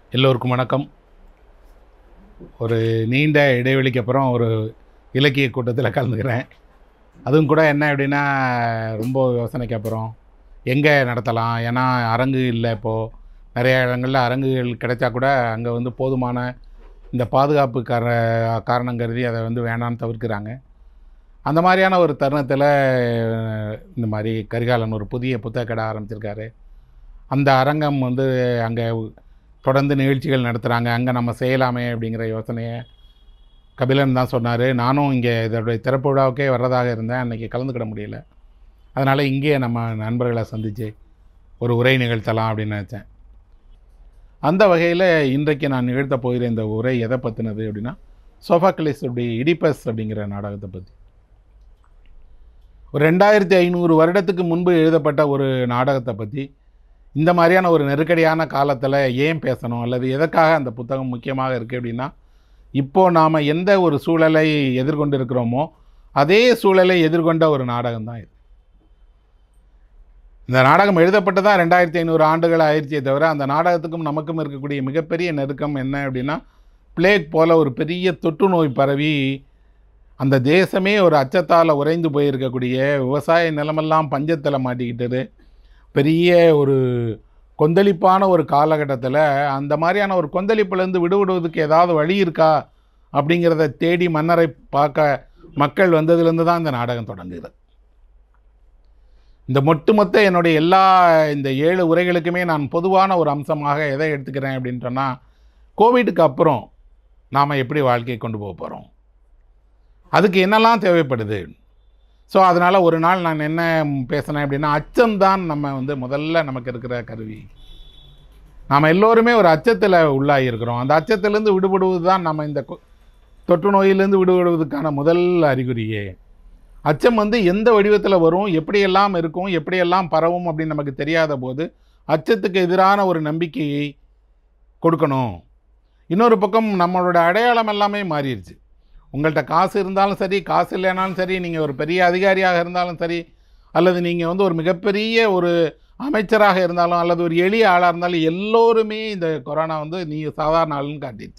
எல்லோருக்கும் வணக்கம். ஒரு நீண்ட இடைவெளிக்கு அப்புறம் ஒரு இலக்கிய கூட்டத்தில் கலந்துக்கிறேன். அதுவும் கூட என்ன அப்படின்னா, ரொம்ப யோசனைக்கு அப்புறம் எங்கே நடத்தலாம்? ஏன்னா அரங்கு இல்லை. இப்போது நிறைய இடங்களில் அரங்குகள் கிடைச்சா கூட அங்கே வந்து போதுமான இந்த பாதுகாப்பு காரணம் கருதி அதை வந்து வேணான்னு தவிர்க்கிறாங்க. அந்த மாதிரியான ஒரு தருணத்தில் இந்த மாதிரி கரிகாலன் ஒரு புதிய புத்தக கடை ஆரம்பிச்சிருக்காரு. அந்த அரங்கம் வந்து அங்கே தொடர்ந்து நிகழ்ச்சிகள் நடத்துகிறாங்க. அங்கே நம்ம செய்யலாமே அப்படிங்கிற யோசனையை கபிலன் தான் சொன்னார். நானும் இங்கே இதோடைய திறப்பு விழாவுக்கே வர்றதாக இருந்தேன். அன்றைக்கி கலந்துக்கிட முடியல. அதனால் இங்கேயே நம்ம நண்பர்களை சந்தித்து ஒரு உரை நிகழ்த்தலாம் அப்படின்னு நினச்சேன். அந்த வகையில் இன்றைக்கு நான் நிகழ்த்த போகிற இந்த உரை எதை பற்றினது அப்படின்னா, சோஃபோக்லிஸ் இடிபஸ் அப்படிங்கிற நாடகத்தை பற்றி. ஒரு 2500 வருடத்துக்கு முன்பு எழுதப்பட்ட ஒரு நாடகத்தை பற்றி இந்த மாதிரியான ஒரு நெருக்கடியான காலத்தில் ஏன் பேசணும், அல்லது எதற்காக அந்த புத்தகம் முக்கியமாக இருக்குது அப்படின்னா, இப்போது நாம் எந்த ஒரு சூழலை எதிர்கொண்டு இருக்கிறோமோ அதே சூழலை எதிர்கொண்ட ஒரு நாடகம் தான் இது. இந்த நாடகம் எழுதப்பட்டதான் 2500 ஆண்டுகள் ஆயிடுச்சே தவிர, அந்த நாடகத்துக்கும் நமக்கும் இருக்கக்கூடிய மிகப்பெரிய நெருக்கம் என்ன அப்படின்னா, பிளேக் போல் ஒரு பெரிய தொற்று நோய் பரவி அந்த தேசமே ஒரு அச்சத்தால் உறைந்து போயிருக்கக்கூடிய, விவசாய நிலமெல்லாம் பஞ்சத்தில் மாட்டிக்கிட்டு பெரிய ஒரு கொந்தளிப்பான ஒரு காலகட்டத்தில் அந்த மாதிரியான ஒரு கொந்தளிப்புலேருந்து விடுபடுவதுக்கு ஏதாவது வழி இருக்கா அப்படிங்கிறத தேடி மன்னரை பார்க்க மக்கள் வந்ததுலேருந்து தான் இந்த நாடகம் தொடங்குகிறது. இந்த ஒட்டுமொத்த என்னுடைய இந்த 7 உரைகளுக்குமே நான் பொதுவான ஒரு அம்சமாக எதை எடுத்துக்கிறேன் அப்படின்னு சொன்னால், கோவிடுக்கு அப்புறம் நாம் எப்படி வாழ்க்கையை கொண்டு போக போகிறோம், அதுக்கு என்னெல்லாம் தேவைப்படுது. ஸோ அதனால் ஒரு நாள் நான் என்ன பேசினேன் அப்படின்னா, அச்சம்தான் நம்ம வந்து முதல்ல நமக்கு இருக்கிற கருவி. நாம் எல்லோருமே ஒரு அச்சத்தில் உள்ளாகியிருக்கிறோம். அந்த அச்சத்திலேருந்து விடுபடுவது தான் நம்ம இந்த தொற்று நோயிலேருந்து விடுபடுவதற்கான முதல் அறிகுறியே. அச்சம் வந்து எந்த வடிவத்தில் வரும், எப்படியெல்லாம் இருக்கும், எப்படியெல்லாம் பரவும் அப்படின்னு நமக்கு தெரியாத போது அச்சத்துக்கு எதிரான ஒரு நம்பிக்கையை கொடுக்கணும். இன்னொரு பக்கம் நம்மளோட அடையாளம் எல்லாமே மாறிடுச்சு. உங்கள்கிட்ட காசு இருந்தாலும் சரி, காசு இல்லைனாலும் சரி, நீங்கள் ஒரு பெரிய அதிகாரியாக இருந்தாலும் சரி, அல்லது நீங்கள் வந்து ஒரு மிகப்பெரிய ஒரு அமைச்சராக இருந்தாலும், அல்லது ஒரு எளிய ஆளாக இருந்தாலும், எல்லோருமே இந்த கொரோனா வந்து நீ சாதாரண ஆளுன்னு காட்டிடுச்சு.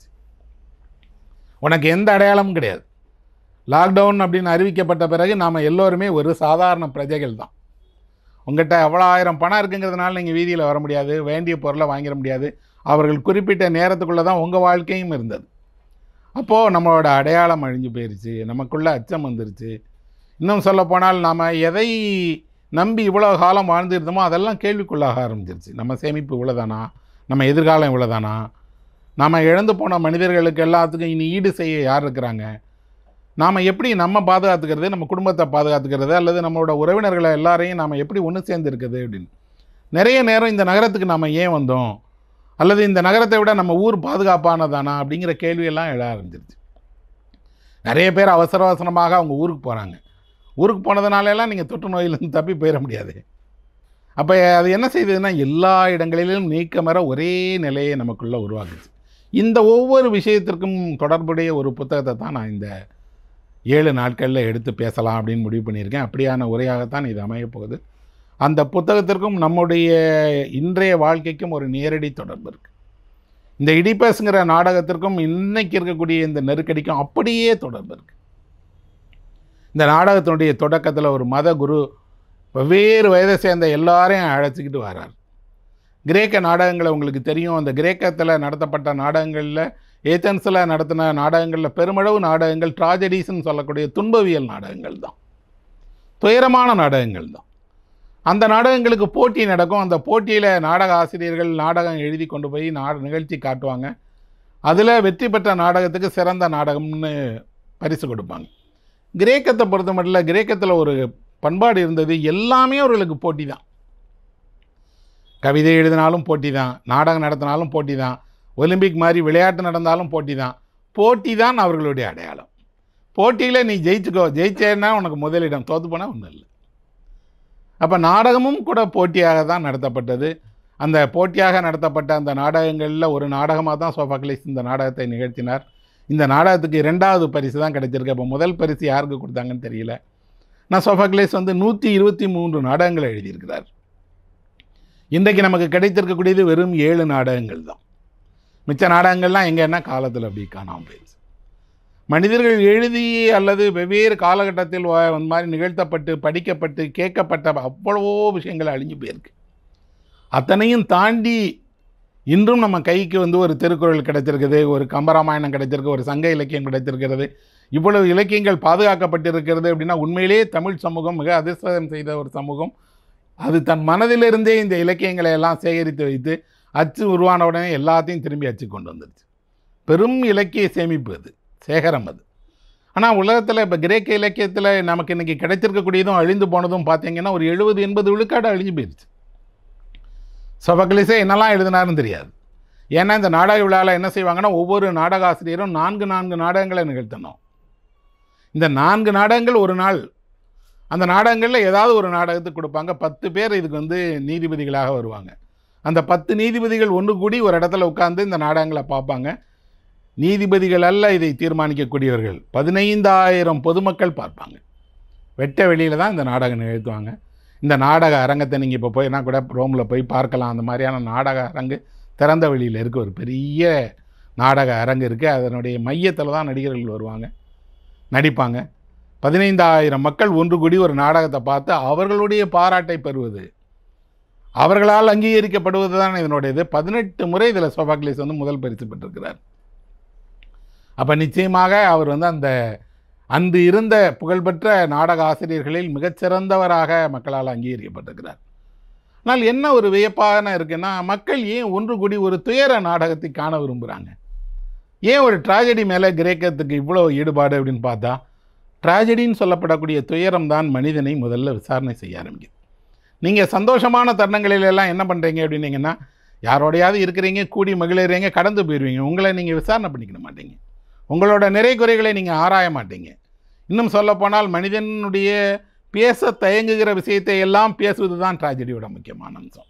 உனக்கு எந்த அடையாளமும் கிடையாது. லாக்டவுன் அப்படின்னு அறிவிக்கப்பட்ட பிறகு நாம் எல்லோருமே ஒரு சாதாரண பிரஜைகள் தான். உங்கள்கிட்ட அவ்வளோ 1000 பணம் இருக்குங்கிறதுனால நீங்கள் வீதியில் வர முடியாது, வேண்டிய பொருளை வாங்கிட முடியாது. அவர்கள் குறிப்பிட்ட நேரத்துக்குள்ளே தான் உங்கள் வாழ்க்கையும் இருந்தது. அப்போது நம்மளோட அடையாளம் அழிஞ்சு போயிடுச்சு, நமக்குள்ளே அச்சம் வந்துருச்சு. இன்னும் சொல்லப்போனால் நாம் எதை நம்பி இவ்வளோ காலம் வாழ்ந்துருந்தோமோ அதெல்லாம் கேள்விக்குள்ளாக ஆரம்பிச்சிருச்சு. நம்ம சேமிப்பு இவ்வளோதானா, நம்ம எதிர்காலம் இவ்வளோதானா, நாம் இழந்து போன மனிதர்களுக்கு எல்லாத்துக்கும் இனி ஈடு செய்ய யார் இருக்கிறாங்க, நாம் எப்படி நம்ம பாதுகாத்துக்கிறது, நம்ம குடும்பத்தை பாதுகாத்துக்கிறது, அல்லது நம்மளோட உறவினர்களை எல்லாரையும் நாம் எப்படி ஒன்று சேர்ந்து இருக்குது அப்படின்னு. நிறைய நேரம் இந்த நகரத்துக்கு நாம் ஏன் வந்தோம், அல்லது இந்த நகரத்தை விட நம்ம ஊர் பாதுகாப்பானதானா அப்படிங்கிற கேள்வியெல்லாம் எழ ஆரம்பிச்சிருச்சு. நிறைய பேர் அவசர அவசரமாக அவங்க ஊருக்கு போகிறாங்க. ஊருக்கு போனதுனாலெல்லாம் நீங்கள் தொற்று நோயிலிருந்து தப்பி போயிட முடியாது. அப்போ அது என்ன செய்ததுன்னா, எல்லா இடங்களிலும் நீக்கமற ஒரே நிலையை நமக்குள்ளே உருவாக்குச்சு. இந்த ஒவ்வொரு விஷயத்திற்கும் தொடர்புடைய ஒரு புத்தகத்தை தான் நான் இந்த 7 நாட்களில் எடுத்து பேசலாம் அப்படின்னு முடிவு பண்ணியிருக்கேன். அப்படியான உரையாகத்தான் இது அமையப் போகுது. அந்த புத்தகத்திற்கும் நம்முடைய இன்றைய வாழ்க்கைக்கும் ஒரு நேரடி தொடர்பு இருக்குது. இந்த இடிபஸ்ங்கிற நாடகத்திற்கும் இன்றைக்கி இருக்கக்கூடிய இந்த நெருக்கடிக்கும் அப்படியே தொடர்பு இருக்குது. இந்த நாடகத்தினுடைய தொடக்கத்தில் ஒரு மத குரு வெவ்வேறு வயதை சேர்ந்த எல்லாரையும் அழைச்சிக்கிட்டு வரார். கிரேக்க நாடகங்களை உங்களுக்கு தெரியும். அந்த கிரேக்கத்தில் நடத்தப்பட்ட நாடகங்களில், ஏதென்ஸில் நடத்தின நாடகங்களில் பெருமளவு நாடகங்கள் ட்ராஜடிஸ்ன்னு சொல்லக்கூடிய துன்பவியல் நாடகங்கள் தான், துயரமான நாடகங்கள் தான். அந்த நாடகங்களுக்கு போட்டி நடக்கும். அந்த போட்டியில் நாடக ஆசிரியர்கள் நாடகம் எழுதி கொண்டு போய் நிகழ்ச்சி காட்டுவாங்க. அதில் வெற்றி பெற்ற நாடகத்துக்கு சிறந்த நாடகம்னு பரிசு கொடுப்பாங்க. கிரேக்கத்தை பொறுத்த மட்டும் கிரேக்கத்தில் ஒரு பண்பாடு இருந்தது. எல்லாமே அவர்களுக்கு போட்டி தான். கவிதை எழுதினாலும் போட்டி தான், நாடகம் நடத்தினாலும் போட்டி தான், ஒலிம்பிக் மாதிரி விளையாட்டு நடந்தாலும் போட்டி தான். போட்டி தான் அவர்களுடைய அடையாளம். போட்டியில் நீ ஜெயிச்சேன்னா உனக்கு முதலிடம், தோற்று போனால் ஒன்றும் இல்லை. அப்போ நாடகமும் கூட போட்டியாக தான் நடத்தப்பட்டது. அந்த போட்டியாக நடத்தப்பட்ட அந்த நாடகங்களில் ஒரு நாடகமாக தான் சோஃபோக்லிஸ் இந்த நாடகத்தை நிகழ்த்தினார். இந்த நாடகத்துக்கு 2வது பரிசு தான் கிடைச்சிருக்கு. அப்போ முதல் பரிசு யாருக்கு கொடுத்தாங்கன்னு தெரியல. நான் சோஃபோக்லிஸ் வந்து 123 நாடகங்களை எழுதியிருக்கிறார். இன்றைக்கு நமக்கு கிடைத்திருக்கக்கூடியது வெறும் 7 நாடகங்கள் தான். மிச்ச நாடகங்கள்லாம் எங்கன்னா காலத்தில் அப்படி காணாமல் போயிடுச்சு. மனிதர்கள் எழுதி அல்லது வெவ்வேறு காலகட்டத்தில் அந்த மாதிரி நிகழ்த்தப்பட்டு படிக்கப்பட்டு கேட்கப்பட்ட அவ்வளவோ விஷயங்கள் அழிஞ்சு போயிருக்கு. அத்தனையும் தாண்டி இன்றும் நம்ம கைக்கு ஒரு திருக்குறள் கிடைத்திருக்குது, ஒரு கம்பராமாயணம் கிடைத்திருக்கு, ஒரு சங்க இலக்கியம் கிடைத்திருக்கிறது. இவ்வளவு இலக்கியங்கள் பாதுகாக்கப்பட்டிருக்கிறது அப்படின்னா உண்மையிலேயே தமிழ் சமூகம் மிக அதிர்ஷ்டம் செய்த ஒரு சமூகம். அது தன் மனதிலிருந்தே இந்த இலக்கியங்களை எல்லாம் சேகரித்து வைத்து அச்சு உருவான உடனே எல்லாத்தையும் திரும்பி அச்சு கொண்டு வந்துடுச்சு. பெரும் இலக்கிய சேமிப்பு அது, சேகரம் அது. ஆனால் உலகத்தில் இப்போ கிரேக்க இலக்கியத்தில் நமக்கு இன்றைக்கி கிடைச்சிருக்கக்கூடியதும் அழிந்து போனதும் பார்த்தீங்கன்னா ஒரு 70-80 விழுக்காடு அழிஞ்சு போயிடுச்சு. சொபக்லிஸே என்னெல்லாம் எழுதினாருன்னு தெரியாது. ஏன்னா இந்த நாடக விழாவில் என்ன செய்வாங்கன்னா ஒவ்வொரு நாடக ஆசிரியரும் 4 நாடகங்களை நிகழ்த்தணும். இந்த 4 நாடகங்கள் ஒரு நாள், அந்த நாடகங்களில் ஏதாவது ஒரு நாடகத்துக்கு கொடுப்பாங்க. 10 பேர் இதுக்கு நீதிபதிகளாக வருவாங்க. அந்த 10 நீதிபதிகள் ஒன்று கூடி ஒரு இடத்துல உட்கார்ந்து இந்த நாடகங்களை பார்ப்பாங்க. நீதிபதிகள் அல்ல இதை தீர்மானிக்கக்கூடியவர்கள், 15,000 பொதுமக்கள் பார்ப்பாங்க. வெட்ட வெளியில் தான் இந்த நாடகம் நிகழ்த்துவாங்க. இந்த நாடக அரங்கத்தை நீங்கள் இப்போ போய்னா கூட ரோமில் போய் பார்க்கலாம். அந்த மாதிரியான நாடக அரங்கு திறந்த வெளியில் இருக்குது. ஒரு பெரிய நாடக அரங்கு இருக்குது. அதனுடைய மையத்தில் தான் நடிகர்கள் வருவாங்க, நடிப்பாங்க. 15,000 மக்கள் ஒன்று கூடி ஒரு நாடகத்தை பார்த்து அவர்களுடைய பாராட்டை பெறுவது, அவர்களால் அங்கீகரிக்கப்படுவது தான் இதனுடைய இது. 18 முறை இதில் சோஃபாக்லிஸ் முதல் பரிசு பெற்றிருக்கிறார். அப்போ நிச்சயமாக அவர் அந்த அன்று இருந்த புகழ்பெற்ற நாடக ஆசிரியர்களில் மிகச்சிறந்தவராக மக்களால் அங்கீகரிக்கப்பட்டிருக்கிறார். ஆனால் என்ன ஒரு வியப்பான இருக்குன்னா, மக்கள் ஏன் ஒன்று கூடி ஒரு துயர நாடகத்தை காண விரும்புகிறாங்க? ஏன் ஒரு ட்ராஜடி மேலே கிரேக்கத்துக்கு இவ்வளோ ஈடுபாடு அப்படின்னு பார்த்தா, ட்ராஜடின்னு சொல்லப்படக்கூடிய துயரம் தான் மனிதனை முதல்ல விசாரணை செய்ய ஆரம்பிக்குது. நீங்கள் சந்தோஷமான தருணங்களிலெல்லாம் என்ன பண்ணுறீங்க அப்படின்னீங்கன்னா, யாரோடையாவது இருக்கிறீங்க, கூடி மகிழ்கிறீங்க, கடந்து போயிடுவீங்க. உங்களை நீங்கள் விசாரணை பண்ணிக்க மாட்டீங்க. உங்களோட நிறை குறைகளை நீங்கள் ஆராய மாட்டீங்க. இன்னும் சொல்லப்போனால் மனிதனுடைய பேச தயங்குகிற விஷயத்தை எல்லாம் பேசுவது தான் ட்ராஜடியோட முக்கியமான அம்சம்.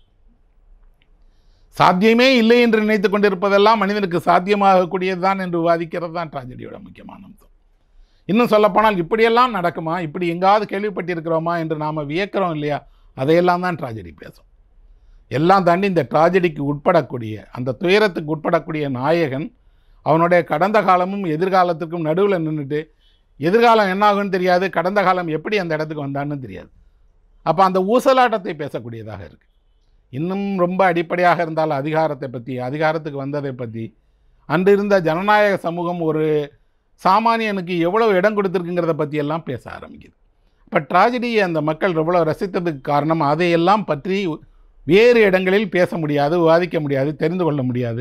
சாத்தியமே இல்லை என்று நினைத்து கொண்டிருப்பதெல்லாம் மனிதனுக்கு சாத்தியமாகக்கூடியது தான் என்று விவாதிக்கிறது தான் ட்ராஜடியோட முக்கியமான அம்சம். இன்னும் சொல்லப்போனால் இப்படியெல்லாம் நடக்குமா, இப்படி எங்காவது கேள்விப்பட்டிருக்கிறோமா என்று நாம் வியக்கிறோம் இல்லையா, அதையெல்லாம் தான் ட்ராஜடி பேசும். எல்லாம் தாண்டி இந்த ட்ராஜடிக்கு உட்படக்கூடிய, அந்த துயரத்துக்கு உட்படக்கூடிய நாயகன் அவனுடைய கடந்த காலமும் எதிர்காலத்துக்கும் நடுவில் நின்றுட்டு, எதிர்காலம் என்னாகும்னு தெரியாது, கடந்த காலம் எப்படி அந்த இடத்துக்கு வந்தான்னு தெரியாது. அப்போ அந்த ஊசலாட்டத்தை பேசக்கூடியதாக இருக்குது. இன்னும் ரொம்ப அடிப்படையாக இருந்தால் அதிகாரத்தை பற்றி, அதிகாரத்துக்கு வந்ததை பற்றி, அன்று இருந்த ஜனநாயக சமூகம் ஒரு சாமானியனுக்கு எவ்வளோ இடம் கொடுத்துருக்குங்கிறத பற்றியெல்லாம் பேச ஆரம்பிக்குது. இப்போ ட்ராஜடியை அந்த மக்கள் எவ்வளோ ரசித்ததுக்கு காரணம், அதையெல்லாம் பற்றி வேறு இடங்களில் பேச முடியாது, விவாதிக்க முடியாது, தெரிந்து கொள்ள முடியாது.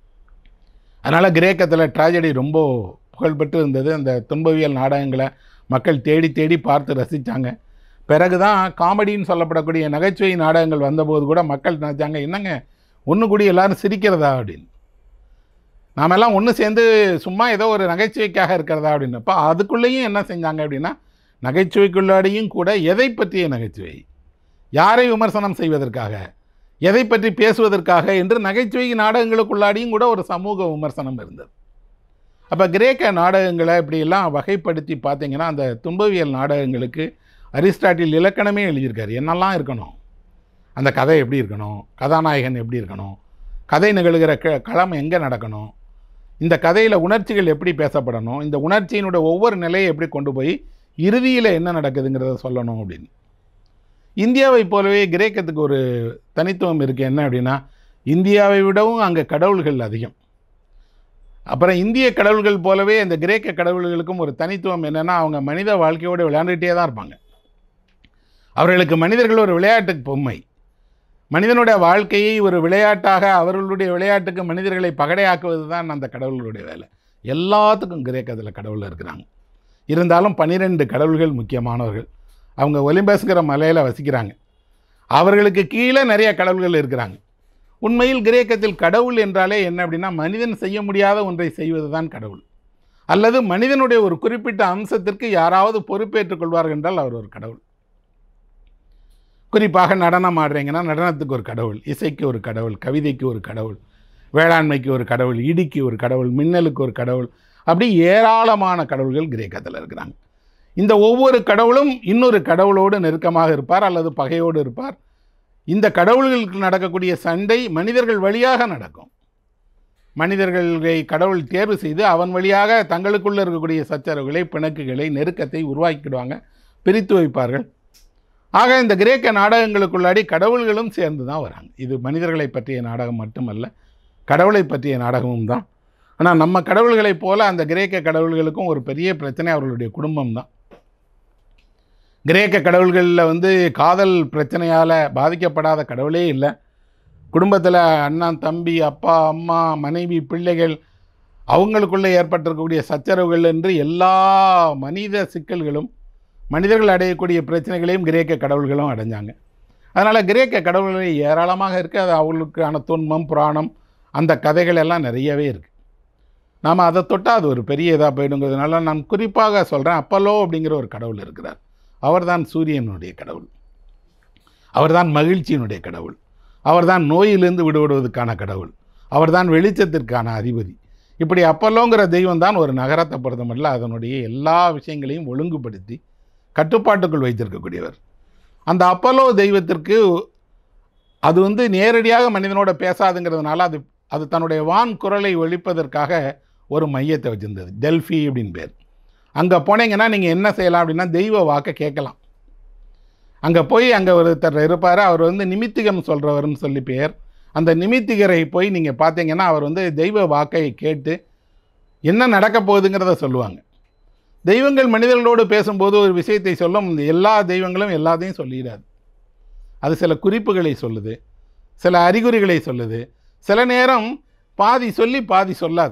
அதனால் கிரேக்கத்தில் ட்ராஜடி ரொம்ப புகழ்பெற்று இருந்தது. அந்த துன்பவியல் நாடகங்களை மக்கள் தேடி தேடி பார்த்து ரசித்தாங்க. பிறகு தான் காமெடின்னு சொல்லப்படக்கூடிய நகைச்சுவை நாடகங்கள் வந்தபோது கூட மக்கள் நினச்சாங்க, என்னங்க ஒன்று கூடி எல்லோரும் சிரிக்கிறதா அப்படின்னு, நாமெல்லாம் ஒன்று சேர்ந்து சும்மா ஏதோ ஒரு நகைச்சுவைக்காக இருக்கிறதா அப்படின்னு. அப்போ அதுக்குள்ளேயும் என்ன செஞ்சாங்க அப்படின்னா, நகைச்சுவைக்குள்ளாடியும் கூட எதை பற்றிய நகைச்சுவை, யாரை விமர்சனம் செய்வதற்காக, எதை பற்றி பேசுவதற்காக என்று நகைச்சுவை நாடகங்களுக்குள்ளாடியும் கூட ஒரு சமூக விமர்சனம் இருந்தது. அப்போ கிரேக்க நாடகங்களை இப்படியெல்லாம் வகைப்படுத்தி பார்த்தீங்கன்னா, அந்த துன்பவியல் நாடகங்களுக்கு அரிஸ்டாட்டில் இலக்கணமே எழுதியிருக்காரு. என்னெல்லாம் இருக்கணும், அந்த கதை எப்படி இருக்கணும், கதாநாயகன் எப்படி இருக்கணும், கதை நிகழ்கிற களம் எங்கே நடக்கணும், இந்த கதையில் உணர்ச்சிகள் எப்படி பேசப்படணும், இந்த உணர்ச்சியினுடைய ஒவ்வொரு நிலையை எப்படி கொண்டு போய் இறுதியில் என்ன நடக்குதுங்கிறத சொல்லணும் அப்படின்னு. இந்தியாவை போலவே கிரேக்கத்துக்கு ஒரு தனித்துவம் இருக்குது. என்ன அப்படின்னா, இந்தியாவை விடவும் அங்கே கடவுள்கள் அதிகம். அப்புறம் இந்திய கடவுள்கள் போலவே அந்த கிரேக்க கடவுள்களுக்கும் ஒரு தனித்துவம் என்னென்னா, அவங்க மனித வாழ்க்கையோடு விளையாண்டுகிட்டே தான் இருப்பாங்க. அவர்களுக்கு மனிதர்கள் ஒரு விளையாட்டுக்கு பொம்மை. மனிதனுடைய வாழ்க்கையை ஒரு விளையாட்டாக, அவர்களுடைய விளையாட்டுக்கு மனிதர்களை பகடையாக்குவது தான் அந்த கடவுள்களுடைய வேலை. எல்லாத்துக்கும் கிரேக்கத்தில் கடவுள் இருக்கிறாங்க. இருந்தாலும் 12 கடவுள்கள் முக்கியமானவர்கள். அவங்க ஒலிம்பஸ்ங்கிற மலையில் வசிக்கிறாங்க. அவர்களுக்கு கீழே நிறைய கடவுள்கள் இருக்கிறாங்க. உண்மையில் கிரேக்கத்தில் கடவுள் என்றாலே என்ன அப்படின்னா, மனிதன் செய்ய முடியாத ஒன்றை செய்வது தான் கடவுள். அல்லது மனிதனுடைய ஒரு குறிப்பிட்ட அம்சத்திற்கு யாராவது பொறுப்பேற்றுக் கொள்வார்கள் என்றால் அவர் ஒரு கடவுள். குறிப்பாக நடனம் ஆடுறீங்கன்னா நடனத்துக்கு ஒரு கடவுள், இசைக்கு ஒரு கடவுள், கவிதைக்கு ஒரு கடவுள், வேளாண்மைக்கு ஒரு கடவுள், இடிக்கு ஒரு கடவுள், மின்னலுக்கு ஒரு கடவுள், அப்படி ஏராளமான கடவுள்கள் கிரேக்கத்தில் இருக்கிறாங்க. இந்த ஒவ்வொரு கடவுளும் இன்னொரு கடவுளோடு நெருக்கமாக இருப்பார் அல்லது பகையோடு இருப்பார். இந்த கடவுள்களுக்கு நடக்கக்கூடிய சண்டை மனிதர்கள் வழியாக நடக்கும். மனிதர்களை கடவுள் தேர்வு செய்து அவன் வழியாக தங்களுக்குள்ளே இருக்கக்கூடிய சச்சரவுகளை, பிணக்குகளை, நெருக்கத்தை உருவாக்கிடுவாங்க, பிரித்து வைப்பார்கள். ஆக இந்த கிரேக்க நாடகங்களுக்குள்ளாடி கடவுள்களும் சேர்ந்து தான் வராங்க. இது மனிதர்களை பற்றிய நாடகம் மட்டுமல்ல, கடவுளை பற்றிய நாடகமும் தான். ஆனால் நம்ம கடவுள்களைப் போல அந்த கிரேக்க கடவுள்களுக்கும் ஒரு பெரிய பிரச்சனை அவர்களுடைய குடும்பம் தான். கிரேக்க கடவுள்களில் காதல் பிரச்சனையால் பாதிக்கப்படாத கடவுளே இல்லை. குடும்பத்தில் அண்ணன், தம்பி, அப்பா, அம்மா, மனைவி, பிள்ளைகள், அவங்களுக்குள்ளே ஏற்பட்டிருக்கக்கூடிய சச்சரவுகள் என்று எல்லா மனித சிக்கல்களும், மனிதர்கள் அடையக்கூடிய பிரச்சனைகளையும் கிரேக்க கடவுள்களும் அடைஞ்சாங்க. அதனால் கிரேக்க கடவுள்கள் ஏராளமாக இருக்குது. அது அவங்களுக்கான துன்பம், புராணம், அந்த கதைகள் எல்லாம் நிறையவே இருக்குது. நாம் அதை தொட்டால் அது ஒரு பெரிய இதாக போயிடுங்கிறதுனால நான் குறிப்பாக சொல்கிறேன். அப்பல்லோ அப்படிங்கிற ஒரு கடவுள் இருக்கிறார். அவர்தான் சூரியனுடைய கடவுள், அவர்தான் மகிழ்ச்சியினுடைய கடவுள், அவர்தான் நோயிலிருந்து விடுபடுவதற்கான கடவுள், அவர்தான் வெளிச்சத்திற்கான அதிபதி. இப்படி அப்பல்லோங்கிற தெய்வம் தான் ஒரு நகரத்தை பொறுத்தமட்டில் அதனுடைய எல்லா விஷயங்களையும் ஒழுங்குபடுத்தி கட்டுப்பாட்டுக்குள் வைத்திருக்கக்கூடியவர். அந்த அப்பல்லோ தெய்வத்திற்கு அது நேரடியாக மனிதனோட பேசாதுங்கிறதுனால அது தன்னுடைய வான் குரலை ஒழிப்பதற்காக ஒரு மையத்தை வச்சுருந்தது. டெல்ஃபி அப்படின்னு பேர். அங்கே போனீங்கன்னா நீங்கள் என்ன செய்யலாம் அப்படின்னா தெய்வ வாக்கை கேட்கலாம். அங்கே போய் அங்கே ஒருத்தர் இருப்பார், அவர் நிமித்திகம் சொல்கிறவர்னு சொல்லி பேர். அந்த நிமித்திகரை போய் நீங்கள் பார்த்தீங்கன்னா அவர் தெய்வ வாக்கை கேட்டு என்ன நடக்க போகுதுங்கிறத சொல்லுவாங்க. தெய்வங்கள் மனிதர்களோடு பேசும்போது ஒரு விஷயத்தை சொல்லும். எல்லா தெய்வங்களும் எல்லாத்தையும் சொல்லிடாது. அது சில குறிப்புகளை சொல்லுது, சில அறிகுறிகளை சொல்லுது. சில நேரம் பாதி சொல்லி பாதி சொல்லாது.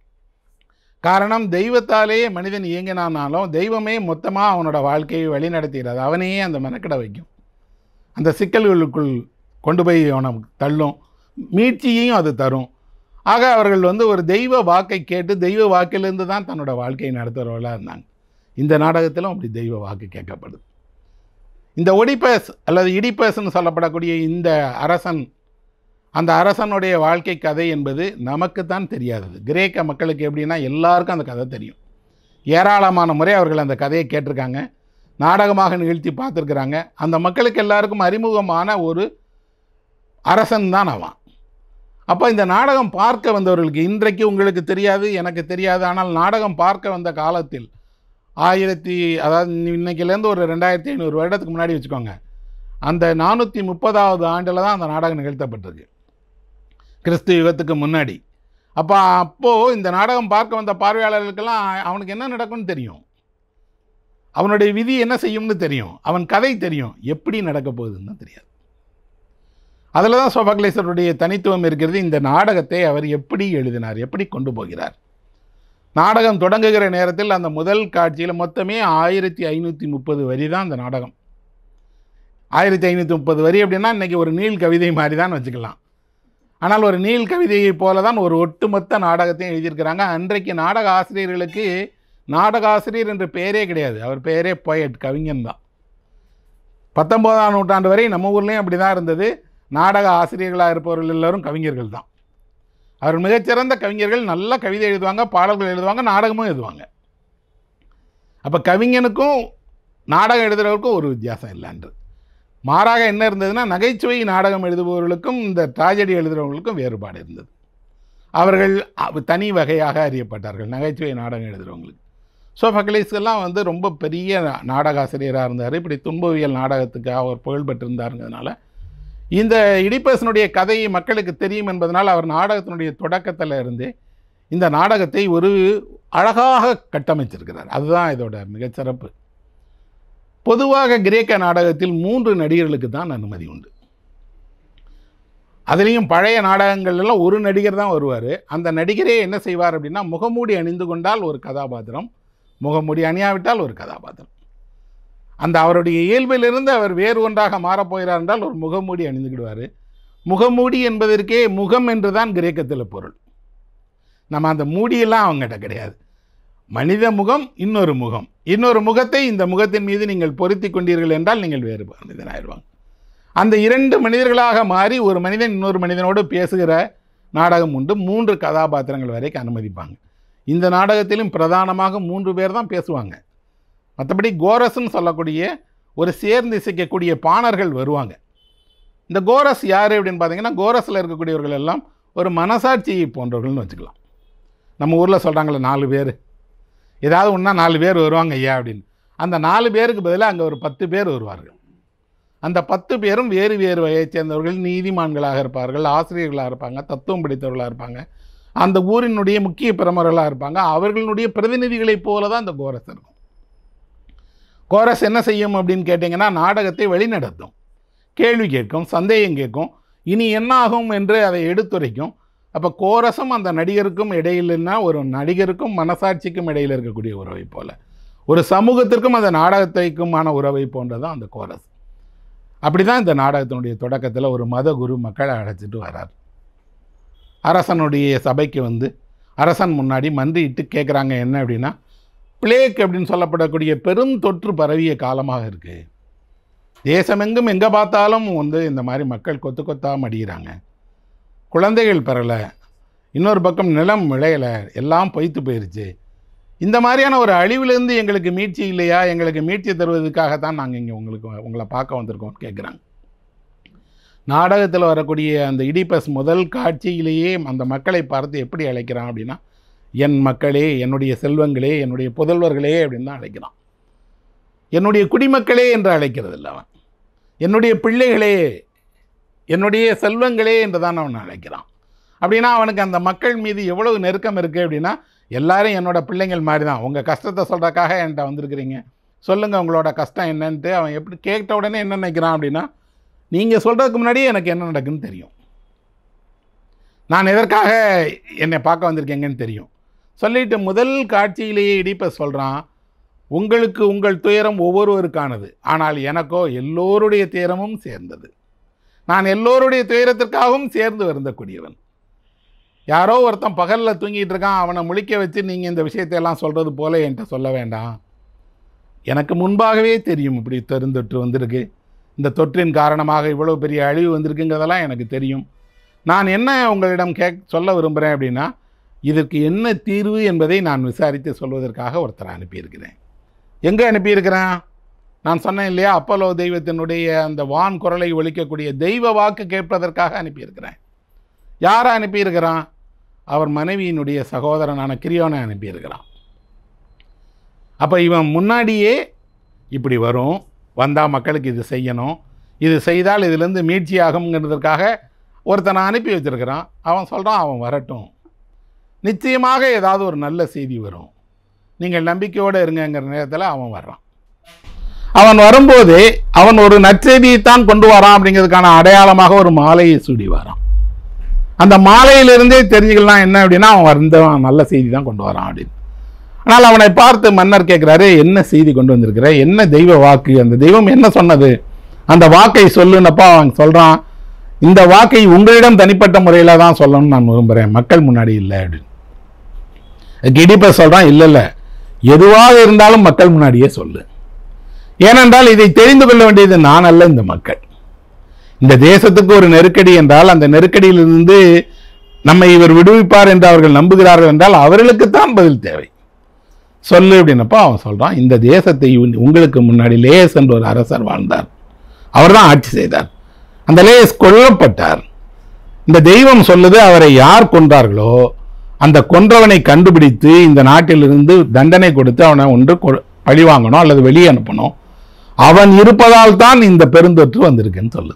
காரணம், தெய்வத்தாலேயே மனிதன் இயங்கினானாலும் தெய்வமே மொத்தமாக அவனோட வாழ்க்கையை வழிநடத்துகிறது. அவனையே அந்த மெனக்கிட வைக்கும், அந்த சிக்கல்களுக்குள் கொண்டு போய் அவனை தள்ளும், மீட்சியையும் அது தரும். ஆக அவர்கள் ஒரு தெய்வ வாக்கை கேட்டு தெய்வ வாக்கிலிருந்து தான் தன்னோட வாழ்க்கையை நடத்துகிறவர்களாக இருந்தாங்க. இந்த நாடகத்திலும் அப்படி தெய்வ வாக்கு கேட்கப்படுது. இந்த ஒடிபஸ் அல்லது இடிபஸ்ன்னு சொல்லப்படக்கூடிய இந்த அரசன், அந்த அரசனுடைய வாழ்க்கை கதை என்பது நமக்கு தான் தெரியாதது. கிரேக்க மக்களுக்கு எப்படின்னா எல்லாருக்கும் அந்த கதை தெரியும். ஏராளமான முறை அவர்கள் அந்த கதையை கேட்டிருக்காங்க, நாடகமாக நிகழ்த்தி பார்த்துருக்குறாங்க. அந்த மக்களுக்கு எல்லாருக்கும் அறிமுகமான ஒரு அரசன் தான் அவன். அப்போ இந்த நாடகம் பார்க்க வந்தவர்களுக்கு, இன்றைக்கு உங்களுக்கு தெரியாது, எனக்கு தெரியாது, ஆனால் நாடகம் பார்க்க வந்த காலத்தில் அதாவது இன்னைக்கிலேருந்து ஒரு 2500 வருடத்துக்கு முன்னாடி வச்சுக்கோங்க, அந்த 430வது ஆண்டில் தான் அந்த நாடகம் நிகழ்த்தப்பட்டிருக்கு, கிறிஸ்து யுகத்துக்கு முன்னாடி. அப்போது இந்த நாடகம் பார்க்க வந்த பார்வையாளர்களுக்கெல்லாம் அவனுக்கு என்ன நடக்கும்னு தெரியும், அவனுடைய விதி என்ன செய்யும்னு தெரியும், அவன் கதை தெரியும், எப்படி நடக்க போகுதுன்னு தெரியாது. அதில் தான் சோபக்லேஸருடைய தனித்துவம் இருக்கிறது. இந்த நாடகத்தை அவர் எப்படி எழுதினார், எப்படி கொண்டு போகிறார். நாடகம் தொடங்குகிற நேரத்தில் அந்த முதல் காட்சியில் மொத்தமே 1530 வரி தான் அந்த நாடகம். 1530 வரி அப்படின்னா இன்றைக்கி ஒரு நீள் கவிதை மாதிரி தான் வச்சுக்கலாம். ஆனால் ஒரு நீள் கவிதையை போல தான் ஒரு ஒட்டுமொத்த நாடகத்தையும் எழுதியிருக்கிறாங்க. அன்றைக்கு நாடக ஆசிரியர்களுக்கு நாடக ஆசிரியர் என்ற பெயரே கிடையாது. அவர் பெயரே போயட், கவிஞன் தான். 19ஆம் நூற்றாண்டு வரை நம்ம ஊர்லேயும் அப்படி தான் இருந்தது. நாடக ஆசிரியர்களாக இருப்பவர்கள் எல்லோரும் கவிஞர்கள் தான். அவர் மிகச்சிறந்த கவிஞர்கள், நல்ல கவிதை எழுதுவாங்க, பாடல்கள் எழுதுவாங்க, நாடகமும் எழுதுவாங்க. அப்போ கவிஞனுக்கும் நாடகம் எழுதுகிறவருக்கும் ஒரு வித்தியாசம் இல்லைன்று. மாறாக என்ன இருந்ததுன்னா, நகைச்சுவை நாடகம் எழுதுபவர்களுக்கும் இந்த ட்ராஜடி எழுதுகிறவங்களுக்கும் வேறுபாடு இருந்தது. அவர்கள் தனி வகையாக அறியப்பட்டார்கள், நகைச்சுவை நாடகம் எழுதுகிறவங்களுக்கு. சோஃபக்ளீஸ்லாம் ரொம்ப பெரிய நாடக ஆசிரியராக இருந்தார். இப்படி துன்பவியல் நாடகத்துக்கு அவர் புகழ்பெற்றிருந்தாருங்கிறதுனால இந்த இடிபஸினுடைய கதையை மக்களுக்கு தெரியும் என்பதனால் அவர் நாடகத்தினுடைய தொடக்கத்தில் இருந்து இந்த நாடகத்தை ஒரு அழகாக கட்டமைச்சிருக்கிறார். அதுதான் இதோட மிகச்சிறப்பு. பொதுவாக கிரேக்க நாடகத்தில் 3 நடிகர்களுக்கு தான் அனுமதி உண்டு. அதுலேயும் பழைய நாடகங்கள்லாம் ஒரு நடிகர் தான் வருவார். அந்த நடிகரே என்ன செய்வார் அப்படின்னா, முகமூடி அணிந்து கொண்டால் ஒரு கதாபாத்திரம், முகமூடி அணியாவிட்டால் ஒரு கதாபாத்திரம். அந்த அவருடைய இயல்பிலிருந்து அவர் வேறு ஒன்றாக மாறப்போகிறார் என்றால் ஒரு முகமூடி அணிந்துக்கிடுவார். முகமூடி என்பதற்கே முகம் என்று தான் கிரேக்கத்தில் பொருள். நம்ம அந்த மூடியெல்லாம் அவங்ககிட்ட கிடையாது. மனித முகம், இன்னொரு முகம், இன்னொரு முகத்தை இந்த முகத்தின் மீது நீங்கள் பொருத்தி கொண்டீர்கள் என்றால் நீங்கள் வேறு மனிதனாயிடுவாங்க. அந்த 2 மனிதர்களாக மாறி ஒரு மனிதன் இன்னொரு மனிதனோடு பேசுகிற நாடகம் உண்டு. 3 கதாபாத்திரங்கள் வரைக்கும் அனுமதிப்பாங்க. இந்த நாடகத்திலும் பிரதானமாக 3 பேர் தான் பேசுவாங்க. மற்றபடி கோரஸ்ன்னு சொல்லக்கூடிய ஒரு சேர்ந்து இசைக்கக்கூடிய பாணர்கள் வருவாங்க. இந்த கோரஸ் யார் அப்படின்னு பார்த்தீங்கன்னா, கோரஸில் இருக்கக்கூடியவர்கள் எல்லாம் ஒரு மனசாட்சி போன்றவர்கள்னு வச்சுக்கலாம். நம்ம ஊரில் சொல்கிறாங்களே 4 பேர், ஏதாவது ஒன்றா 4 பேர் வருவாங்க ஐயா அப்படின்னு. அந்த 4 பேருக்கு பதிலாக அங்கே ஒரு 10 பேர் வருவார்கள். அந்த 10 பேரும் வேறு வேறு வகையைச் சேர்ந்தவர்கள், நீதிமான்களாக இருப்பார்கள், ஆசிரியர்களாக இருப்பாங்க, தத்துவம் படித்தவர்களாக இருப்பாங்க, அந்த ஊரினுடைய முக்கிய பிரமுகர்களாக இருப்பாங்க. அவர்களுடைய பிரதிநிதிகளைப் போல தான் இந்த கோரஸ் இருக்கும். கோரஸ் என்ன செய்யும் அப்படின்னு கேட்டிங்கன்னா, நாடகத்தை வழிநடத்தும், கேள்வி கேட்கும், சந்தேகம் கேட்கும், இனி என்ன ஆகும் என்று அதை எடுத்துரைக்கும். அப்போ கோரஸும் அந்த நடிகருக்கும் இடையில்னா ஒரு நடிகருக்கும் மனசாட்சிக்கும் இடையில் இருக்கக்கூடிய உறவை போல, ஒரு சமூகத்திற்கும் அந்த நாடகத்திற்குமான உறவை போன்றதான் அந்த கோரஸ். அப்படி தான் இந்த நாடகத்தினுடைய தொடக்கத்தில் ஒரு மத குரு மக்களை அழைச்சிட்டு வரார். அரசனுடைய சபைக்கு வந்து அரசன் முன்னாடி மன்றிட்டு கேட்குறாங்க என்ன அப்படின்னா, பிளேக் அப்படின்னு சொல்லப்படக்கூடிய பெருந்தொற்று பரவிய காலமாக இருக்குது. தேசமெங்கும் எங்கே பார்த்தாலும் வந்து இந்த மாதிரி மக்கள் கொத்து கொத்தாக மடிகிறாங்க, குழந்தைகள் பெறலை, இன்னொரு பக்கம் நிலம் விளையலை, எல்லாம் பொய்த்து போயிடுச்சு. இந்த மாதிரியான ஒரு அழிவிலிருந்து எங்களுக்கு மீட்சி இல்லையா? எங்களுக்கு மீட்சி தருவதற்காகத்தான் நாங்கள் இங்கே உங்களை பார்க்க வந்திருக்கோம்னு கேட்குறாங்க. நாடகத்தில் வரக்கூடிய அந்த இடிபஸ் முதல் காட்சியிலேயே அந்த மக்களை பார்த்து எப்படி அழைக்கிறான் அப்படின்னா, என் மக்களே, என்னுடைய செல்வங்களே, என்னுடைய புதல்வர்களே அப்படின்னு தான் அழைக்கிறான். என்னுடைய குடிமக்களே என்று அழைக்கிறது இல்லை அவன். என்னுடைய பிள்ளைகளே, என்னுடைய செல்வங்களே என்று தான் அவன் அழைக்கிறான். அப்படின்னா அவனுக்கு அந்த மக்கள் மீது எவ்வளவு நெருக்கம் இருக்குது அப்படின்னா, எல்லாரும் என்னோடய பிள்ளைங்கள் மாதிரி தான். உங்கள் கஷ்டத்தை சொல்கிறக்காக என்கிட்ட வந்திருக்கிறீங்க, சொல்லுங்கள் உங்களோட கஷ்டம் என்னன்ட்டு. அவன் எப்படி கேட்ட உடனே என்ன நினைக்கிறான் அப்படின்னா, நீங்கள் சொல்கிறதுக்கு முன்னாடியே எனக்கு என்ன நடக்குன்னு தெரியும், நான் எதற்காக என்னை பார்க்க வந்திருக்கேங்கன்னு தெரியும் சொல்லிட்டு முதல் காட்சியிலேயே இடிப்ப சொல்கிறான், உங்களுக்கு உங்கள் துயரம் ஒவ்வொருவருக்கானது, ஆனால் எனக்கோ எல்லோருடைய துயரமும் சேர்ந்தது. நான் எல்லோருடைய துயரத்திற்காகவும் சேர்ந்து வருந்தக்கூடியவன். யாரோ ஒருத்தன் பகலில் தூங்கிட்டு இருக்கான், அவனை முழிக்க வச்சு நீங்கள் இந்த விஷயத்தையெல்லாம் சொல்கிறது போல என்கிட்ட சொல்ல வேண்டாம். எனக்கு முன்பாகவே தெரியும் இப்படி பெருந்தொற்று வந்திருக்கு, இந்த தொற்றின் காரணமாக இவ்வளோ பெரிய அழிவு வந்திருக்குங்கிறதெல்லாம் எனக்கு தெரியும். நான் என்ன உங்களிடம் சொல்ல விரும்புகிறேன் அப்படின்னா, இதற்கு என்ன தீர்வு என்பதை நான் விசாரித்து சொல்வதற்காக ஒருத்தரை அனுப்பியிருக்கிறேன். எங்கே அனுப்பியிருக்கிறேன்? நான் சொன்னேன் இல்லையா, அப்போலோ தெய்வத்தினுடைய அந்த வான் குரலை ஒலிக்கக்கூடிய தெய்வ வாக்கு கேட்பதற்காக அனுப்பியிருக்கிறேன். யாரை அனுப்பியிருக்கிறான்? அவர் மனைவியினுடைய சகோதரனான கிரியோனை அனுப்பியிருக்கிறான். அப்போ இவன் முன்னாடியே இப்படி வரும், வந்தால் மக்களுக்கு இது செய்யணும், இது செய்தால் இதிலேருந்து மீட்சி ஆகுங்கிறதுக்காக ஒருத்தனை அனுப்பி வச்சுருக்கிறான். அவன் சொல்கிறான், அவன் வரட்டும், நிச்சயமாக ஏதாவது ஒரு நல்ல செய்தி வரும், நீங்கள் நம்பிக்கையோடு இருங்கிற நேரத்தில் அவன் வர்றான். அவன் வரும்போது அவன் ஒரு நற்செய்தியைத்தான் கொண்டு வரான் அப்படிங்கிறதுக்கான அடையாளமாக ஒரு மாலையை சூடி வரான். அந்த மாலையிலிருந்தே தெரிஞ்சுக்கலாம் என்ன அப்படின்னா, அவன் வந்தவன் நல்ல செய்தி தான் கொண்டு வரான் அப்படின்னு. ஆனால் அவனை பார்த்து மன்னர் கேட்குறாரு, என்ன செய்தி கொண்டு வந்திருக்கிற, என்ன தெய்வ வாக்கு, அந்த தெய்வம் என்ன சொன்னது, அந்த வாக்கை சொல்லுனப்பா அவன் சொல்கிறான், இந்த வாக்கை உங்களிடம் தனிப்பட்ட முறையில் தான் சொல்லணும்னு நான் விரும்புகிறேன், மக்கள் முன்னாடி இல்லை அப்படின்னு. இடிப்ப சொல்கிறான், இல்லை, எதுவாக இருந்தாலும் மக்கள் முன்னாடியே சொல்லு. ஏனென்றால் இதை தெரிந்து கொள்ள வேண்டியது நான் அல்ல, இந்த மக்கள். இந்த தேசத்துக்கு ஒரு நெருக்கடி என்றால் அந்த நெருக்கடியிலிருந்து நம்மை இவர் விடுவிப்பார் என்று அவர்கள் நம்புகிறார்கள் என்றால் அவர்களுக்குத்தான் பதில் தேவை. சொல்லு அப்படின்னப்போ அவன் சொல்கிறான், இந்த தேசத்தை உங்களுக்கு முன்னாடி லேஸ் என்ற ஒரு அரசர் வாழ்ந்தார், அவர் தான் ஆட்சி செய்தார், அந்த லேஸ் கொல்லப்பட்டார். இந்த தெய்வம் சொல்லுது, அவரை யார் கொன்றார்களோ அந்த கொன்றவனை கண்டுபிடித்து இந்த நாட்டிலிருந்து தண்டனை கொடுத்து அவனை ஒன்று பழி வாங்கணும் அல்லது வெளியே அனுப்பணும். அவன் இருப்பதால் தான் இந்த பெருந்தொற்று வந்திருக்குன்னு சொல்லுது.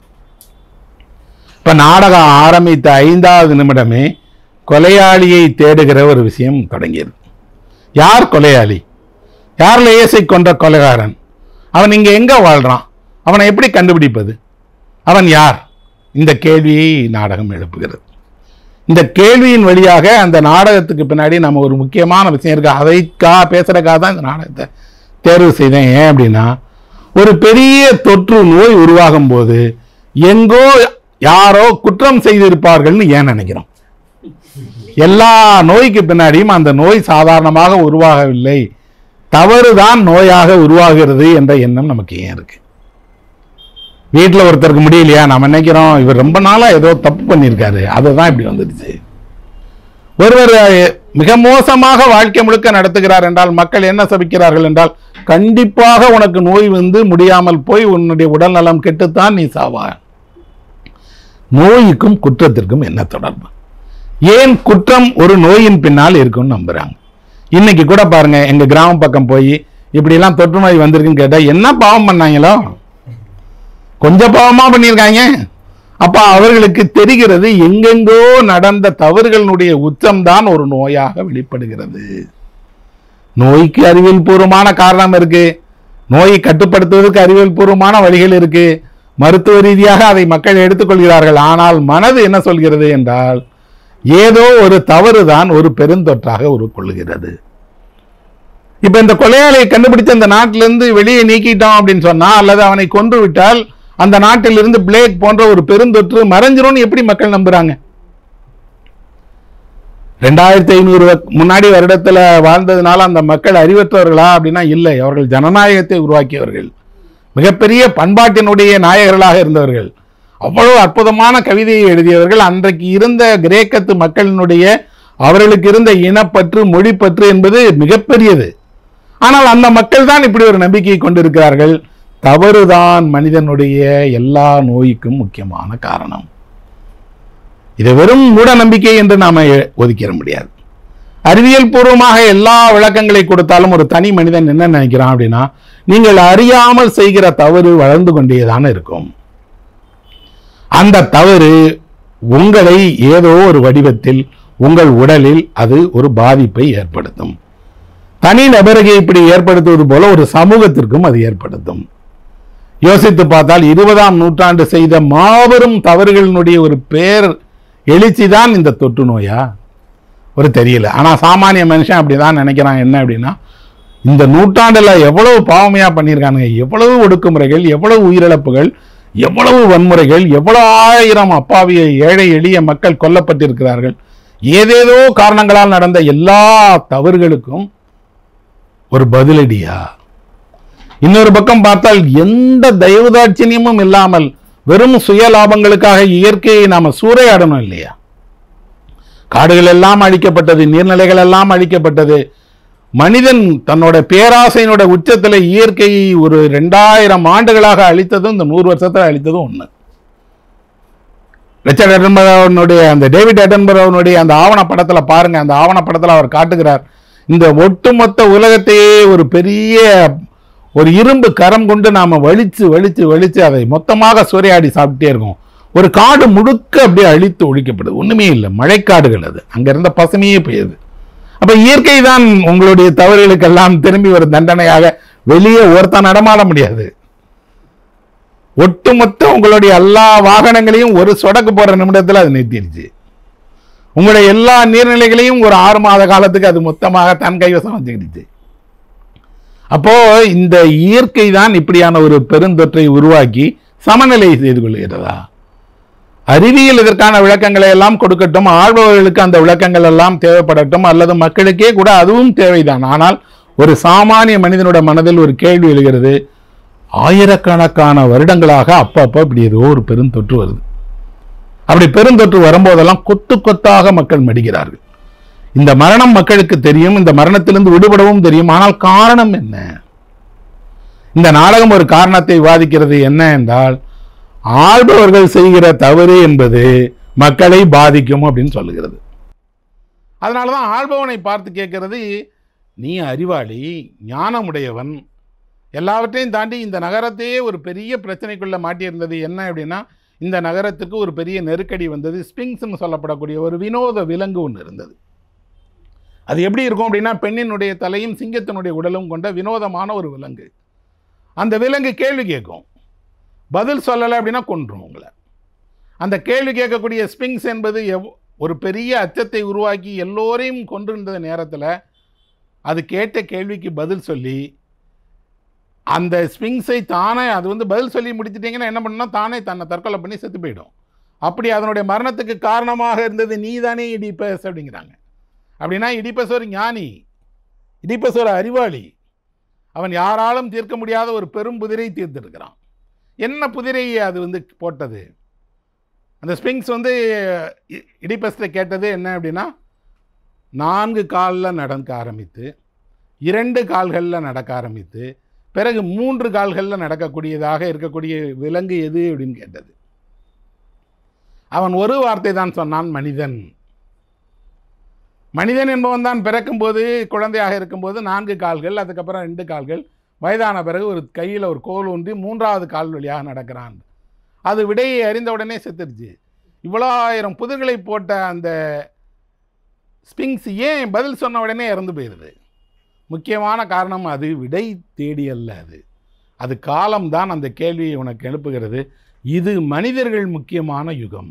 இப்போ நாடகம் ஆரம்பித்த 5வது நிமிடமே கொலையாளியை தேடுகிற ஒரு விஷயம் தொடங்கியது. யார் கொலையாளி, யார் லேசை கொன்ற கொலைகாரன், அவன் இங்கே எங்கே வாழ்கிறான், அவனை எப்படி கண்டுபிடிப்பது, அவன் யார், இந்த கேள்வியை நாடகம் எழுப்புகிறது. இந்த கேள்வியின் வழியாக அந்த நாடகத்துக்கு பின்னாடி நம்ம ஒரு முக்கியமான விஷயம் இருக்குது, அதைக்காக பேசுகிறக்காக தான் இந்த நாடகத்தை தேர்வு செய்தேன். ஏன் அப்படின்னா, ஒரு பெரிய தொற்று நோய் உருவாகும் போது எங்கோ யாரோ குற்றம் செய்திருப்பார்கள்னு ஏன் நினைக்கிறோம்? எல்லா நோய்க்கு பின்னாடியும் அந்த நோய் சாதாரணமாக உருவாகவில்லை, தவறுதான் நோயாக உருவாகிறது என்ற எண்ணம் நமக்கு ஏன் இருக்கு? வீட்டில் ஒருத்தருக்கு முடியலையா, நம்ம நினைக்கிறோம் இவர் ரொம்ப நாளாக ஏதோ தப்பு பண்ணியிருக்காரு, அதுதான் இப்படி வந்துடுச்சு. ஒருவர் மிக மோசமாக வாழ்க்கை முழுக்க நடத்துகிறார் என்றால் மக்கள் என்ன சபிக்கிறார்கள் என்றால், கண்டிப்பாக உனக்கு நோய் வந்து முடியாமல் போய் உன்னுடைய உடல் நலம் கெட்டுத்தான் நீ சாவா. நோய்க்கும் குற்றத்திற்கும் என்ன தொடர்பு? ஏன் குற்றம் ஒரு நோயின் பின்னால் இருக்குன்னு நம்புறாங்க. இன்னைக்கு கூட பாருங்க, எங்க கிராம பக்கம் போய் இப்படி எல்லாம் தொற்று நோய் வந்திருக்குன்னு கேட்டா என்ன பாவம் பண்ணாங்களோ, கொஞ்சம் பாவமா பண்ணியிருக்காங்க. அப்ப அவர்களுக்கு தெரிகிறது எங்கெங்கோ நடந்த தவறுகளுடைய உச்சம்தான் ஒரு நோயாக வெளிப்படுகிறது. நோய்க்கு அறிவியல் பூர்வமான காரணம் இருக்கு, நோயை கட்டுப்படுத்துவதற்கு அறிவியல் பூர்வமான வழிகள் இருக்கு, மருத்துவ ரீதியாக அதை மக்கள் எடுத்துக்கொள்கிறார்கள். ஆனால் மனது என்ன சொல்கிறது என்றால், ஏதோ ஒரு தவறுதான் ஒரு பெருந்தொற்றாக உருக்கொள்ளுகிறது. இப்ப இந்த கொலையாளியை கண்டுபிடிச்ச அந்த நாட்டிலிருந்து வெளியே நீக்கிட்டோம் அப்படின்னு சொன்னா, அல்லது அவனை கொன்று விட்டால் அந்த நாட்டிலிருந்து பிளேக் போன்ற ஒரு பெருந்தொற்று மறைஞ்சிரும் எப்படி மக்கள் நம்புறாங்க? 2500 முன்னாடி வருடத்துல வாழ்ந்ததுனால அந்த மக்கள் அறிவற்றவர்களா அப்படின்னா இல்லை. அவர்கள் ஜனநாயகத்தை உருவாக்கியவர்கள், மிகப்பெரிய பண்பாட்டினுடைய நாயகர்களாக இருந்தவர்கள், அவ்வளவு அற்புதமான கவிதையை எழுதியவர்கள். அன்றைக்கு இருந்த கிரேக்கத்து மக்களினுடைய அவர்களுக்கு இருந்த இனப்பற்று, மொழிப்பற்று என்பது மிகப்பெரியது. ஆனால் அந்த மக்கள் தான் இப்படி ஒரு நம்பிக்கையை கொண்டிருக்கிறார்கள். தவறுதான் மனிதனுடைய எல்லா நோய்க்கும் முக்கியமான காரணம். இதை வெறும் மூட நம்பிக்கை என்று நாம ஒதுக்கிட முடியாது. அறிவியல் பூர்வமாக எல்லா விளக்கங்களை கொடுத்தாலும் ஒரு தனி மனிதன் என்ன நினைக்கிறான் அப்படின்னா, நீங்கள் அறியாமல் செய்கிற தவறு வளர்ந்து கொண்டேதான் இருக்கும். அந்த தவறு உங்களை ஏதோ ஒரு வடிவத்தில் உங்கள் உடலில் அது ஒரு பாதிப்பை ஏற்படுத்தும். தனி நபருக்கு இப்படி ஏற்படுத்துவது போல ஒரு சமூகத்திற்கும் அது ஏற்படுத்தும். யோசித்து பார்த்தால் 20ஆம் நூற்றாண்டு செய்த மாபெரும் தவறுகளினுடைய ஒரு பேர் எழுச்சிதான் இந்த தொற்று நோயா ஒரு தெரியல. ஆனா சாமானிய மனுஷன் அப்படிதான் நினைக்கிறான். என்ன அப்படின்னா, இந்த நூற்றாண்டுல எவ்வளவு பாவமையா பண்ணியிருக்கானுங்க, எவ்வளவு ஒடுக்குமுறைகள், எவ்வளவு உயிரிழப்புகள், எவ்வளவு வன்முறைகள், எவ்வளவு ஆயிரம் அப்பாவிய ஏழை எளிய மக்கள் கொல்லப்பட்டிருக்கிறார்கள். ஏதேதோ காரணங்களால் நடந்த எல்லா தவறுகளுக்கும் ஒரு பதிலடியா? இன்னொரு பக்கம் பார்த்தால் எந்த தயவுதாட்சியமும் இல்லாமல் வெறும் சுய லாபங்களுக்காக இயற்கையை நாம சூறையாடணும் இல்லையா? காடுகள் எல்லாம் அழிக்கப்பட்டது, நீர்நிலைகள் எல்லாம் அழிக்கப்பட்டது. மனிதன் தன்னோட பேராசையினோட உச்சத்தில் இயற்கையை ஒரு 2000 ஆண்டுகளாக அழித்ததும் இந்த 100 வருஷத்துல அழித்ததும் ஒண்ணு. ரிச்சர்ட் அட்டன்பரோனுடைய அந்த டேவிட் அட்டன்பரோனுடைய அந்த ஆவணப்படத்துல பாருங்க, அந்த ஆவணப்படத்துல அவர் காட்டுகிறார், இந்த ஒட்டுமொத்த உலகத்தையே ஒரு பெரிய ஒரு இரும்பு கரம் கொண்டு நாம வலிச்சு வலிச்சு வலிச்சு அதை மொத்தமாக சூறையாடி சாப்பிட்டே இருக்கோம். ஒரு காடு முழுக்க அப்படியே அழித்து ஒழிக்கப்படுது, ஒண்ணுமே இல்லை, மழைக்காடுகள், அது அங்க இருந்த பசுமையே போயிடுது. அப்ப இயற்கை தான் உங்களுடைய தவறுகளுக்கெல்லாம் திரும்பி ஒரு தண்டனையாக வெளியே ஒருத்தன் நடமாட முடியாது. ஒட்டுமொத்த உங்களுடைய எல்லா வாகனங்களையும் ஒரு சொடக்கு போற நிமிடத்தில் அது நிறுத்திடுச்சு. உங்களுடைய எல்லா நீர்நிலைகளையும் ஒரு 6 மாத காலத்துக்கு அது மொத்தமாக தன் கைவசம் வச்சுக்கிடுச்சு. அப்போ இந்த இயற்கை தான் இப்படியான ஒரு பெருந்தொற்றை உருவாக்கி சமநிலை செய்து கொள்கிறதா? அறிவியல் இதற்கான விளக்கங்களை எல்லாம் கொடுக்கட்டும், ஆள்பவர்களுக்கு அந்த விளக்கங்கள் எல்லாம் தேவைப்படட்டும், அல்லது மக்களுக்கே கூட அதுவும் தேவைதான். ஆனால் ஒரு சாமானிய மனிதனோட மனதில் ஒரு கேள்வி எழுகிறது, ஆயிரக்கணக்கான வருடங்களாக அப்பப்போ இப்படி ஏதோ ஒரு பெருந்தொற்று வருது. அப்படி பெருந்தொற்று வரும்போதெல்லாம் கொத்து கொத்தாக மக்கள் மடிகிறார்கள். இந்த மரணம் மக்களுக்கு தெரியும், இந்த மரணத்திலிருந்து விடுபடவும் தெரியும். ஆனால் காரணம் என்ன? இந்த நாடகம் ஒரு காரணத்தை விவாதிக்கிறது. என்ன என்றால், ஆள்பவர்கள் செய்கிற தவறு என்பது மக்களை பாதிக்கும் அப்படின்னு சொல்லுகிறது. அதனாலதான் ஆள்பவனை பார்த்து கேட்கிறது, நீ அறிவாளி, ஞானமுடையவன், எல்லாவற்றையும் தாண்டி இந்த நகரத்தையே ஒரு பெரிய பிரச்சனைக்குள்ள மாட்டியிருந்தது. என்ன அப்படின்னா, இந்த நகரத்துக்கு ஒரு பெரிய நெருக்கடி வந்தது. ஸ்பிங்க்ஸ்னு சொல்லப்படக்கூடிய ஒரு வினோத விலங்கு ஒன்று இருந்தது. அது எப்படி இருக்கும் அப்படின்னா, பெண்ணினுடைய தலையும் சிங்கத்தினுடைய உடலும் கொண்ட வினோதமான ஒரு விலங்கு. அந்த விலங்கு கேள்வி கேட்கும், பதில் சொல்லலை அப்படின்னா கொன்றும் உங்களை. அந்த கேள்வி கேட்கக்கூடிய ஸ்பிங்க்ஸ் என்பது ஒரு பெரிய அச்சத்தை உருவாக்கி எல்லோரையும் கொன்றிருந்த நேரத்தில் அது கேட்ட கேள்விக்கு பதில் சொல்லி அந்த ஸ்பிங்ஸை தானே அது பதில் சொல்லி முடிச்சிட்டிங்கன்னா என்ன பண்ணா, தானே தன்னை தற்கொலை பண்ணி செத்து போயிடும். அப்படி அதனுடைய மரணத்துக்கு காரணமாக இருந்தது நீ தானே இடிப்பஸ் அப்படிங்கிறாங்க. அப்படின்னா இடிப்பஸ் ஒரு ஞானி, இடிப்பஸ் ஒரு அறிவாளி, அவன் யாராலும் தீர்க்க முடியாத ஒரு பெரும் புதிரை தீர்த்திருக்கிறான். என்ன புதிரையை அது போட்டது? அந்த ஸ்பிங்ஸ் இடிப்பஸ்ட கேட்டது என்ன அப்படின்னா, 4 காலில் நடக்க ஆரம்பித்து 2 கால்களில் நடக்க ஆரம்பித்து பிறகு 3 கால்களில் நடக்கக்கூடியதாக இருக்கக்கூடிய விலங்கு எது அப்படின்னு கேட்டது. அவன் ஒரு வார்த்தை தான் சொன்னான், மனிதன். மனிதன் என்பவன் தான் பிறக்கும்போது குழந்தையாக இருக்கும்போது 4 கால்கள், அதுக்கப்புறம் 2 கால்கள், வயதான பிறகு ஒரு கையில் ஒரு கோல் ஊன்றி 3வது கால் வழியாக நடக்கிறான். அது விடையை அறிந்த உடனே செத்துருச்சு. இவ்வளோ 1000 புதிர்களை போட்ட அந்த ஸ்பிங்ஸ் ஏன் பதில் சொன்ன உடனே இறந்து போயிடுது? முக்கியமான காரணம் அது விடை தேடி அல்ல. அது காலம்தான் அந்த கேள்வியை உனக்கு எழுப்புகிறது. இது மனிதர்கள் முக்கியமான யுகம்.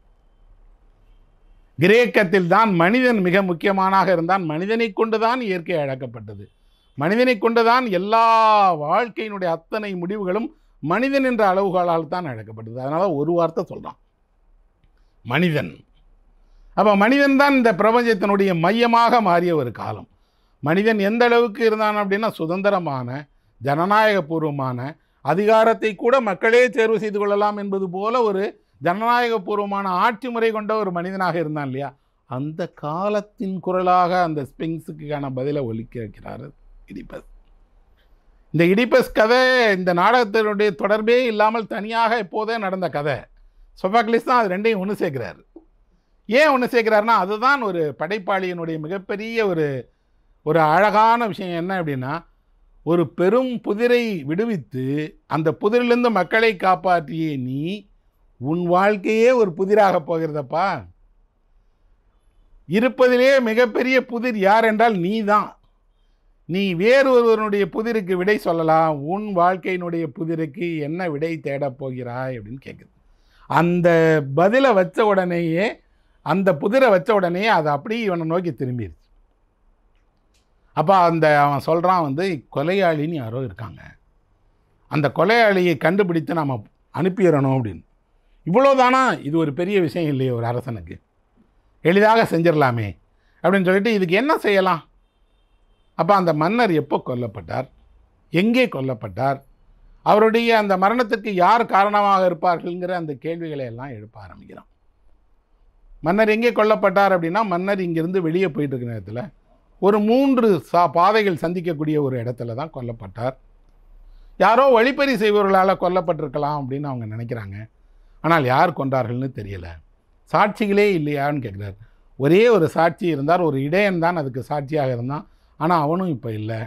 கிரேக்கத்தில் தான் மனிதன் மிக முக்கியமானாக இருந்தான். மனிதனை கொண்டுதான் இயற்கை அழைக்கப்பட்டது. மனிதனை கொண்டுதான் எல்லா வாழ்க்கையினுடைய அத்தனை முடிவுகளும் மனிதன் என்ற அளவுகளால் தான் அழைக்கப்பட்டது. அதனால் ஒரு வார்த்தை சொல்கிறான், மனிதன். அப்போ மனிதன் தான் இந்த பிரபஞ்சத்தினுடைய மையமாக மாறிய ஒரு காலம். மனிதன் எந்த அளவுக்கு இருந்தான் அப்படின்னா, சுதந்திரமான ஜனநாயகபூர்வமான அதிகாரத்தை கூட மக்களே தேர்வு செய்து கொள்ளலாம் என்பது போல ஒரு ஜனநாயகபூர்வமான ஆட்சி முறை கொண்ட ஒரு மனிதனாக இருந்தான் இல்லையா? அந்த காலத்தின் குரலாக அந்த ஸ்பிங்ஸுக்கான பதிலை ஒலிக்க வைக்கிறார் இடிபஸ். இந்த இடிபஸ் கதை இந்த நாடகத்தினுடைய தொடர்பே இல்லாமல் தனியாக எப்போதே நடந்த கதை. சொஃபோக்லிஸ் தான் அது ரெண்டையும் ஒன்று சேர்க்கிறார். ஏன் ஒன்று சேர்க்கிறாருன்னா, அதுதான் ஒரு படைப்பாளியினுடைய மிகப்பெரிய ஒரு அழகான விஷயம். என்ன அப்படின்னா, ஒரு பெரும் புதிரை விடுவித்து அந்த புதிரிலிருந்து மக்களை காப்பாற்றிய நீ உன் வாழ்க்கையே ஒரு புதிராக போகிறதப்பா. இருப்பதிலே மிகப்பெரிய புதிர் யார் என்றால் நீ தான். நீ வேறு ஒருவனுடைய புதிருக்கு விடை சொல்லலாம். உன் வாழ்க்கையினுடைய புதிருக்கு என்ன விடை தேடப் போகிறாய் அப்படின்னு கேட்குது. அந்த பதிலை வச்ச உடனேயே, அந்த புதிரை வச்ச உடனேயே அது அப்படியே இவனை நோக்கி திரும்பிடுச்சு. அப்போ அவன் சொல்கிறான், கொலையாளின்னு யாரோ இருக்காங்க, அந்த கொலையாளியை கண்டுபிடித்து நாம் அனுப்பிடணும் அப்படின்னு. இவ்வளோதானா? இது ஒரு பெரிய விஷயம் இல்லையே ஒரு அரசனுக்கு, எளிதாக செஞ்சிடலாமே அப்படின்னு சொல்லிட்டு இதுக்கு என்ன செய்யலாம்? அப்போ அந்த மன்னர் எப்போ கொல்லப்பட்டார், எங்கே கொல்லப்பட்டார், அவருடைய அந்த மரணத்துக்கு யார் காரணமாக இருப்பார்கள்ங்கிற அந்த கேள்விகளை எல்லாம் எழுப்ப ஆரம்பிக்கிறான். மன்னர் எங்கே கொல்லப்பட்டார் அப்படின்னா, மன்னர் இங்கிருந்து வெளியே போயிட்டு இருக்கிற நேரத்தில் ஒரு 3 பாதைகள் சந்திக்கக்கூடிய ஒரு இடத்துல தான் கொல்லப்பட்டார். யாரோ வழிப்பறி செய்பவர்களால் கொல்லப்பட்டிருக்கலாம் அப்படின்னு அவங்க நினைக்கிறாங்க. ஆனால் யார் கொண்டார்கள்னு தெரியலை. சாட்சிகளே இல்லையான்னு கேட்குறாரு. ஒரே ஒரு சாட்சி இருந்தார், ஒரு இடையன் தான் அதுக்கு சாட்சியாக இருந்தான். ஆனால் அவனும் இப்போ இல்லை.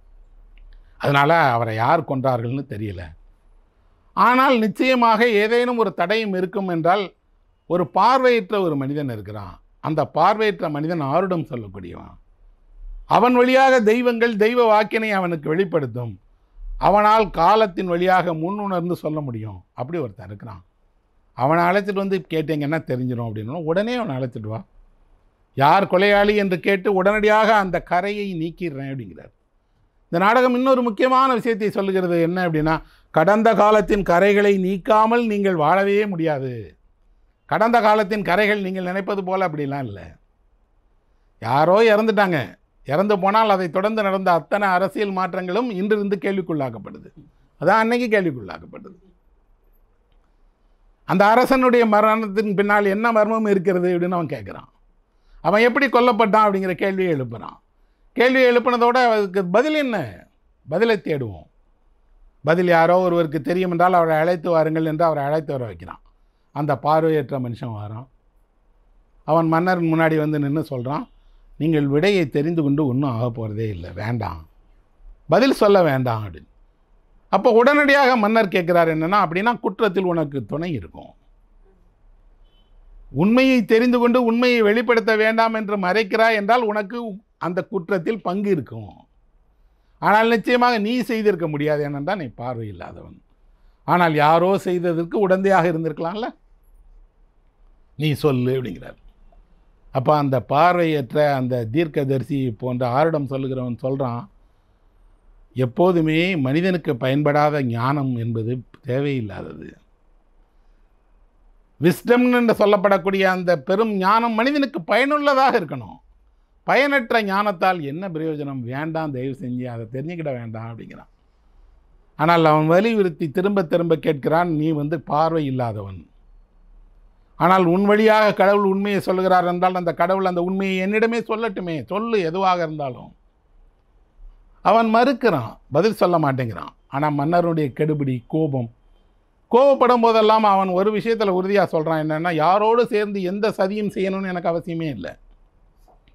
அதனால் அவரை யார் கொண்டார்கள்னு தெரியல. ஆனால் நிச்சயமாக ஏதேனும் ஒரு தடயம் இருக்கும் என்றால், ஒரு பார்வையற்ற ஒரு மனிதன் இருக்கிறான். அந்த பார்வையற்ற மனிதன் ஆருடம் சொல்லக்கூடியவன். அவன் வழியாக தெய்வங்கள் தெய்வ வாக்கினை அவனுக்கு வெளிப்படுத்தும். அவனால் காலத்தின் வழியாக முன்னுணர்ந்து சொல்ல முடியும். அப்படி ஒருத்தன் இருக்கிறான். அவனை அழைச்சிட்டு கேட்டீங்கன்னா தெரிஞ்சிடும் அப்படின்னா, உடனே அவனை அழைச்சிட்டு வா, யார் கொலையாளி என்று கேட்டு உடனடியாக அந்த கரையை நீக்கிடுறேன் அப்படிங்கிறார். இந்த நாடகம் இன்னொரு முக்கியமான விஷயத்தை சொல்லுகிறது. என்ன அப்படின்னா, கடந்த காலத்தின் கரைகளை நீக்காமல் நீங்கள் வாழவே முடியாது. கடந்த காலத்தின் கரைகள் நீங்கள் நினைப்பது போல் அப்படிலாம் இல்லை. யாரோ இறந்துட்டாங்க, இறந்து போனால் அதை தொடர்ந்து நடந்த அத்தனை அரசியல் மாற்றங்களும் இன்றிருந்து கேள்விக்குள்ளாக்கப்படுது. அதான் அன்னைக்கு கேள்விக்குள்ளாக்கப்படுது. அந்த அரசனுடைய மரணத்தின் பின்னால் என்ன மர்மம் இருக்கிறது அப்படின்னு அவன் கேட்குறான். அவன் எப்படி கொல்லப்பட்டான் அப்படிங்கிற கேள்வியை எழுப்புறான். கேள்வியை எழுப்பினதோடு அதுக்கு பதில் என்ன? பதிலை தேடுவோம். பதில் யாரோ ஒருவருக்கு தெரியும் என்றால் அவரை அழைத்து வாருங்கள் என்று அவரை அழைத்து வர வைக்கிறான். அந்த பார்வையற்ற மனுஷன் வரான். அவன் மன்னர் முன்னாடி நின்று சொல்கிறான், நீங்கள் விடையை தெரிந்து கொண்டு ஒன்றும் ஆக போகிறதே இல்லை, வேண்டாம், பதில் சொல்ல வேண்டாம் அப்படின்னு. அப்போ உடனடியாக மன்னர் கேட்குறார், என்னென்னா, அப்படின்னா குற்றத்தில் உனக்கு துணை இருக்கும். உண்மையை தெரிந்து கொண்டு உண்மையை வெளிப்படுத்த வேண்டாம் என்று மறைக்கிறாய் என்றால் உனக்கு அந்த குற்றத்தில் பங்கு இருக்கும். ஆனால் நிச்சயமாக நீ செய்திருக்க முடியாது, ஏனென்றால் நீ பார்வை இல்லாதவன். ஆனால் யாரோ செய்ததற்கு உடந்தையாக இருந்திருக்கலாம்ல, நீ சொல்லு அப்படிங்கிறார். அப்போ அந்த பார்வையற்ற அந்த தீர்க்கதரிசி போன்ற ஆரிடம் சொல்லுகிறவன் சொல்கிறான், எப்போதுமே மனிதனுக்கு பயன்படாத ஞானம் என்பது தேவையில்லாதது. விஸ்டம் என்று சொல்லப்படக்கூடிய அந்த பெரும் ஞானம் மனிதனுக்கு பயனுள்ளதாக இருக்கணும். பயனற்ற ஞானத்தால் என்ன பிரயோஜனம்? வேண்டாம், தயவு செஞ்சு அதை தெரிஞ்சுக்கிட வேண்டாம் அப்படிங்கிறான். ஆனால் அவன் வலியுறுத்தி திரும்ப திரும்ப கேட்கிறான், நீ பார்வை இல்லாதவன், ஆனால் உன் வழியாக கடவுள் உண்மையை சொல்லுகிறார் என்றால் அந்த கடவுள் அந்த உண்மையை என்னிடமே சொல்லட்டுமே, சொல்லு, எதுவாக இருந்தாலும். அவன் மறுக்கிறான், பதில் சொல்ல மாட்டேங்கிறான். ஆனால் மன்னருடைய கெடுபிடி, கோபப்படும் போதெல்லாம் அவன் ஒரு விஷயத்தில் உறுதியாக சொல்கிறான், என்னென்னா, யாரோடு சேர்ந்து எந்த சதியும் செய்யணும்னு எனக்கு அவசியமே இல்லை.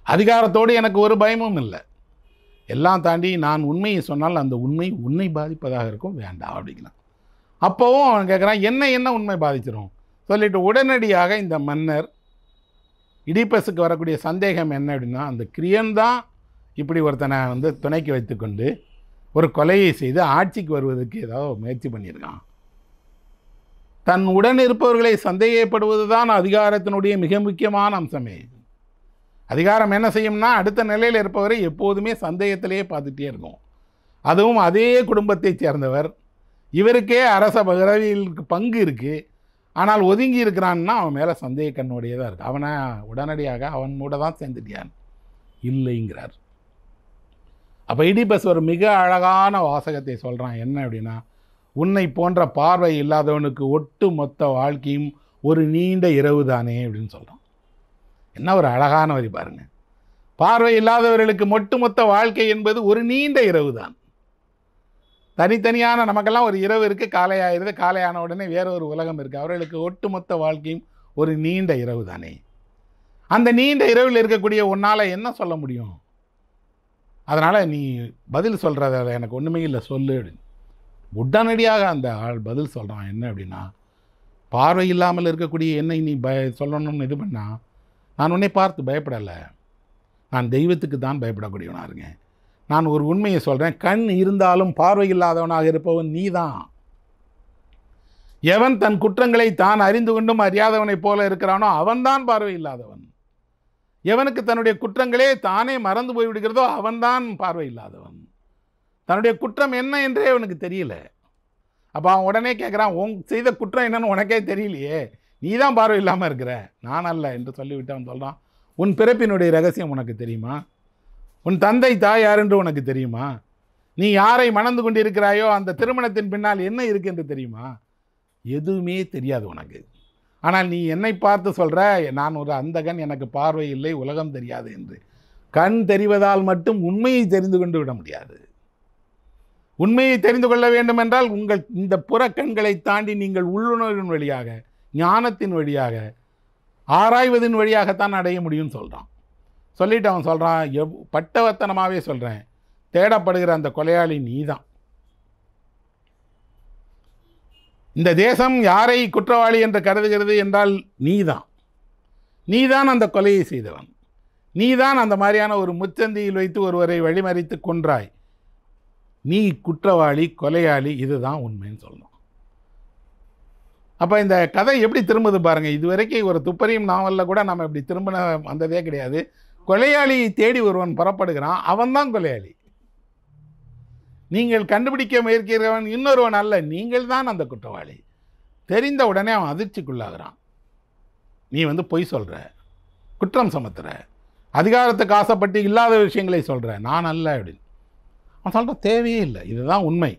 அதிகாரத்தோடு எனக்கு ஒரு பயமும் இல்லை. எல்லாம் தாண்டி நான் உண்மையை சொன்னால் அந்த உண்மை உன்னை பாதிப்பதாக இருக்கும், வேண்டாம் அப்படிங்கிறான். அப்போவும் அவன் கேட்குறான், என்ன உண்மை பாதிச்சிடும் சொல்லிட்டு உடனடியாக இந்த மன்னர் இடிபஸுக்கு வரக்கூடிய சந்தேகம் என்ன அப்படின்னா, அந்த கிரியன் தான் இப்படி ஒருத்தனை வந்து துணைக்கு வைத்துக்கொண்டு ஒரு கொலையை செய்து ஆட்சிக்கு வருவதற்கு ஏதாவது முயற்சி பண்ணியிருக்கான். தன் உடன் இருப்பவர்களை சந்தேகப்படுவது தான் அதிகாரத்தினுடைய மிக முக்கியமான அம்சமே. அதிகாரம் என்ன செய்யும்னா, அடுத்த நிலையில் இருப்பவரை எப்போதுமே சந்தேகத்திலேயே பார்த்துட்டே இருக்கும். அதுவும் அதே குடும்பத்தைச் சேர்ந்தவர், இவருக்கே அரச பதவிகளுக்கு பங்கு இருக்குது, ஆனால் ஒதுங்கி இருக்கிறான்னா அவன் மேலே சந்தேக கண்ணுடைய தான் இருக்குது. அவனை உடனடியாக அவன் கூட தான் சேர்ந்துட்டியான் இல்லைங்கிறார். அப்போ இடிபஸ் ஒரு மிக அழகான வாசகத்தை சொல்கிறான். என்ன அப்படின்னா, உன்னை போன்ற பார்வை இல்லாதவனுக்கு ஒட்டு மொத்த வாழ்க்கையும் ஒரு நீண்ட இரவு தானே அப்படின்னு சொல்கிறான். என்ன ஒரு அழகான வரி பாருங்க. பார்வை இல்லாதவர்களுக்கு ஒட்டுமொத்த வாழ்க்கை என்பது ஒரு நீண்ட இரவு தான். தனித்தனியான நமக்கெல்லாம் ஒரு இரவு இருக்குது, காலை ஆயிடுது, காலை ஆன உடனே வேற ஒரு உலகம் இருக்குது. அவர்களுக்கு ஒட்டுமொத்த வாழ்க்கையும் ஒரு நீண்ட இரவு தானே. அந்த நீண்ட இரவில் இருக்கக்கூடிய உன்னால் என்ன சொல்ல முடியும்? அதனால் நீ பதில் சொல்கிறத எனக்கு ஒன்றுமே இல்லை சொல்லு அப்படின்னு. உடனடியாக அந்த ஆள் பதில் சொல்கிறான். என்ன அப்படின்னா, பார்வை இல்லாமல் இருக்கக்கூடிய என்னை நீ சொல்லணும்னு இது பண்ணால், நான் உன்னை பார்த்து பயப்படலை, நான் தெய்வத்துக்கு தான் பயப்படக்கூடியவனாக இருக்கேன். நான் ஒரு உண்மையை சொல்கிறேன், கண் இருந்தாலும் பார்வை இல்லாதவனாக இருப்பவன் நீ தான். எவன் தன் குற்றங்களை தான் அறிந்து கொண்டும் அறியாதவனைப் போல இருக்கிறானோ அவன்தான் பார்வை இல்லாதவன். எவனுக்கு தன்னுடைய குற்றங்களே தானே மறந்து போய்விடுகிறதோ அவன்தான் பார்வை இல்லாதவன். தன்னுடைய குற்றம் என்ன என்றே அவனுக்கு தெரியல. அப்போ அவன் உடனே கேட்குறான், உன் செய்த குற்றம் என்னன்னு உனக்கே தெரியலையே, நீ தான் பார்வை இல்லாமல் இருக்கிற, நான் அல்ல என்று சொல்லிவிட்டு அவன் சொல்கிறான், உன் பிறப்பினுடைய ரகசியம் உனக்கு தெரியுமா? உன் தந்தை தாய் யார் என்று உனக்கு தெரியுமா? நீ யாரை மணந்து கொண்டிருக்கிறாயோ அந்த திருமணத்தின் பின்னால் என்ன இருக்கு என்று தெரியுமா? எதுவுமே தெரியாது உனக்கு. ஆனால் நீ என்னை பார்த்து சொல்கிற, நான் ஒரு அந்தகன், எனக்கு பார்வை இல்லை, உலகம் தெரியாது என்று. கண் தெரிவதால் மட்டும் உண்மையை தெரிந்து கொண்டு விட முடியாது. உண்மையை தெரிந்து கொள்ள வேண்டும் என்றால் உங்கள் இந்த புறக்கண்களை தாண்டி நீங்கள் உள்ளுணர்வின் வழியாக, ஞானத்தின் வழியாக, ஆராய்வதின் வழியாகத்தான் அடைய முடியும்னு சொல்கிறான். சொல்லிவிட்டு அவன் சொல்கிறான், பட்டவர்த்தனமாகவே சொல்கிறேன், தேடப்படுகிற அந்த கொலையாளி நீ தான். இந்த தேசம் யாரை குற்றவாளி என்று கருதுகிறது என்றால் நீதான். நீதான் அந்த கொலையை செய்தவன். நீதான் அந்த மாதிரியான ஒரு முச்சந்தியில் வைத்து ஒருவரை வழிமறித்து கொன்றாய். நீ குற்றவாளி, கொலையாளி, இதுதான் உண்மைன்னு சொல்லணும். அப்போ இந்த கதை எப்படி திரும்புது பாருங்கள். இதுவரைக்கும் ஒரு துப்பறியும் நாவலில் கூட நம்ம இப்படி திரும்பின வந்ததே கிடையாது. கொலையாளியை தேடி ஒருவன் புறப்படுகிறான், அவன்தான் கொலையாளி. நீங்கள் கண்டுபிடிக்க முயற்சிக்கிறவன் இன்னொருவன் அல்ல, நீங்கள் தான் அந்த குற்றவாளி. தெரிந்த உடனே அவன் அதிர்ச்சிக்குள்ளாகிறான். நீ பொய் சொல்கிற, குற்றம் சுமத்துற, அதிகாரத்துக்கு ஆசைப்பட்டு இல்லாத விஷயங்களை சொல்கிற, நான் அல்ல அப்படின்னு. அவன் சொல்கிற தேவையே இல்லை, இதுதான் உண்மை,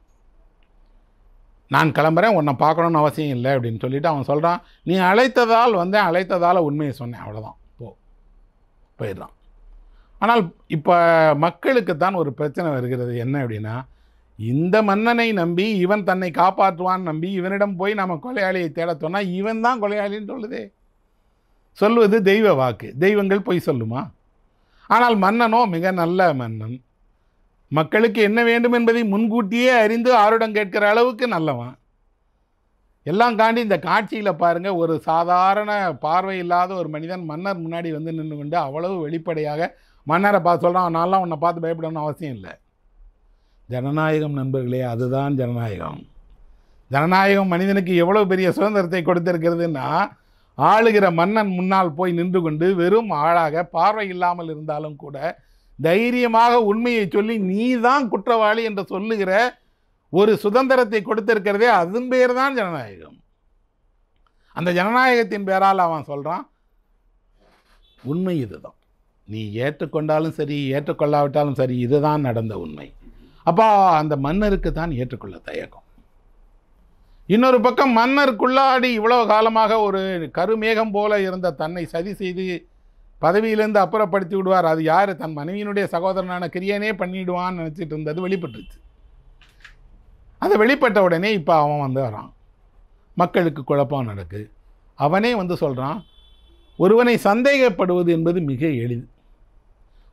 நான் கிளம்புறேன், உன்னை பார்க்கணுன்னு அவசியம் இல்லை அப்படின்னு சொல்லிவிட்டு அவன் சொல்கிறான், நீ அழைத்ததால் வந்தேன், அழைத்ததால் உண்மையை சொன்னேன், அவ்வளோதான், போயிடுறான். ஆனால் இப்போ மக்களுக்குத்தான் ஒரு பிரச்சனை வருகிறது. என்ன அப்படின்னா, இந்த மன்னனை நம்பி இவன் தன்னை காப்பாற்றுவான்னு நம்பி இவனிடம் போய் நம்ம கொலையாளியை தேட சொன்னால் இவன் தான் கொலையாளின்னு சொல்லுதே. சொல்வது தெய்வ வாக்கு, தெய்வங்கள் பொய் சொல்லுமா? ஆனால் மன்னனோ மிக நல்ல மன்னன், மக்களுக்கு என்ன வேண்டும் என்பதை முன்கூட்டியே அறிந்து ஆருடம் கேட்கிற அளவுக்கு நல்லவன். எல்லாம் காண்டி இந்த காட்சியில் பாருங்கள், ஒரு சாதாரண பார்வை இல்லாத ஒரு மனிதன் மன்னர் முன்னாடி நின்று கொண்டு அவ்வளவு வெளிப்படையாக மன்னரை பார்த்து சொல்கிறான், நான்லாம் உன்னை பார்த்து பயப்படணும்னு அவசியம் இல்லை. ஜனநாயகம் நண்பர்களே, அதுதான் ஜனநாயகம். ஜனநாயகம் மனிதனுக்கு எவ்வளோ பெரிய சுதந்திரத்தை கொடுத்திருக்கிறதுன்னா, ஆளுகிற மன்னன் முன்னால் போய் நின்று கொண்டு வெறும் ஆளாக பார்வை இல்லாமல் இருந்தாலும் கூட தைரியமாக உண்மையை சொல்லி நீ தான் குற்றவாளி என்று சொல்லுகிற ஒரு சுதந்திரத்தை கொடுத்திருக்கிறதே, அதன் பேர் தான் ஜனநாயகம். அந்த ஜனநாயகத்தின் பேரால் அவன் சொல்கிறான், உண்மை இதுதான், நீ ஏற்றுக்கொண்டாலும் சரி ஏற்றுக்கொள்ளாவிட்டாலும் சரி, இதுதான் நடந்த உண்மை. அப்போ அந்த மன்னருக்கு தான் ஏற்றுக்கொள்ள தயக்கம். இன்னொரு பக்கம் மன்னருக்குள்ளாடி இவ்வளோ காலமாக ஒரு கருமேகம் போல இருந்த தன்னை சதி செய்து பதவியிலேருந்து அப்புறப்படுத்தி விடுவார், அது யார், தன் மனைவியினுடைய சகோதரனான கிரியனே பண்ணிவிடுவான்னு நினச்சிட்டு இருந்தது வெளிப்பட்டுருச்சு. அது வெளிப்பட்ட உடனே இப்போ அவன் வரான், மக்களுக்கு குழப்பம் நடக்கு. அவனே சொல்கிறான், ஒருவனை சந்தேகப்படுவது என்பது மிக எளிது,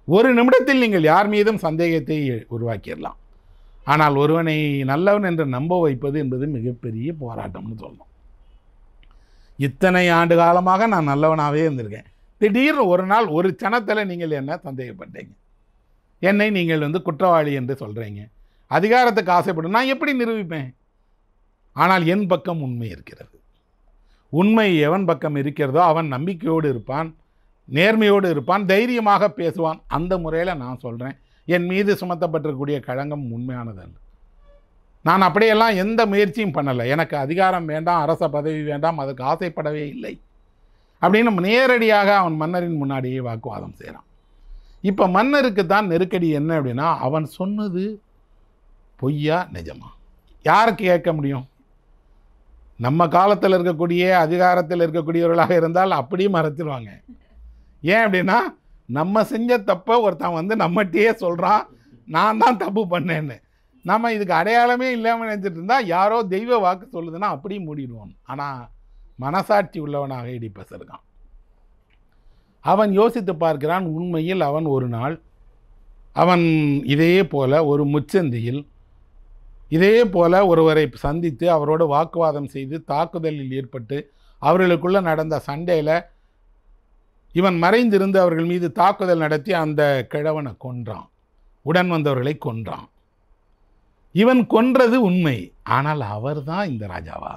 ஒரு நிமிடத்தில் நீங்கள் யார் மீதும் சந்தேகத்தை உருவாக்கிடலாம். ஆனால் ஒருவனை நல்லவன் என்று நம்ப வைப்பது என்பது மிகப்பெரிய போராட்டம்னு சொல்லணும். இத்தனை ஆண்டு காலமாக நான் நல்லவனாகவே இருந்திருக்கேன். திடீர்னு ஒரு நாள் ஒரு சனத்தில் நீங்கள் என்ன சந்தேகப்பட்டீங்க, என்னை நீங்கள் குற்றவாளி என்று சொல்கிறீங்க. அதிகாரத்துக்கு ஆசைப்பட்டு நான் எப்படி நிரூபிப்பேன்? ஆனால் என் பக்கம் உண்மை இருக்கிறது. உண்மை எவன் பக்கம் இருக்கிறதோ அவன் நம்பிக்கையோடு இருப்பான், நேர்மையோடு இருப்பான், தைரியமாக பேசுவான். அந்த முறையில் நான் சொல்கிறேன், என் மீது சுமத்தப்பட்டிருக்கக்கூடிய களங்கம் உண்மையானதல்ல. நான் அப்படியெல்லாம் எந்த முயற்சியும் பண்ணலை. எனக்கு அதிகாரம் வேண்டாம், அரச பதவி வேண்டாம், அதுக்கு ஆசைப்படவே இல்லை அப்படின்னு நேரடியாக அவன் மன்னரின் முன்னாடியே வாக்குவாதம் செய்கிறான். இப்போ மன்னருக்கு தான் நெருக்கடி என்ன அப்படின்னா, அவன் சொன்னது பொய்யா நிஜமா யாருக்கு கேட்க முடியும்? நம்ம காலத்தில் இருக்கக்கூடிய அதிகாரத்தில் இருக்கக்கூடியவர்களாக இருந்தால் அப்படியே மறைச்சிருவாங்க. ஏன் அப்படின்னா, நம்ம செஞ்ச தப்பை ஒருத்தன் நம்மகிட்டயே சொல்கிறான், நான் தான் தப்பு பண்ணேன்னு. நம்ம இதுக்கு அடையாளமே இல்லாமல் நினச்சிட்டு இருந்தால் யாரோ தெய்வ வாக்கு சொல்லுதுன்னா அப்படியே மூடிடுவோம். ஆனால் மனசாட்சி உள்ளவனாக இடிப்பஸ் இருக்கான். அவன் யோசித்து பார்க்கிறான். உண்மையில் அவன் ஒரு நாள் அவன் இதே போல் ஒரு முச்சந்தியில் இதே போல் ஒருவரை சந்தித்து அவரோடு வாக்குவாதம் செய்து தாக்குதலில் ஏற்பட்டு அவர்களுக்குள்ளே நடந்த சண்டையில் இவன் மறைந்திருந்து அவர்கள் மீது தாக்குதல் நடத்தி அந்த கிழவனை கொன்றான், உடன் வந்தவர்களை கொன்றான். இவன் கொன்றது உண்மை. ஆனால் அவர் தான் இந்த ராஜாவா?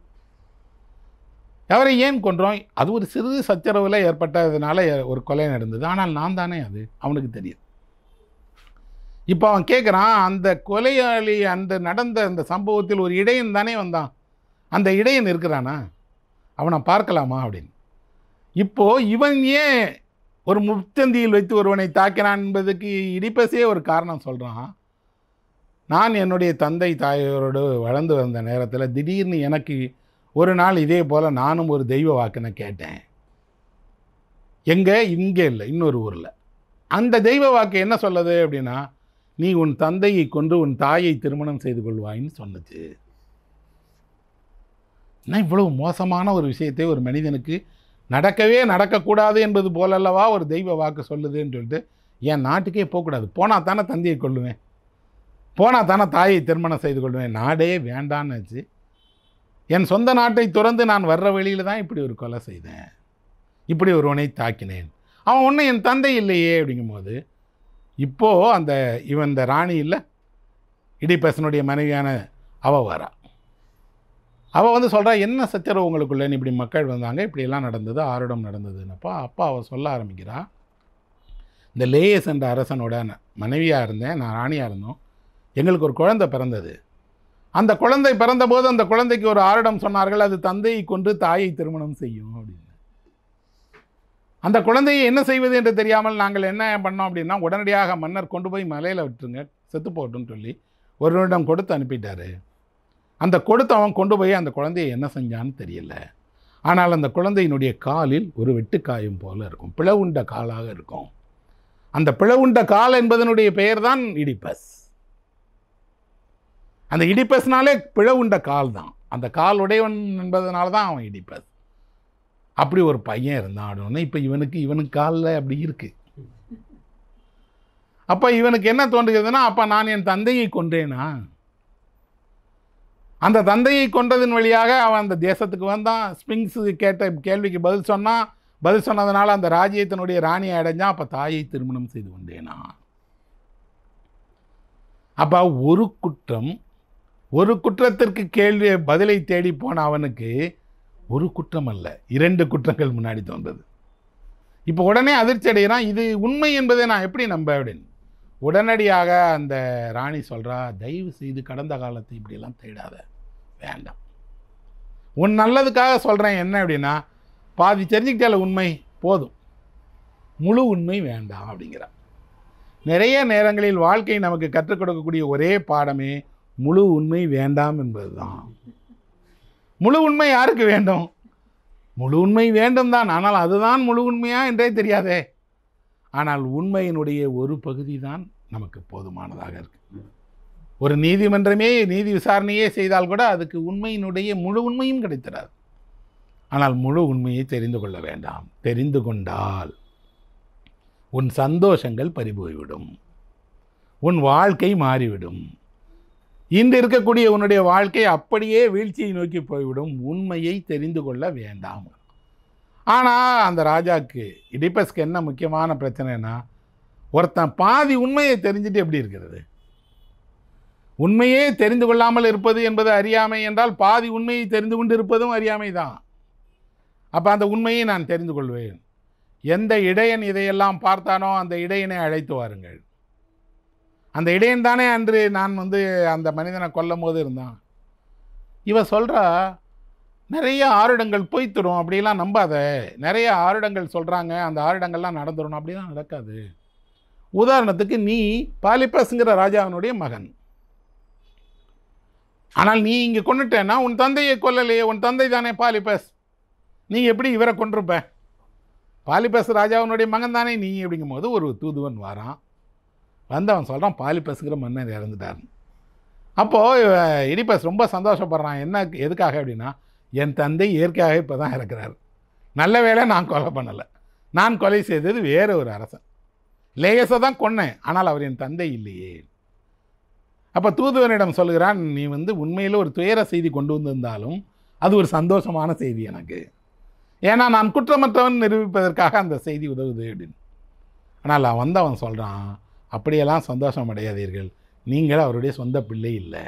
அவரை ஏன் கொன்றோம்? அது ஒரு சிறு சச்சரவில் ஏற்பட்டதுனால ஒரு கொலை நடந்தது. ஆனால் நான் தானே அது அவனுக்கு தெரியும். இப்போ அவன் கேட்குறான், அந்த கொலையாளி நடந்த அந்த சம்பவத்தில் ஒரு இடையன் தானே வந்தான், அந்த இடையன் இருக்கிறானா, அவனை பார்க்கலாமா அப்படின்னு. இப்போது இவன் ஏன் ஒரு முச்சந்தியில் வைத்து ஒருவனை தாக்கினான் என்பதுக்கு இடிப்பஸே ஒரு காரணம் சொல்கிறான். நான் என்னுடைய தந்தை தாயோடு வளர்ந்து வந்த நேரத்தில் திடீர்னு எனக்கு ஒரு நாள் இதே போல் நானும் ஒரு தெய்வ வாக்கினை கேட்டேன். இங்கே இல்லை, இன்னொரு ஊரில். அந்த தெய்வ வாக்கு என்ன சொல்லுது அப்படின்னா, நீ உன் தந்தையை கொன்று உன் தாயை திருமணம் செய்து கொள்வாயின்னு சொன்னுச்சு. என்ன இவ்வளவு மோசமான ஒரு விஷயத்தை ஒரு மனிதனுக்கு நடக்கக்கூடாது என்பது போலல்லவா ஒரு தெய்வ வாக்கு சொல்லுதுன்னு சொல்லிட்டு என் நாட்டுக்கே போகக்கூடாது. போனால் தானே தந்தையை கொள்ளுவேன், போனால் தானே தாயை திருமணம் செய்து கொள்வேன். நாடே வேண்டான்னு என் சொந்த நாட்டை துறந்து நான் வர்ற வழியில் தான் இப்படி ஒரு கொலை செய்தேன், இப்படி ஒருவனை தாக்கினேன். அவன் ஒன்றும் என் தந்தை இல்லையே அப்படிங்கும்போது, இப்போது இவன் இந்த ராணி இல்லை, இடிப்பசனுடைய மனைவியான அவள் வரா. அவள் சொல்கிறா, என்ன சச்சரவு உங்களுக்குள்ளே, இப்படி மக்கள் வந்தாங்க, இப்படியெல்லாம் நடந்தது, ஆருடம் நடந்ததுன்னப்பா. அப்பா அவள் சொல்ல ஆரம்பிக்கிறா, இந்த லேயஸ் என்ற அரசனோட மனைவியாக இருந்தேன், நான் ராணியாக இருந்தோம், எங்களுக்கு ஒரு குழந்தை பிறந்தது. அந்த குழந்தை பிறந்தபோது அந்த குழந்தைக்கு ஒரு ஆருடம் சொன்னார்கள், அது தந்தையை கொன்று தாயை திருமணம் செய்யும் அப்படின்னு. அந்த குழந்தையை என்ன செய்வது என்று தெரியாமல் நாங்கள் என்ன பண்ணோம் அப்படின்னா, உடனடியாக மன்னர் கொண்டு போய் மலையில் விட்டுருங்க, செத்து போட்டுன்னு சொல்லி ஒருவரிடம் கொடுத்து அனுப்பிட்டார். அந்த அவன் கொண்டு போய் அந்த குழந்தையை என்ன செஞ்சான்னு தெரியல. ஆனால் அந்த குழந்தையினுடைய காலில் ஒரு வெட்டுக்காயம் போல இருக்கும், பிளவுண்ட காலாக இருக்கும். அந்த பிளவுண்ட கால் என்பதனுடைய பெயர் தான் இடிப்பஸ். அந்த இடிப்பஸ்னாலே பிளவுண்ட கால் தான், அந்த கால் உடையவன் என்பதனால தான் அவன் இடிப்பஸ். அப்படி ஒரு பையன் இருந்தான் அப்படின்னு. இப்போ இவனுக்கு காலில் அப்படி இருக்குது. அப்போ இவனுக்கு என்ன தோன்றுகிறதுனா, அப்போ நான் என் தந்தையை கொன்றேனா, அந்த தந்தையை கொன்றதன் வழியாக அவன் அந்த தேசத்துக்கு வந்தான், ஸ்பிங்ஸு கேட்ட கேள்விக்கு பதில் சொன்னான், பதில் சொன்னதுனால அந்த ராஜ்யத்தினுடைய ராணியை அடைஞ்சான், அப்போ தாயை திருமணம் செய்து கொண்டேனா. அப்போ ஒரு குற்றத்திற்கு கேள்வி பதிலை தேடி போன அவனுக்கு ஒரு குற்றம் அல்ல, 2 குற்றங்கள் முன்னாடி தோன்றது. இப்போ உடனே அதிர்ச்சி அடைகிறான், இது உண்மை என்பதை நான் எப்படி நம்ப அப்படின்னு. உடனடியாக அந்த ராணி சொல்கிறா, தயவு செய்து கடந்த காலத்தை இப்படியெல்லாம் தேடாத, வேண்டாம், உன் நல்லதுக்காக சொல்கிறேன். என்ன அப்படின்னா, பாதி தெரிஞ்சுக்கிட்டால உண்மை போதும், முழு உண்மை வேண்டாம் அப்படிங்கிறா. நிறைய நேரங்களில் வாழ்க்கை நமக்கு கற்றுக் கொடுக்கக்கூடிய ஒரே பாடமே முழு உண்மை வேண்டாம் என்பது தான். முழு உண்மை யாருக்கு வேண்டும்? முழு உண்மை வேண்டும் தான், ஆனால் அதுதான் முழு உண்மையா என்றே தெரியாதே. ஆனால் உண்மையினுடைய ஒரு பகுதி தான் நமக்கு போதுமானதாக இருக்கு. ஒரு நீதிமன்றமே நீதி விசாரணையே செய்தால் கூட அதுக்கு உண்மையினுடைய முழு உண்மையும் கிடைத்திடாது. ஆனால் முழு உண்மையை தெரிந்து கொள்ள வேண்டாம். தெரிந்து கொண்டால் உன் சந்தோஷங்கள் பறிபோய்விடும், உன் வாழ்க்கை மாறிவிடும். இன்று இருக்கக்கூடிய உன்னுடைய வாழ்க்கை அப்படியே வீழ்ச்சியை நோக்கி போய்விடும். உண்மையை தெரிந்து கொள்ள வேண்டாம். ஆனால் அந்த ராஜாவுக்கு, இடிபஸ்க்கு என்ன முக்கியமான பிரச்சனைனா, ஒருத்தன் பாதி உண்மையை தெரிஞ்சுட்டு எப்படி இருக்கிறது? உண்மையே தெரிந்து கொள்ளாமல் இருப்பது என்பது அறியாமை என்றால், பாதி உண்மையை தெரிந்து கொண்டு இருப்பதும் அறியாமை தான். அப்போ அந்த உண்மையை நான் தெரிந்து கொள்வேன். எந்த இடையன் இதையெல்லாம் பார்த்தானோ அந்த இடையனை அழைத்து வாருங்கள். அந்த இடையன் தானே அன்று நான் அந்த மனிதனை கொல்லும் போது இருந்தான். இவ சொல்கிறா, நிறைய ஆருடங்கள் பொய்த்துடும், அப்படிலாம் நம்பாத. நிறைய ஆருடங்கள் சொல்கிறாங்க, அந்த ஆருடங்கள்லாம் நடந்துடணும், அப்படிலாம் நடக்காது. உதாரணத்துக்கு, நீ பாலிபஸ்ங்கிற ராஜாவினுடைய மகன். ஆனால் நீ இங்கே கொண்டுட்டேன்னா உன் தந்தையை கொல்லலையே, உன் தந்தை தானே பாலிபஸ். நீ எப்படி இவரை கொண்டிருப்ப? பாலிபஸ் ராஜாவினுடைய மகன் தானே நீ. அப்படிங்கும் போது ஒரு தூதுவன் வாரான். அவன் சொல்கிறான், பாலிபஸ்ங்கிற மன்னன் இறந்துட்டார். அப்போது இடிபஸ் ரொம்ப சந்தோஷப்படுறான். என்ன, எதுக்காக அப்படின்னா, என் தந்தை இயற்கையாக இப்போ தான் இறக்குறார். நல்ல வேளை நான் கொலை பண்ணலை. நான் கொலை செய்தது வேறு ஒரு அரசன். லேயஸை தான் கொன்னேன், ஆனால் அவர் என் தந்தை இல்லையே. அப்போ தூதுவனிடம் சொல்கிறான், நீ உண்மையில் ஒரு துயர செய்தி கொண்டு வந்திருந்தாலும் அது ஒரு சந்தோஷமான செய்தி எனக்கு. ஏன்னா நான் குற்றமற்றவன் நிரூபிப்பதற்காக அந்த செய்தி உதவுது அப்படின்னு. ஆனால் அவன் சொல்கிறான், அப்படியெல்லாம் சந்தோஷம் அடையாதீர்கள், நீங்கள் அவருடைய சொந்த பிள்ளை இல்லை.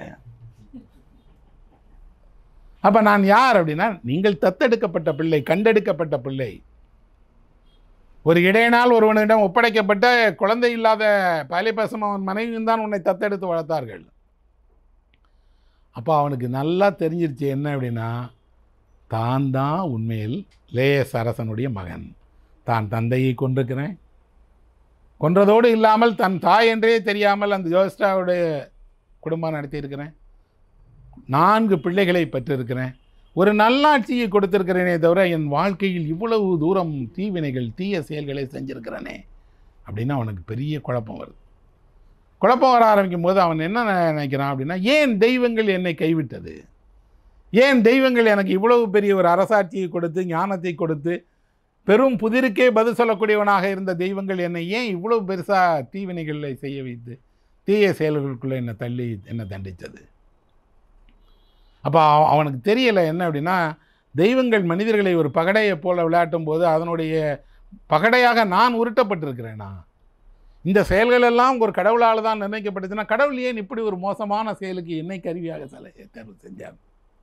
அப்போ நான் யார் அப்படின்னா, நீங்கள் தத்தெடுக்கப்பட்ட பிள்ளை, கண்டெடுக்கப்பட்ட பிள்ளை. ஒரு இடையினால் ஒருவனிடம் ஒப்படைக்கப்பட்ட குழந்தை இல்லாத பாலிபஸும் அவன் மனைவியும் தான் உன்னை தத்தெடுத்து வளர்த்தார்கள். அப்போ அவனுக்கு நல்லா தெரிஞ்சிருச்சு என்ன அப்படின்னா, தான் தான் உண்மையில் லேயஸ் அரசனுடைய மகன். தான் தந்தையை கொண்டிருக்கிறேன், கொன்றதோடு இல்லாமல் தன் தாய் என்றே தெரியாமல் அந்த ஜோஸ்டாவுடைய குடும்பம் நடத்தியிருக்கிறேன். 4 பிள்ளைகளை பெற்றிருக்கிறேன். ஒரு நல்லாட்சியை கொடுத்திருக்கிறேனே தவிர என் வாழ்க்கையில் இவ்வளவு தூரம் தீவினைகள், தீய செயல்களை செஞ்சுருக்கிறேனே அப்படின்னா அவனுக்கு பெரிய குழப்பம் வருது. குழப்பம் வர ஆரம்பிக்கும் போது அவன் என்ன நினைக்கிறான் அப்படின்னா, ஏன் தெய்வங்கள் என்னை கைவிட்டது? ஏன் தெய்வங்கள் எனக்கு இவ்வளவு பெரிய ஒரு அரசாட்சியை கொடுத்து, ஞானத்தை கொடுத்து, பெரும் புதிருக்கே பதில் சொல்லக்கூடியவனாக இருந்த தெய்வங்கள் என்னை ஏன் இவ்வளவு பெருசாக தீவினைகளை செய்ய வைத்து, தீய செயல்களுக்குள்ளே என்னை தள்ளி என்னை தண்டித்தது? அப்போ அவனுக்கு தெரியலை என்ன அப்படின்னா, தெய்வங்கள் மனிதர்களை ஒரு பகடையை போல் விளையாட்டும் போது அதனுடைய பகடையாக நான் உருட்டப்பட்டிருக்கிறேனா? இந்த செயல்கள் எல்லாம் ஒரு கடவுளால் தான் நிர்ணயிக்கப்பட்டுச்சுன்னா, கடவுள் ஏன் இப்படி ஒரு மோசமான செயலுக்கு என்னை கருவியாக தேர்வு செஞ்சார்?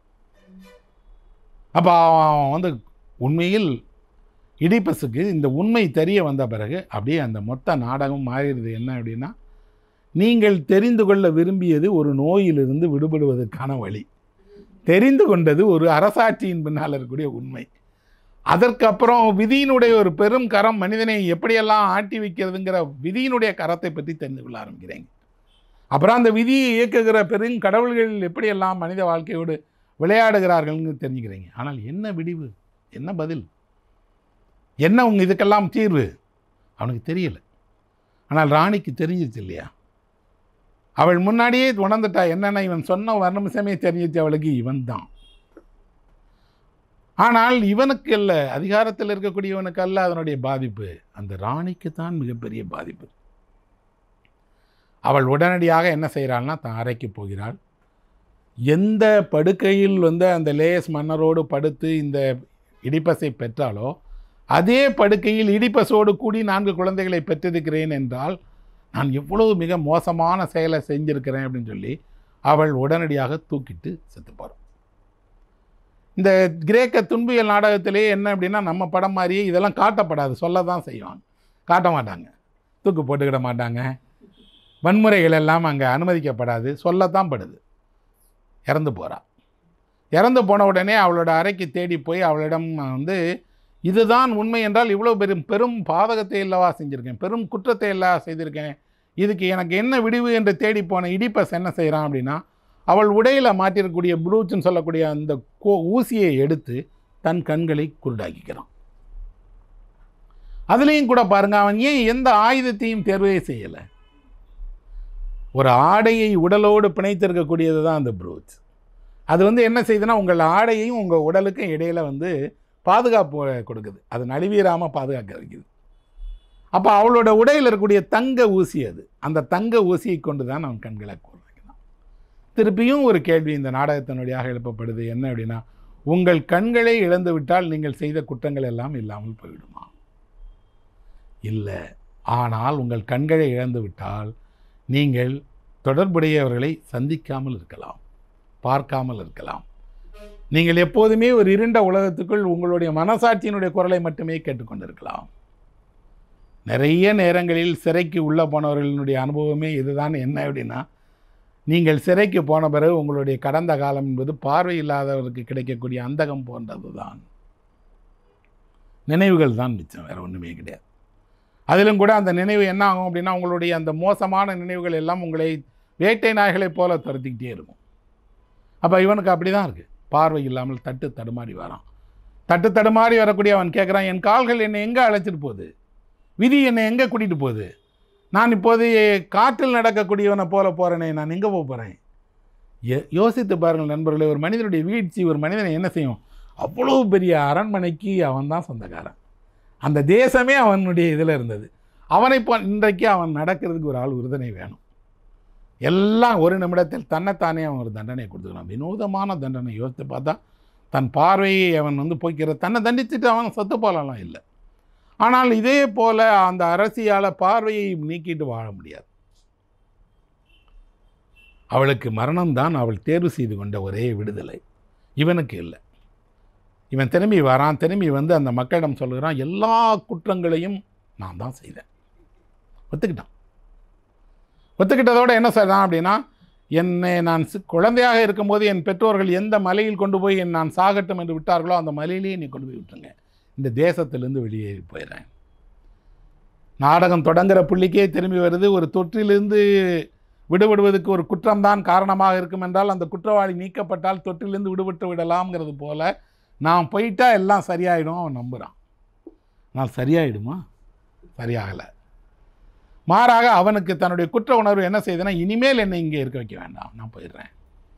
அப்போ அவன் உண்மையில் இடிபஸுக்கு இந்த உண்மை தெரிய வந்த பிறகு அப்படியே அந்த மொத்த நாடகம் மாறிடுது. என்ன அப்படின்னா, நீங்கள் தெரிந்து கொள்ள விரும்பியது ஒரு நோயிலிருந்து விடுபடுவதற்கான வழி, தெரிந்து கொண்டது ஒரு அரசாட்சியின் பின்னால் இருக்கக்கூடிய உண்மை. அதற்கப்புறம் விதியினுடைய ஒரு பெரும் கரம் மனிதனை எப்படியெல்லாம் ஆட்டி வைக்கிறதுங்கிற விதியினுடைய கரத்தை பற்றி தெரிந்து கொள்ள ஆரம்பிக்கிறேங்க. அப்புறம் அந்த விதியை இயக்குகிற பெரும் கடவுள்கள் எப்படியெல்லாம் மனித வாழ்க்கையோடு விளையாடுகிறார்கள்னு தெரிஞ்சுக்கிறீங்க. ஆனால் என்ன விடிவு, என்ன பதில், என்ன இதுக்கெல்லாம் தீர்வு அவனுக்கு தெரியலை. ஆனால் ராணிக்கு தெரிஞ்சிச்சு இல்லையா? அவள் முன்னாடியே உணர்ந்துட்டா. என்னென்ன இவன் சொன்ன வர்ணமிசமே தெரிஞ்சிச்சு அவளுக்கு, இவன் தான். ஆனால் இவனுக்கு அல்ல, அதிகாரத்தில் இருக்கக்கூடியவனுக்கு அல்ல அதனுடைய பாதிப்பு, அந்த ராணிக்கு தான் மிகப்பெரிய பாதிப்பு. அவள் உடனடியாக என்ன செய்கிறாள்னா, தான் அறைக்கு போகிறாள். எந்த படுக்கையில் அந்த லேயஸ் மன்னரோடு படுத்து இந்த இடிபஸை பெற்றாலோ அதே படுக்கையில் இடிபஸோடு கூடி 4 குழந்தைகளை பெற்றிருக்கிறேன் என்றால் நான் எவ்வளவு மிக மோசமான செயலை செஞ்சிருக்கிறேன் அப்படின்னு சொல்லி அவள் உடனடியாக தூக்கிட்டு செத்து போகிறாள். இந்த கிரேக்க துன்பியல் நாடகத்திலே என்ன அப்படின்னா, நம்ம படம் மாதிரியே இதெல்லாம் காட்டப்படாது, சொல்ல தான் செய்வாங்க, காட்ட மாட்டாங்க, தூக்கு போட்டுக்கிட மாட்டாங்க, வன்முறைகள் எல்லாம் அங்கே அனுமதிக்கப்படாது, சொல்லத்தான் படுது. இறந்து போகிறாள். இறந்து போன உடனே அவளோட அறைக்கு தேடி போய் அவளிடம் இதுதான் உண்மை என்றால் இவ்வளோ பெரும் பாதகத்தை இல்லவா செஞ்சுருக்கேன், பெரும் குற்றத்தை எல்லாம் செய்திருக்கேன், இதுக்கு எனக்கு என்ன விடிவு என்று தேடி போன இடிபஸ் என்ன செய்கிறான் அப்படின்னா, அவள் உடையில் மாட்டிருக்கக்கூடிய ப்ரூச்சுன்னு சொல்லக்கூடிய அந்த ஊசியை எடுத்து தன் கண்களை குருடாக்கிக்கிறான். அதுலேயும் கூட பாருங்கள், அவன் ஏன் எந்த ஆயுதத்தையும் தேர்வே செய்யலை. ஒரு ஆடையை உடலோடு பிணைத்திருக்கக்கூடியது தான் அந்த ப்ரூச். அது என்ன செய்யுதுன்னா, உங்கள் ஆடையையும் உங்கள் உடலுக்கும் இடையில் பாதுகாப்பு கொடுக்குது, அது நழுவீராமல் பாதுகாக்க வைக்குது. அப்போ அவளோட உடையில் இருக்கக்கூடிய தங்க ஊசி அது. அந்த தங்க ஊசியை கொண்டு தான் அவன் கண்களை கூறாக்கிறான். திருப்பியும் ஒரு கேள்வி இந்த நாடகத்தினுடையாக எழுப்பப்படுது. என்ன அப்படின்னா, உங்கள் கண்களை இழந்து விட்டால் நீங்கள் செய்த குற்றங்கள் எல்லாம் இல்லாமல் போய்விடுமா? இல்லை. ஆனால் உங்கள் கண்களை இழந்து விட்டால் நீங்கள் தொடர்புடையவர்களை சந்திக்காமல் இருக்கலாம், பார்க்காமல் இருக்கலாம். நீங்கள் எப்போதுமே ஒரு இருண்ட உலகத்துக்குள் உங்களுடைய மனசாட்சியினுடைய குரலை மட்டுமே கேட்டுக்கொண்டிருக்கலாம். நிறைய நேரங்களில் சிறைக்கு உள்ளே போனவர்களினுடைய அனுபவமே இதுதான். என்ன அப்படின்னா, நீங்கள் சிறைக்கு போன பிறகு உங்களுடைய கடந்த காலம் என்பது பார்வை இல்லாதவருக்கு கிடைக்கக்கூடிய அந்தகம் போன்றது தான். நினைவுகள் தான் மிச்சம், வேறு ஒன்றுமே கிடையாது. அதிலும் கூட அந்த நினைவு என்ன ஆகும் அப்படின்னா, உங்களுடைய அந்த மோசமான நினைவுகள் எல்லாம் உங்களை வேட்டை நாய்களைப் போல துரத்திக்கிட்டே இருக்கும். அப்போ இவனுக்கு அப்படி தான் இருக்குது. பார்வை இல்லாமல் தட்டு தடுமாறி வரான். தட்டு தடுமாறி வரக்கூடிய அவன் கேட்குறான், என் கால்கள் என்னை எங்கே அழைச்சிட்டு போகுது? விதி என்னை எங்கே கூட்டிகிட்டு போகுது? நான் இப்போது காற்றில் நடக்கக்கூடியவனை போல போகிறேனே, நான் எங்கே போக போகிறேன்? யோசித்து பாருங்கள் நண்பர்களே, ஒரு மனிதனுடைய வீழ்ச்சி ஒரு மனிதனை என்ன செய்யும்? அவ்வளோ பெரிய அரண்மனைக்கு அவன் தான் சொந்தக்காரன். அந்த தேசமே அவனுடைய இதில் இருந்தது. அவனை இன்றைக்கு அவன் நடக்கிறதுக்கு ஒரு ஆள் உறுதுணை வேணும். எல்லாம் ஒரு நிமிடத்தில் தன்னைத்தானே அவன் ஒரு தண்டனை கொடுத்துக்கிறான். வினோதமான தண்டனை. யோசித்து பார்த்தா தன் பார்வையை அவன் போய்க்கிற தன்னை தண்டிச்சுட்டு அவன் சத்து போலலாம் இல்லை. ஆனால் இதே போல் அந்த அரசியால் பார்வையை நீக்கிட்டு வாழ முடியாது. அவளுக்கு மரணம்தான் அவள் தேர்வு செய்து கொண்ட ஒரே விடுதலை. இவனுக்கு இல்லை. இவன் திரும்பி வரான். திரும்பி அந்த மக்களிடம் சொல்லுகிறான், எல்லா குற்றங்களையும் நான் தான் செய்தேன். ஒத்துக்கிட்டான். ஒத்துக்கிட்டதோடு என்ன செய்தான் அப்படின்னா, என்னை நான் குழந்தையாக இருக்கும்போது என் பெற்றோர்கள் எந்த மலையில் கொண்டு போய் நான் சாகட்டும் என்று விட்டார்களோ அந்த மலையிலேயே நீ கொண்டு போய் விட்டுருங்க. இந்த தேசத்திலிருந்து வெளியேறி போயிடுறேன். நாடகம் தொடங்குகிற புள்ளிக்கே திரும்பி வருது. ஒரு தொற்றிலிருந்து விடுபடுவதற்கு ஒரு குற்றம்தான் காரணமாக இருக்கும் என்றால் அந்த குற்றவாளி நீக்கப்பட்டால் தொற்றிலிருந்து விடுபட்டு விடலாம்ங்கிறது போல் நான் போயிட்டா எல்லாம் சரியாயிடும் அவன் நம்புகிறான். ஆனால் சரியாயிடுமா? சரியாகலை. மாறாக அவனுக்கு தன்னுடைய குற்ற உணர்வு என்ன செய்யுதுன்னா, இனிமேல் என்னை இங்கே இருக்க வைக்க வேண்டாம், நான் போயிடுறேன்.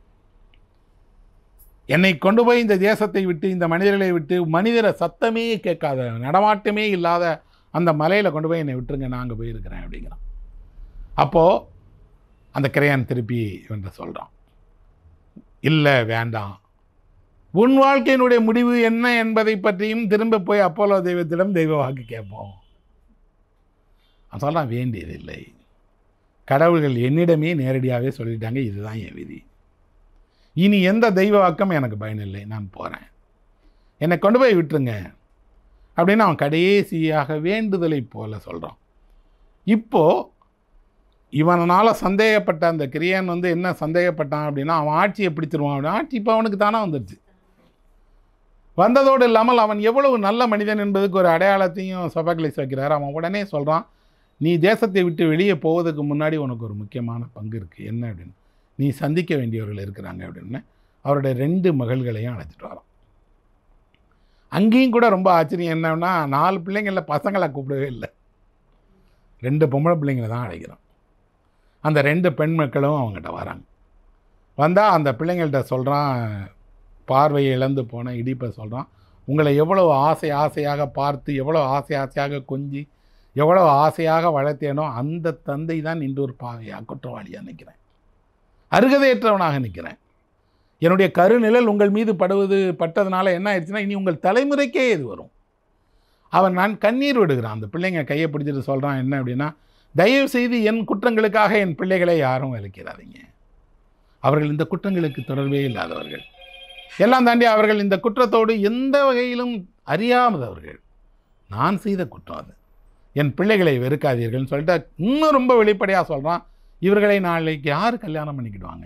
என்னை கொண்டு போய் இந்த தேசத்தை விட்டு, இந்த மனிதர்களை விட்டு, மனிதரை சத்தமே கேட்காத, நடமாட்டமே இல்லாத அந்த மலையில் கொண்டு போய் என்னை விட்டுருங்க, நான் அங்கே போயிருக்கிறேன் அப்படிங்கிறான். அப்போது அந்த கிரையான் திருப்பி இவன்கிட்ட சொல்கிறான், இல்லை வேண்டாம், உன் வாழ்க்கையினுடைய முடிவு என்ன என்பதை பற்றியும் திரும்ப போய் அப்போலோ தெய்வத்திடம் தெய்வ வாக்கு கேட்போம். அவன் சொல்கிறான், வேண்டியதில்லை, கடவுள்கள் என்னிடமே நேரடியாகவே சொல்லிட்டாங்க, இதுதான் என் விதி, இனி எந்த தெய்வ வாக்கம் எனக்கு பயனில்லை, நான் போகிறேன், என்னை கொண்டு போய் விட்டுருங்க அப்படின்னு அவன் கடைசியாக வேண்டுதலை போல சொல்கிறான். இப்போது இவனால் சந்தேகப்பட்ட அந்த கிரியன் என்ன சந்தேகப்பட்டான் அப்படின்னா, அவன் ஆட்சியை பிடிச்சிருவான் அப்படின்னு. ஆட்சி இப்போ அவனுக்கு தானே வந்துடுச்சு. வந்ததோடு இல்லாமல் அவன் எவ்வளவு நல்ல மனிதன் என்பதுக்கு ஒரு அடையாளத்தையும் சொபக்லிஸ் வைக்கிறார். அவன் உடனே சொல்கிறான், நீ தேசத்தை விட்டு வெளியே போவதுக்கு முன்னாடி உனக்கு ஒரு முக்கியமான பங்கு இருக்குது. என்ன அப்படின்னு, நீ சந்திக்க வேண்டியவர்கள் இருக்கிறாங்க அப்படின்னு அவருடைய 2 மகள்களையும் அழைச்சிட்டு வரான். அங்கேயும் கூட ரொம்ப ஆச்சரியம் என்னன்னா, 4 பிள்ளைங்களில் பசங்களை கூப்பிடவே இல்லை, 2 பொம்பளை பிள்ளைங்களை தான் அழைக்கிறான். அந்த 2 பெண் மக்களும் அவங்ககிட்ட வராங்க. வந்தால் அந்த பிள்ளைங்கள்ட்ட சொல்கிறான், பார்வையை இழந்து போன இடிப்பை சொல்கிறான், உங்களை எவ்வளோ ஆசையாக பார்த்து, எவ்வளோ ஆசையாக கொஞ்சி, எவ்வளோ ஆசையாக வளர்த்தேனோ அந்த தந்தை தான் இன்று ஒரு குற்றவாளியாக நிற்கிறேன், அருகதையற்றவனாக நிற்கிறேன். என்னுடைய கருநிழல் உங்கள் மீது பட்டதுனால என்ன ஆயிடுச்சுன்னா, இனி உங்கள் தலைமுறைக்கே இது வரும். நான் கண்ணீர் விடுகிறான். அந்த பிள்ளைங்க கையை பிடிச்சிட்டு சொல்கிறான் என்ன அப்படின்னா, தயவு செய்து என் குற்றங்களுக்காக என் பிள்ளைகளை யாரும் விலக்கிறாதீங்க. அவர்கள் இந்த குற்றங்களுக்கு தொடர்பே இல்லாதவர்கள். எல்லாம் தாண்டி அவர்கள் இந்த குற்றத்தோடு எந்த வகையிலும் அறியாதவர்கள். நான் செய்த குற்றம் அது. என் பிள்ளைகளை வெறுக்காதீர்கள்னு சொல்லிட்டு இன்னும் ரொம்ப வெளிப்படையாக சொல்கிறான். இவர்களை நாளைக்கு யார் கல்யாணம் பண்ணிக்கிடுவாங்க?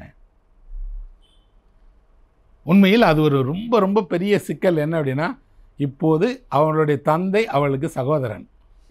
உண்மையில் அது ஒரு ரொம்ப ரொம்ப பெரிய சிக்கல். என்ன அப்படின்னா, இப்போது அவளுடைய தந்தை அவளுக்கு சகோதரன்.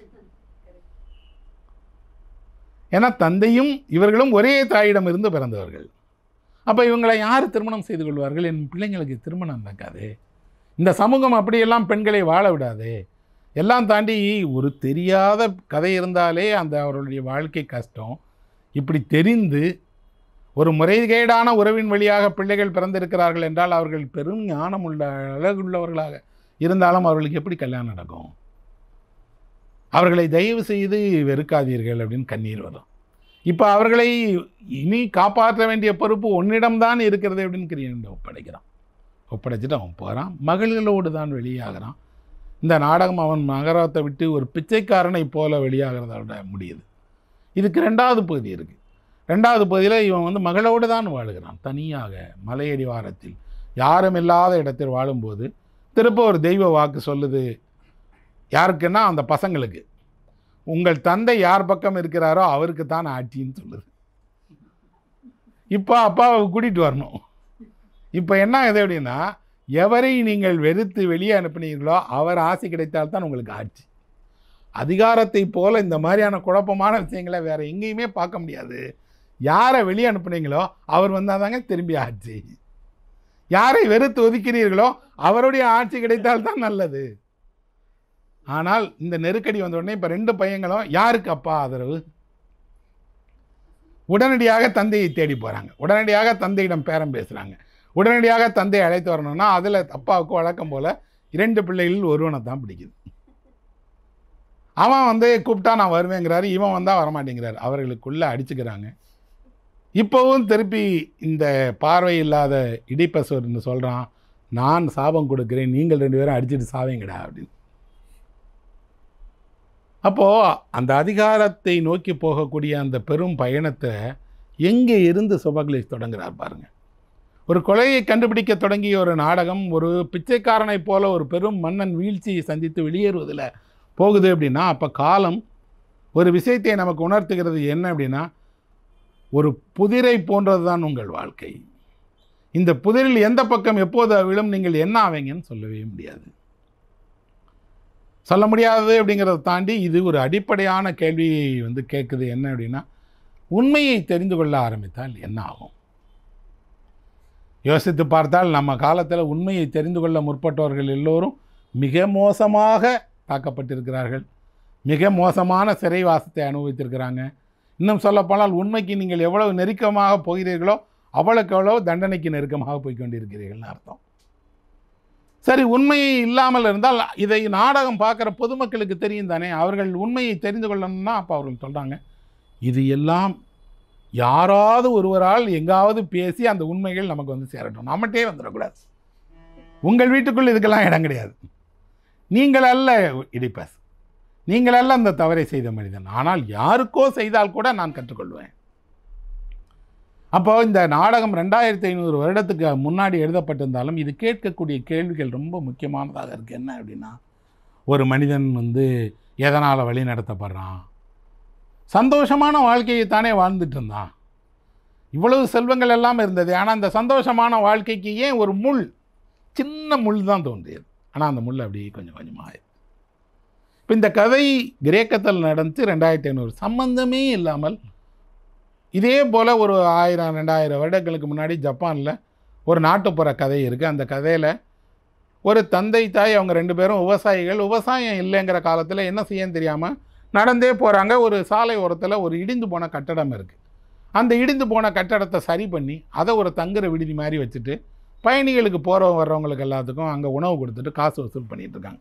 ஏன்னா தந்தையும் இவர்களும் ஒரே தாயிடம் இருந்து பிறந்தவர்கள். அப்போ இவங்களை யார் திருமணம் செய்து கொள்வார்கள்? என் பிள்ளைங்களுக்கு திருமணம் நடக்காது. இந்த சமூகம் அப்படியெல்லாம் பெண்களை வாழ விடாது. எல்லாம் தாண்டி ஒரு தெரியாத கதை இருந்தாலே அந்த அவர்களுடைய வாழ்க்கை கஷ்டம். இப்படி தெரிந்து ஒரு முறைகேடான உறவின் வழியாக பிள்ளைகள் பிறந்திருக்கிறார்கள் என்றால் அவர்கள் பெரும் ஞானம் உள்ள அழகுள்ளவர்களாக இருந்தாலும் அவர்களுக்கு எப்படி கல்யாணம் நடக்கும்? அவர்களை தயவு செய்து வெறுக்காதீர்கள் அப்படின்னு கண்ணீர் வரும். இப்போ அவர்களை இனி காப்பாற்ற வேண்டிய பொறுப்பு உன்னிடம்தான் இருக்கிறது அப்படின்னு கிரியன் ஒப்படைச்சிட்டு அவன் போகிறான். மகள்களோடு தான் வெளியாகிறான். இந்த நாடகம் அவன் நகரத்தை விட்டு ஒரு பிச்சைக்காரனை போல வெளியாகிறதோட முடியுது. இதுக்கு 2வது பகுதி இருக்குது. 2வது பகுதியில் இவன் மகளோடு தான் வாழுகிறான். தனியாக மலையடிவாரத்தில் யாரும் இல்லாத இடத்தில் வாழும்போது திரும்ப ஒரு தெய்வ வாக்கு சொல்லுது. யாருக்குன்னா அந்த பசங்களுக்கு, உங்கள் தந்தை யார் பக்கம் இருக்கிறாரோ அவருக்கு தான் ஆட்சின்னு சொல்லுது. இப்போ அப்பாவை கூட்டிகிட்டு வரணும். இப்போ என்ன ஆகுது அப்படின்னா, எவரை நீங்கள் வெறுத்து வெளியே அனுப்பினீர்களோ அவர் ஆசை கிடைத்தால்தான் உங்களுக்கு ஆட்சி. அதிகாரத்தை போல இந்த மாதிரியான குழப்பமான விஷயங்களை வேறு எங்கேயுமே பார்க்க முடியாது. யாரை வெளியே அனுப்புனீங்களோ அவர் வந்தால் தாங்க திரும்பி ஆட்சி. யாரை வெறுத்து ஒதுக்கிறீர்களோ அவருடைய ஆட்சி கிடைத்தால்தான் நல்லது. ஆனால் இந்த நெருக்கடி வந்த உடனே இப்போ 2 பையங்களும் யாருக்கு அப்பா ஆதரவு? உடனடியாக தந்தையை தேடி போகிறாங்க. உடனடியாக தந்தையிடம் பேரம் பேசுகிறாங்க. உடனடியாக தந்தையை அழைத்து வரணும்னா அதில் அப்பாவுக்கு வழக்கம் போல் 2 பிள்ளைகளில் ஒருவனை தான் பிடிக்குது. அவன் கூப்பிட்டா நான் வருவேங்கிறாரு, இவன் வந்தால் வரமாட்டேங்கிறாரு. அவர்களுக்குள்ளே அடிச்சுக்கிறாங்க. இப்போவும் திருப்பி இந்த பார்வை இல்லாத இடிப்பஸ் சொல்கிறான், நான் சாபம் கொடுக்குறேன், நீங்கள் 2 பேரும் அடிச்சுட்டு சாவேங்கடா அப்படின்னு. அப்போது அந்த அதிகாரத்தை நோக்கி போகக்கூடிய அந்த பெரும் பயணத்தை எங்கே இருந்து சோபக்லேஸ் தொடங்குகிறார் பாருங்கள். ஒரு கொலையை கண்டுபிடிக்க தொடங்கிய ஒரு நாடகம் ஒரு பிச்சைக்காரனை போல ஒரு பெரும் மன்னன் வீழ்ச்சியை சந்தித்து வெளியேறுவதில் போகுது அப்படின்னா, அப்போ காலம் ஒரு விஷயத்தை நமக்கு உணர்த்துகிறது. என்ன அப்படின்னா, ஒரு புதிரை போன்றது தான் உங்கள் வாழ்க்கை. இந்த புதிரில் எந்த பக்கம் எப்போது விழும் நீங்கள் என்ன ஆவீங்கன்னு சொல்லவே முடியாது. சொல்ல முடியாதது அப்படிங்கிறத தாண்டி இது ஒரு அடிப்படையான கேள்வியை கேட்குது. என்ன அப்படின்னா, உண்மையை தெரிந்து கொள்ள ஆரம்பித்தால் என்ன ஆகும்? யோசித்து பார்த்தால் நம்ம காலத்தில் உண்மையை தெரிந்து கொள்ள முற்பட்டவர்கள் எல்லோரும் மிக மோசமாக தாக்கப்பட்டிருக்கிறார்கள். மிக மோசமான சிறைவாசத்தை அனுபவித்திருக்கிறாங்க. இன்னும் சொல்லப்போனால் உண்மைக்கு நீங்கள் எவ்வளவு நெருக்கமாக போகிறீர்களோ அவ்வளோக்கு எவ்வளவு தண்டனைக்கு நெருக்கமாக போய் கொண்டிருக்கிறீர்கள்னு அர்த்தம். சரி, உண்மையை இல்லாமல் இருந்தால் இதை நாடகம் பார்க்குற பொதுமக்களுக்கு தெரியும் தானே. அவர்கள் உண்மையை தெரிந்து கொள்ளணும்னா அப்போ அவர்கள் சொல்கிறாங்க, இது எல்லாம் யாராவது ஒருவரால் எங்காவது பேசி அந்த உண்மைகள் நமக்கு சேரட்டும், நம்மகிட்டே வந்துடக்கூடாது. உங்கள் வீட்டுக்குள் இதுக்கெல்லாம் இடம் கிடையாது. நீங்கள் அல்ல இடிப்பஸ், நீங்கள் அல்ல அந்த தவறை செய்த மனிதன், ஆனால் யாருக்கோ செய்தால் கூட நான் கற்றுக்கொள்வேன். அப்போ இந்த நாடகம் 2500 வருடத்துக்கு முன்னாடி எழுதப்பட்டிருந்தாலும் இது கேட்கக்கூடிய கேள்விகள் ரொம்ப முக்கியமானதாக இருக்குது. என்ன அப்படின்னா, ஒரு மனிதன் எதனால் வழி நடத்தப்படுறான்? சந்தோஷமான வாழ்க்கையை தானே வாழ்ந்துட்டு இருந்தான். இவ்வளவு செல்வங்கள் எல்லாம் இருந்தது. ஆனால் அந்த சந்தோஷமான வாழ்க்கைக்கு ஏன் ஒரு சின்ன முள் தான் தோன்றியது. ஆனால் அந்த முள் அப்படி கொஞ்சம் கொஞ்சமாக ஆயிடுது. இப்போ இந்த கதை கிரேக்கத்தில் நடந்து 2500 சம்பந்தமே இல்லாமல் இதே போல் ஒரு 1000-2000 வருடங்களுக்கு முன்னாடி ஜப்பானில் ஒரு நாட்டுப்புற கதை இருக்குது. அந்த கதையில் ஒரு தந்தை தாய் அவங்க 2 பேரும் விவசாயிகள். விவசாயம் இல்லைங்கிற காலத்தில் என்ன செய்யன்னு தெரியாமல் நடந்தே போகிறாங்க. ஒரு சாலை ஓரத்தில் ஒரு இடிந்து போன கட்டடம் இருக்குது. அந்த இடிந்து போன கட்டடத்தை சரி பண்ணி அதை ஒரு தங்குற விடுதி மாதிரி வச்சுட்டு பயணிகளுக்கு போகிறவங்க வர்றவங்களுக்கு எல்லாத்துக்கும் அங்கே உணவு கொடுத்துட்டு காசு வசூல் பண்ணிகிட்ருக்காங்க.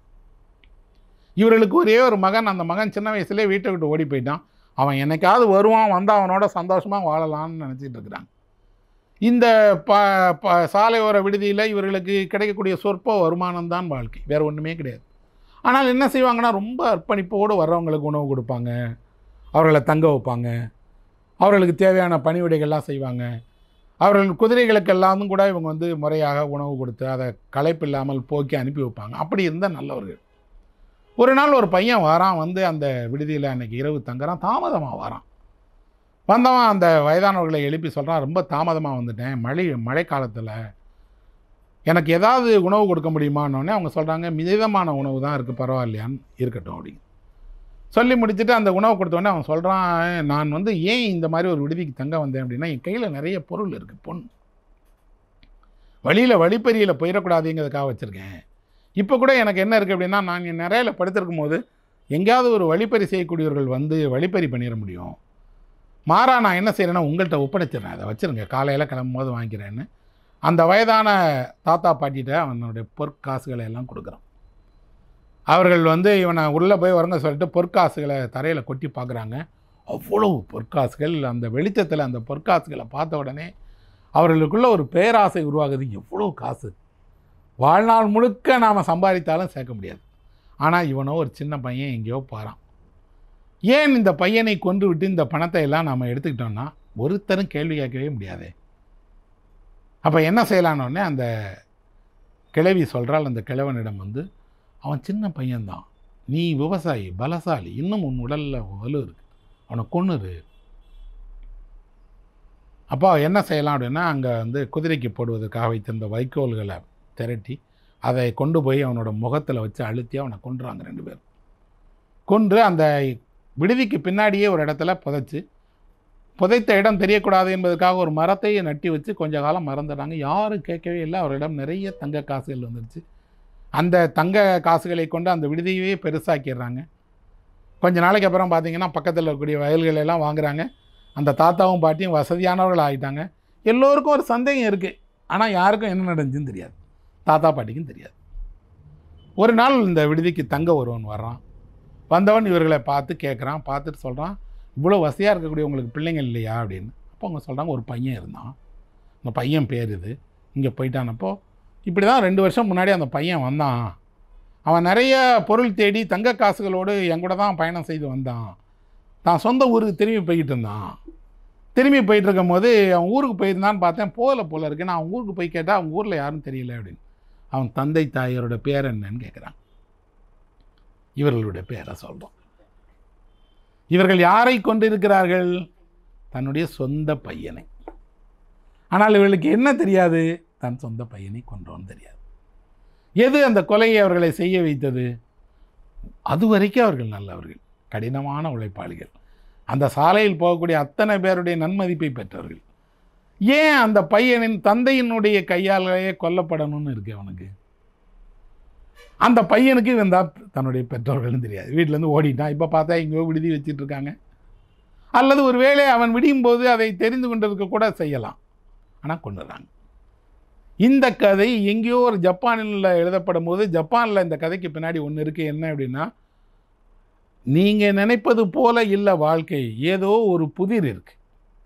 இவர்களுக்கு ஒரே ஒரு மகன். அந்த மகன் சின்ன வயசுலேயே வீட்டை விட்டு ஓடி போயிட்டான். அவன் என்னைக்காவது வருவான், வந்தால் அவனோட சந்தோஷமாக வாழலான்னு நினச்சிட்டு இருக்கிறாங்க. இந்த சாலையோர விடுதியில் இவர்களுக்கு கிடைக்கக்கூடிய சொற்ப வருமானம் தான் வாழ்க்கை, வேறு ஒன்றுமே கிடையாது. ஆனால் என்ன செய்வாங்கன்னா, ரொம்ப அர்ப்பணிப்போடு வர்றவங்களுக்கு உணவு கொடுப்பாங்க, அவர்களை தங்க வைப்பாங்க, அவர்களுக்கு தேவையான பணிவிடைகள்லாம் செய்வாங்க. அவர்கள் குதிரைகளுக்கெல்லாம் கூட இவங்க முறையாக உணவு கொடுத்து அதை களைப்பு இல்லாமல் போக்கி அனுப்பி வைப்பாங்க. அப்படி இருந்தால் நல்லவர்கள். ஒரு நாள் ஒரு பையன் வரான், அந்த விடுதியில் அன்றைக்கி இரவு தங்குறான். தாமதமாக வரான். வந்தவன் அந்த வயதானவர்களை எழுப்பி சொல்கிறான், ரொம்ப தாமதமாக வந்துட்டேன், மழை காலத்தில் எனக்கு ஏதாவது உணவு கொடுக்க முடியுமான்னொடனே அவங்க சொல்கிறாங்க, மிதமான உணவு தான் இருக்குது, பரவாயில்லையான்னு, இருக்கட்டும் அப்படின்னு சொல்லி முடிச்சுட்டு அந்த உணவு கொடுத்தோடனே அவன் சொல்கிறான், நான் ஏன் இந்த மாதிரி ஒரு விடுதிக்கு தங்க வந்தேன் அப்படின்னா, என் கையில் நிறைய பொருள் இருக்குது, வழியில் வழிப்பறியில் போயிடக்கூடாதுங்கிறதுக்காக வச்சுருக்கேன். இப்போ கூட எனக்கு என்ன இருக்குது அப்படின்னா, நான் என் நிறையில படுத்திருக்கும் போது எங்கேயாவது ஒரு வழிப்பறி செய்யக்கூடியவர்கள் வழிப்பறி பண்ணிட முடியும். மாறா நான் என்ன செய்கிறேன்னா, உங்கள்கிட்ட ஒப்படைச்சிடுறேன், அதை வச்சுருங்க, காலையில் கிளம்பும் போது வாங்கிக்கிறேன்னு அந்த வயதான தாத்தா பாட்டிகிட்ட அவனுடைய பொற்காசுகளை எல்லாம் கொடுக்குறான். அவர்கள் வந்து இவனை உள்ளே போய் வரங்க சொல்லிட்டு பொற்காசுகளை தரையில் கொட்டி பார்க்குறாங்க. அவ்வளோ பொற்காசுகள். அந்த வெளிச்சத்தில் அந்த பொற்காசுகளை பார்த்த உடனே அவர்களுக்குள்ள ஒரு பேராசை உருவாகுது. எவ்வளோ காசு, வாழ்நாள் முழுக்க நாம் சம்பாதித்தாலும் சேர்க்க முடியாது. ஆனால் இவனோ ஒரு சின்ன பையன் எங்கேயோ போகிறான். ஏன் இந்த பையனை கொன்று விட்டு இந்த பணத்தை எல்லாம் நாம் எடுத்துக்கிட்டோம்னா ஒருத்தரும் கேள்வி கேட்கவே முடியாது. அப்போ என்ன செய்யலான்னொடனே அந்த கிழவி சொல்கிறாள் அந்த கிழவனிடம் வந்து, அவன் சின்ன பையன்தான், நீ விவசாயி, பலசாலி, இன்னும் உன் உடலில் வலு இருக்குது, அவனை கொன்னுரு. அப்போ என்ன செய்யலாம் அப்படின்னா, அங்கே வந்து குதிரைக்கு போடுவதற்காக வைத்திருந்த வைக்கோல்களை திரட்டி அதை கொண்டு போய் அவனோட முகத்தில் வச்சு அழுத்தி அவனை கொன்றாங்க 2 பேர். கொன்று அந்த விடுதிக்கு பின்னாடியே ஒரு இடத்துல புதைத்த இடம் தெரியக்கூடாது என்பதற்காக ஒரு மரத்தையே நட்டி வச்சு கொஞ்ச காலம் மறந்துடுறாங்க. யாரும் கேட்கவே இல்லை. அவரிடம் நிறைய தங்க காசுகள் வந்துடுச்சு. அந்த தங்க காசுகளை கொண்டு அந்த விடுதியவே பெருசாக்கிடுறாங்க. கொஞ்ச நாளைக்கு அப்புறம் பார்த்திங்கன்னா பக்கத்தில் இருக்கக்கூடிய வயல்களெல்லாம் வாங்குகிறாங்க. அந்த தாத்தாவும் பாட்டியும் வசதியானவர்கள் ஆகிட்டாங்க. எல்லோருக்கும் ஒரு சந்தேகம் இருக்குது. ஆனால் யாருக்கும் என்ன நடந்துச்சுன்னு தெரியாது. தாத்தா பாட்டிக்கும் தெரியாது. ஒரு நாள் இந்த விடுதிக்கு தங்க ஒருவன் வர்றான். வந்தவன் இவர்களை பார்த்து கேட்குறான். பார்த்துட்டு சொல்கிறான், இவ்வளோ வசதியாக இருக்கக்கூடிய உங்களுக்கு பிள்ளைங்க இல்லையா அப்படின்னு. அப்போ அவங்க சொல்கிறாங்க, ஒரு பையன் இருந்தான், அந்த பையன் பேர் இது, இங்கே போயிட்டானப்போ இப்படி தான் 2 வருஷம் முன்னாடி அந்த பையன் வந்தான். அவன் நிறைய பொருள் தேடி தங்க காசுகளோடு என் கூட தான் பயணம் செய்து வந்தான். தான் சொந்த ஊருக்கு திரும்பி போய்கிட்டு இருந்தான். திரும்பி போயிட்டு இருக்கும் போது அவன் ஊருக்கு போயிருந்தான்னு பார்த்தேன், போல இருக்கு. நான் அவன் ஊருக்கு போய் கேட்டால் அவங்க ஊரில் யாரும் தெரியல அப்படின்னு. அவன் தந்தை தாயரோட பேர் என்னன்னு கேட்குறான். இவர்களுடைய பேரை சொல்கிறோம். இவர்கள் யாரை கொண்டிருக்கிறார்கள்? தன்னுடைய சொந்த பையனை. ஆனால் இவர்களுக்கு என்ன தெரியாது? தன் சொந்த பையனை கொன்றோன்னு தெரியாது. எது அந்த கொலையை அவர்களை செய்ய வைத்தது? அதுவரைக்கும் அவர்கள் நல்லவர்கள், கடினமான உழைப்பாளிகள், அந்த சாலையில் போகக்கூடிய அத்தனை பேருடைய நன்மதிப்பை பெற்றவர்கள். ஏன் அந்த பையனின் தந்தையினுடைய கையாலேயே கொல்லப்படணும்னு இருக்கு அவனுக்கு? அந்த பையனுக்கு இவன் தான் தன்னுடைய பெற்றோர்கள்னு தெரியாது. வீட்டிலேருந்து ஓடிட்டான். இப்போ பார்த்தா எங்கேயோ விடுதி வச்சிட்ருக்காங்க. அல்லது ஒரு வேளை அவன் விடியும் போது அதை தெரிந்து கொண்டிருக்க கூட செய்யலாம். ஆனால் கொண்டுறாங்க. இந்த கதை எங்கேயோ ஒரு ஜப்பானில் எழுதப்படும் போது, ஜப்பானில் இந்த கதைக்கு பின்னாடி ஒன்று இருக்குது. என்ன அப்படின்னா, நீங்கள் நினைப்பது போல இல்லை வாழ்க்கை, ஏதோ ஒரு புதிர் இருக்குது,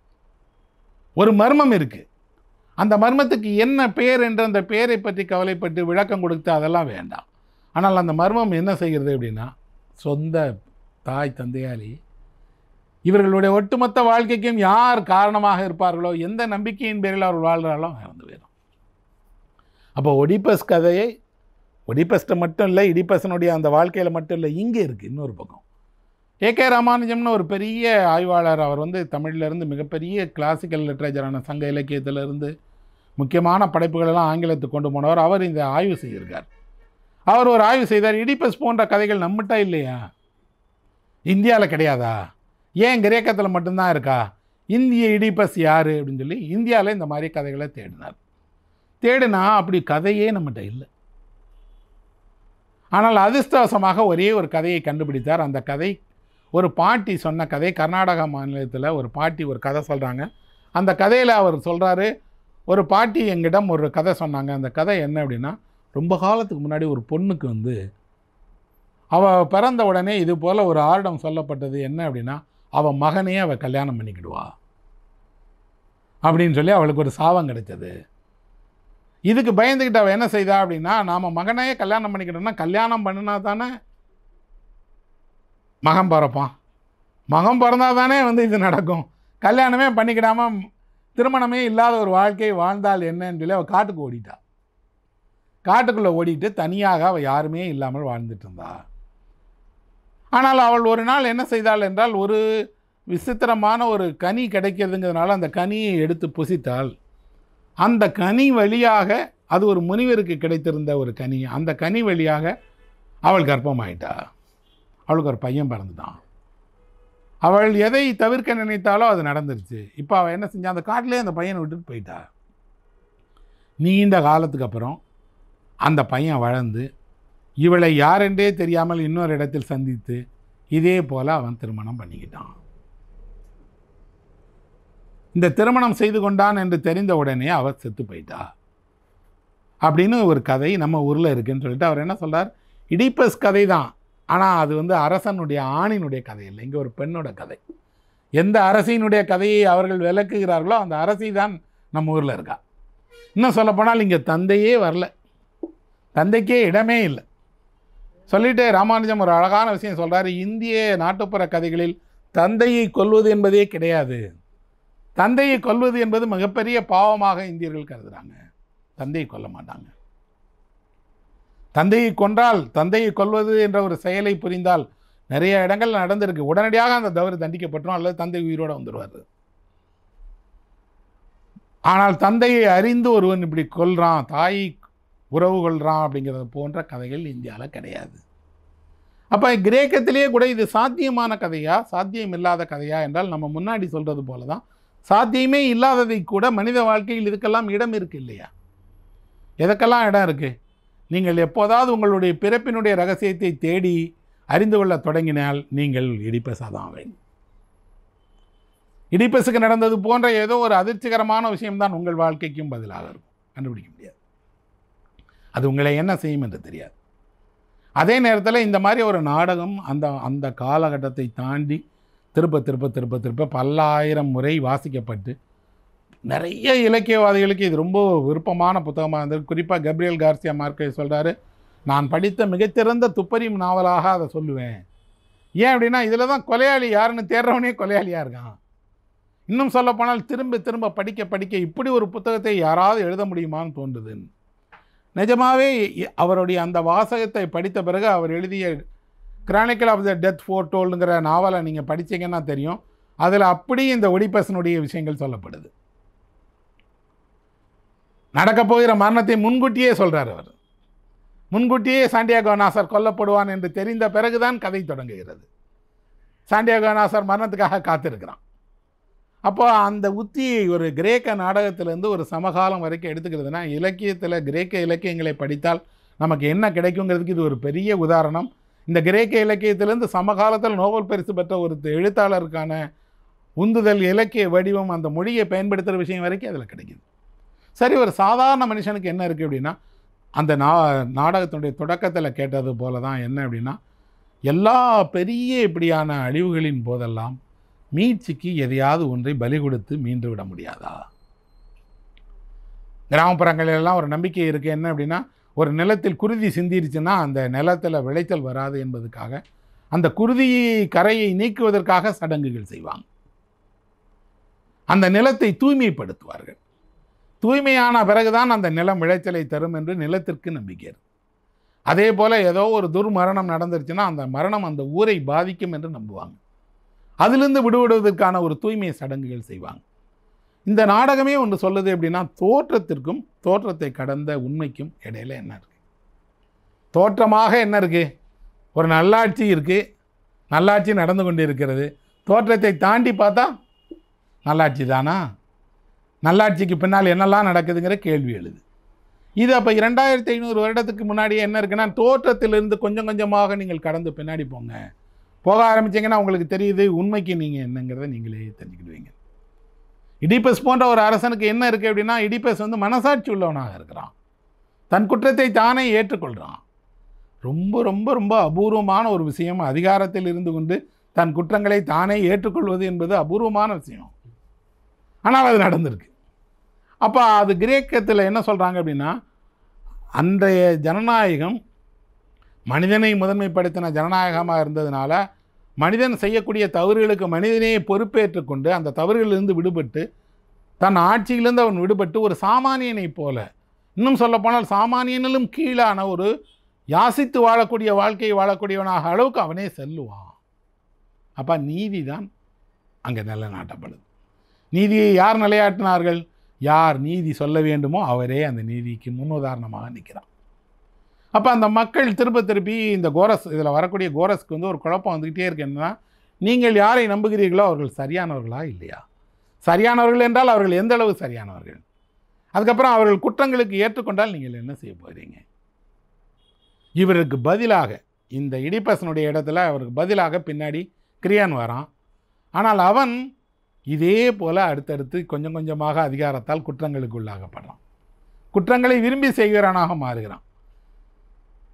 ஒரு மர்மம் இருக்குது. அந்த மர்மத்துக்கு என்ன பேர் என்ற அந்த பேரை பற்றி கவலைப்பட்டு விளக்கம் கொடுத்து அதெல்லாம் வேண்டாம். ஆனால் அந்த மர்மம் என்ன செய்கிறது அப்படின்னா, சொந்த தாய் தந்தையாலே இவர்களுடைய ஒட்டுமொத்த வாழ்க்கைக்கும் யார் காரணமாக இருப்பார்களோ, எந்த நம்பிக்கையின் பேரில் அவர் வாழ்கிறாரோ இறந்து போயிடும். அப்போ ஒடிபஸ் கதையை ஒடிபஸ்ட்டை மட்டும் இல்லை, இடிபஸனுடைய அந்த வாழ்க்கையில் மட்டும் இல்லை, இங்கே இருக்குது இன்னொரு பக்கம். ஏ.கே. ராமானுஜம்னு ஒரு பெரிய ஆய்வாளர். அவர் வந்து தமிழிலிருந்து மிகப்பெரிய கிளாசிக்கல் லிட்ரேச்சரான சங்க இலக்கியத்திலிருந்து முக்கியமான படைப்புகளெல்லாம் ஆங்கிலத்துக்கு கொண்டு போனவர். அவர் இந்த ஆய்வு செய்திருக்கார். அவர் ஒரு ஆய்வு செய்தார். இடிபஸ் போன்ற கதைகள் நம்மகிட்ட இல்லையா? இந்தியாவில் கிடையாதா? ஏன் கிரேக்கத்தில் மட்டும்தான் இருக்கா? இந்திய இடிபஸ் யார் அப்படின்னு சொல்லி இந்தியாவில் இந்த மாதிரி கதைகளை தேடினா அப்படி கதையே நம்மகிட்ட இல்லை. ஆனால் அதிர்ஷ்டவசமாக ஒரே ஒரு கதையை கண்டுபிடித்தார். அந்த கதை ஒரு பாட்டி சொன்ன கதை. கர்நாடகா மாநிலத்தில் ஒரு பாட்டி ஒரு கதை சொல்கிறாங்க. அந்த கதையில் அவர் சொல்கிறாரு, ஒரு பாட்டி எங்கிடம் ஒரு கதை சொன்னாங்க. அந்த கதை என்ன அப்படின்னா, ரொம்ப காலத்துக்கு முன்னாடி ஒரு பொண்ணுக்கு வந்து அவள் பிறந்த உடனே இது போல் ஒரு ஆர்டம் சொல்லப்பட்டது. என்ன அப்படின்னா, அவள் மகனையே அவள் கல்யாணம் பண்ணிக்கிடுவா அப்படின்னு சொல்லி அவளுக்கு ஒரு சாபம் கிடைச்சது. இதுக்கு பயந்துக்கிட்டு அவள் என்ன செய்தா அப்படின்னா, நாம் மகனையே கல்யாணம் பண்ணிக்கிட்டோம்னா, கல்யாணம் பண்ணினா தானே மகன் பிறப்பான், மகன் பிறந்தா தானே வந்து இது நடக்கும். கல்யாணமே பண்ணிக்கிடாமல் திருமணமே இல்லாத ஒரு வாழ்க்கை வாழ்ந்தால் என்னன்னு சொல்லி அவள் காட்டுக்கு ஓடிட்டா. காட்டுக்குள்ளே ஓடிட்டு தனியாக அவள் யாருமே இல்லாமல் வாழ்ந்துட்டு இருந்தா. ஆனால் அவள் ஒரு நாள் என்ன செய்தாள் என்றால், ஒரு விசித்திரமான ஒரு கனி கிடைக்கிறதுங்கிறதுனால அந்த கனியை எடுத்து புசித்தாள். அந்த கனி வழியாக, அது ஒரு முனிவருக்கு கிடைத்திருந்த ஒரு கனி, அந்த கனி வழியாக அவள் கர்ப்பமாயிட்டா. அவளுக்கு ஒரு பையன் பிறந்துட்டான். அவள் எதை தவிர்க்க நினைத்தாலோ அது நடந்துருச்சு. இப்போ அவள் என்ன செஞ்சா, அந்த காட்டிலே அந்த பையனை விட்டுட்டு போயிட்டா. நீண்ட காலத்துக்கு அப்புறம் அந்த பையன் வளர்ந்து இவளை யாரென்றே தெரியாமல் இன்னொரு இடத்தில் சந்தித்து இதே போல் அவன் திருமணம் பண்ணிக்கிட்டான். இந்த திருமணம் செய்து கொண்டான் என்று தெரிந்த உடனே அவள் செத்து போயிட்டா அப்படின்னு ஒரு கதை நம்ம ஊரில் இருக்குன்னு சொல்லிட்டு அவர் என்ன சொல்கிறார், இடிப்பஸ் கதை தான். ஆனால் அது வந்து அரசனுடைய ஆணினுடைய கதை இல்லை, இங்கே ஒரு பெண்ணோட கதை. எந்த அரசியினுடைய கதையை அவர்கள் விளக்குகிறார்களோ அந்த அரசி தான் நம்ம ஊரில் இருக்கா. இன்னும் சொல்லப்போனால் இங்கே தந்தையே வரல, தந்தைக்கே இடமே இல்லை. சொல்லிட்டு ராமானுஜம் ஒரு அழகான விஷயம் சொல்கிறார். இந்திய நாட்டுப்புற கதைகளில் தந்தையை கொல்வது என்பதே கிடையாது. தந்தையை கொல்வது என்பது மிகப்பெரிய பாவமாக இந்தியர்கள் கருதுகிறாங்க. தந்தையை கொல்ல மாட்டாங்க. தந்தையை கொன்றால், தந்தையை கொல்வது என்ற ஒரு செயலை புரிந்தால் நிறைய இடங்கள் நடந்திருக்கு. உடனடியாக அந்த தவறு தண்டிக்கப்பட்டோம், அல்லது தந்தை உயிரோடு வந்துடுவார். ஆனால் தந்தையை அறிந்து ஒருவன் இப்படி கொல்றான், தாயை உறவு கொள்றான் அப்படிங்கிறது போன்ற கதைகள் இந்தியாவில் கிடையாது. அப்போ கிரேக்கத்திலேயே கூட இது சாத்தியமான கதையா சாத்தியம் இல்லாத கதையா என்றால் நம்ம முன்னாடி சொல்கிறது போல தான் சாத்தியமே இல்லாததை கூட மனித வாழ்க்கையில் இதுக்கெல்லாம் இடம் இருக்குது இல்லையா? எதுக்கெல்லாம் இடம் இருக்குது? நீங்கள் எப்போதாவது உங்களுடைய பிறப்பினுடைய ரகசியத்தை தேடி அறிந்து கொள்ள தொடங்கினால் நீங்கள் இடிப்பஸாக தான் ஆவீங்க. இடிப்பஸுக்கு நடந்தது போன்ற ஏதோ ஒரு அதிர்ச்சிகரமான விஷயம்தான் உங்கள் வாழ்க்கைக்கும் பதிலாக இருக்கும். கண்டுபிடிக்க முடியாது, அது உங்களை என்ன செய்யும் என்று தெரியாது. அதே நேரத்தில் இந்த மாதிரி ஒரு நாடகம் அந்த காலகட்டத்தை தாண்டி திருப்ப திருப்ப திருப்ப திருப்ப பல்லாயிரம் முறை வாசிக்கப்பட்டு நிறைய இலக்கியவாதிகளுக்கு இது ரொம்ப விருப்பமான புத்தகமாக இருந்தது. குறிப்பாக கேப்ரியல் கார்சியா மார்க்கெஸ் சொல்கிறாரு, நான் படித்த மிகச்சிறந்த துப்பறியும் நாவலாக அதை சொல்லுவேன். ஏன் அப்படின்னா இதில் தான் கொலையாளி யாருன்னு தேடுறவனே கொலையாளியாக இருக்கான். இன்னும் சொல்லப்போனால் திரும்ப திரும்ப படிக்க படிக்க இப்படி ஒரு புத்தகத்தை யாராவது எழுத முடியுமான்னு தோன்றுது. நிஜமாகவே அவருடைய அந்த வாசகத்தை படித்த பிறகு அவர் எழுதிய கிரானிக்கல் ஆஃப் த டெத் ஃபோர்டோல்டுங்கிற நாவலை நீங்கள் படித்தீங்கன்னா தெரியும். அதில் அப்படி இந்த ஒடிபஸனுடைய விஷயங்கள் சொல்லப்படுது. நடக்கப் போகிற மரணத்தை முன்கூட்டியே சொல்கிறார் அவர். முன்கூட்டியே சாண்டியாகோ நாசர் கொல்லப்படுவான் என்று தெரிந்த பிறகுதான் கதை தொடங்குகிறது. சாண்டியாகோ நாசர் மரணத்துக்காக காத்திருக்கிறான். அப்போ அந்த உத்தியை ஒரு கிரேக்க நாடகத்திலேருந்து ஒரு சமகாலம் வரைக்கும் எடுத்துக்கிறதுனா, இலக்கியத்தில் கிரேக்க இலக்கியங்களை படித்தால் நமக்கு என்ன கிடைக்குங்கிறதுக்கு இது ஒரு பெரிய உதாரணம். இந்த கிரேக்க இலக்கியத்திலேருந்து சமகாலத்தில் நோபல் பரிசு பெற்ற ஒரு எழுத்தாளருக்கான உந்துதல், இலக்கிய வடிவம், அந்த மொழியை பயன்படுத்துகிற விஷயம் வரைக்கும் அதில் கிடைக்குது. சரி, ஒரு சாதாரண மனுஷனுக்கு என்ன இருக்குது அப்படின்னா, அந்த நாடகத்தினுடைய தொடக்கத்தில் கேட்டது போல தான் என்ன அப்படின்னா, எல்லா பெரிய இப்படியான அழிவுகளின் போதெல்லாம் மீட்சிக்கு எதையாவது ஒன்றை பலி கொடுத்து மீண்டு விட முடியாதா? கிராமப்புறங்களெல்லாம் ஒரு நம்பிக்கை இருக்குது. என்ன அப்படின்னா, ஒரு நிலத்தில் குருதி சிந்திருச்சுன்னா அந்த நிலத்தில் விளைச்சல் வராது என்பதுக்காக அந்த குருதியை கரையை நீக்குவதற்காக சடங்குகள் செய்வாங்க. அந்த நிலத்தை தூய்மைப்படுத்துவார்கள். தூய்மையான பிறகுதான் அந்த நிலம் விளைச்சலை தரும் என்று நிலத்திற்கு நம்பிக்கை. அதே போல் ஏதோ ஒரு துர்மரணம் நடந்துருச்சுன்னா அந்த மரணம் அந்த ஊரை பாதிக்கும் என்று நம்புவாங்க. அதிலிருந்து விடுவிடுவதற்கான ஒரு தூய்மை சடங்குகள் செய்வாங்க. இந்த நாடகமே ஒன்று சொல்லுது அப்படின்னா, தோற்றத்திற்கும் தோற்றத்தை கடந்த உண்மைக்கும் இடையில என்ன இருக்குது? தோற்றமாக என்ன இருக்குது? ஒரு நல்லாட்சி இருக்குது, நல்லாட்சி நடந்து கொண்டு இருக்கிறது. தோற்றத்தை தாண்டி பார்த்தா நல்லாட்சி தானா? நல்லாட்சிக்கு பின்னால் என்னெல்லாம் நடக்குதுங்கிற கேள்வி எழுது. இது அப்போ 2500 வருடத்துக்கு முன்னாடியே என்ன இருக்குன்னா, தோற்றத்திலிருந்து கொஞ்சம் கொஞ்சமாக நீங்கள் கடந்து பின்னாடி போக ஆரம்பிச்சிங்கன்னா உங்களுக்கு தெரியுது உண்மைக்கு நீங்கள் என்னங்கிறத நீங்களே தெரிஞ்சுக்கிடுவீங்க. இடிப்பஸ் போன்ற ஒரு அரசனுக்கு என்ன இருக்குது அப்படின்னா, இடிப்பஸ் வந்து மனசாட்சி உள்ளவனாக இருக்கிறான். தன் குற்றத்தை தானே ஏற்றுக்கொள்கிறான். ரொம்ப ரொம்ப ரொம்ப அபூர்வமான ஒரு விஷயம். அதிகாரத்தில் இருந்து கொண்டு தன் குற்றங்களை தானே ஏற்றுக்கொள்வது என்பது அபூர்வமான விஷயம். ஆனால் அது நடந்திருக்கு. அப்போ அது கிரேக்கத்தில் என்ன சொல்கிறாங்க அப்படின்னா, அன்றைய ஜனநாயகம் மனிதனை முதன்மைப்படுத்தின ஜனநாயகமாக இருந்ததுனால மனிதன் செய்யக்கூடிய தவறுகளுக்கு மனிதனே பொறுப்பேற்று கொண்டு அந்த தவறுகளிலிருந்து விடுபட்டு தன் ஆட்சியிலிருந்து அவன் விடுபட்டு ஒரு சாமானியனை போல, இன்னும் சொல்லப்போனால் சாமானியனிலும் கீழான ஒரு யாசித்து வாழக்கூடிய வாழ்க்கையை வாழக்கூடியவனாக அளவுக்கு அவனே செல்லுவான். அப்போ நீதி தான் அங்கே நிலைநாட்டப்படுது. நீதியை யார் நிலையாட்டினார்கள்? யார் நீதி சொல்ல வேண்டுமோ அவரே அந்த நீதிக்கு முன்னுதாரணமாக நிற்கிறான். அப்போ அந்த மக்கள் திருப்பி இந்த கோரஸ், இதில் வரக்கூடிய கோரஸ்க்கு வந்து ஒரு குழப்பம் வந்துக்கிட்டே இருக்கு. என்னன்னா, நீங்கள் யாரை நம்புகிறீர்களோ அவர்கள் சரியானவர்களா இல்லையா? சரியானவர்கள் என்றால் அவர்கள் எந்த அளவு சரியானவர்கள்? அதுக்கப்புறம் அவர்கள் குற்றங்களுக்கு ஏற்றுக்கொண்டால் நீங்கள் என்ன செய்ய போகிறீங்க? இவருக்கு பதிலாக இந்த இடிப்பஸனுடைய இடத்துல அவருக்கு பதிலாக பின்னாடி கிரியான் வரான். ஆனால் அவன் இதே போல் அடுத்தடுத்து கொஞ்சம் கொஞ்சமாக அதிகாரத்தால் குற்றங்களுக்கு உள்ளாகப்படுறான். குற்றங்களை விரும்பி செய்கிறவனாக மாறுகிறான்.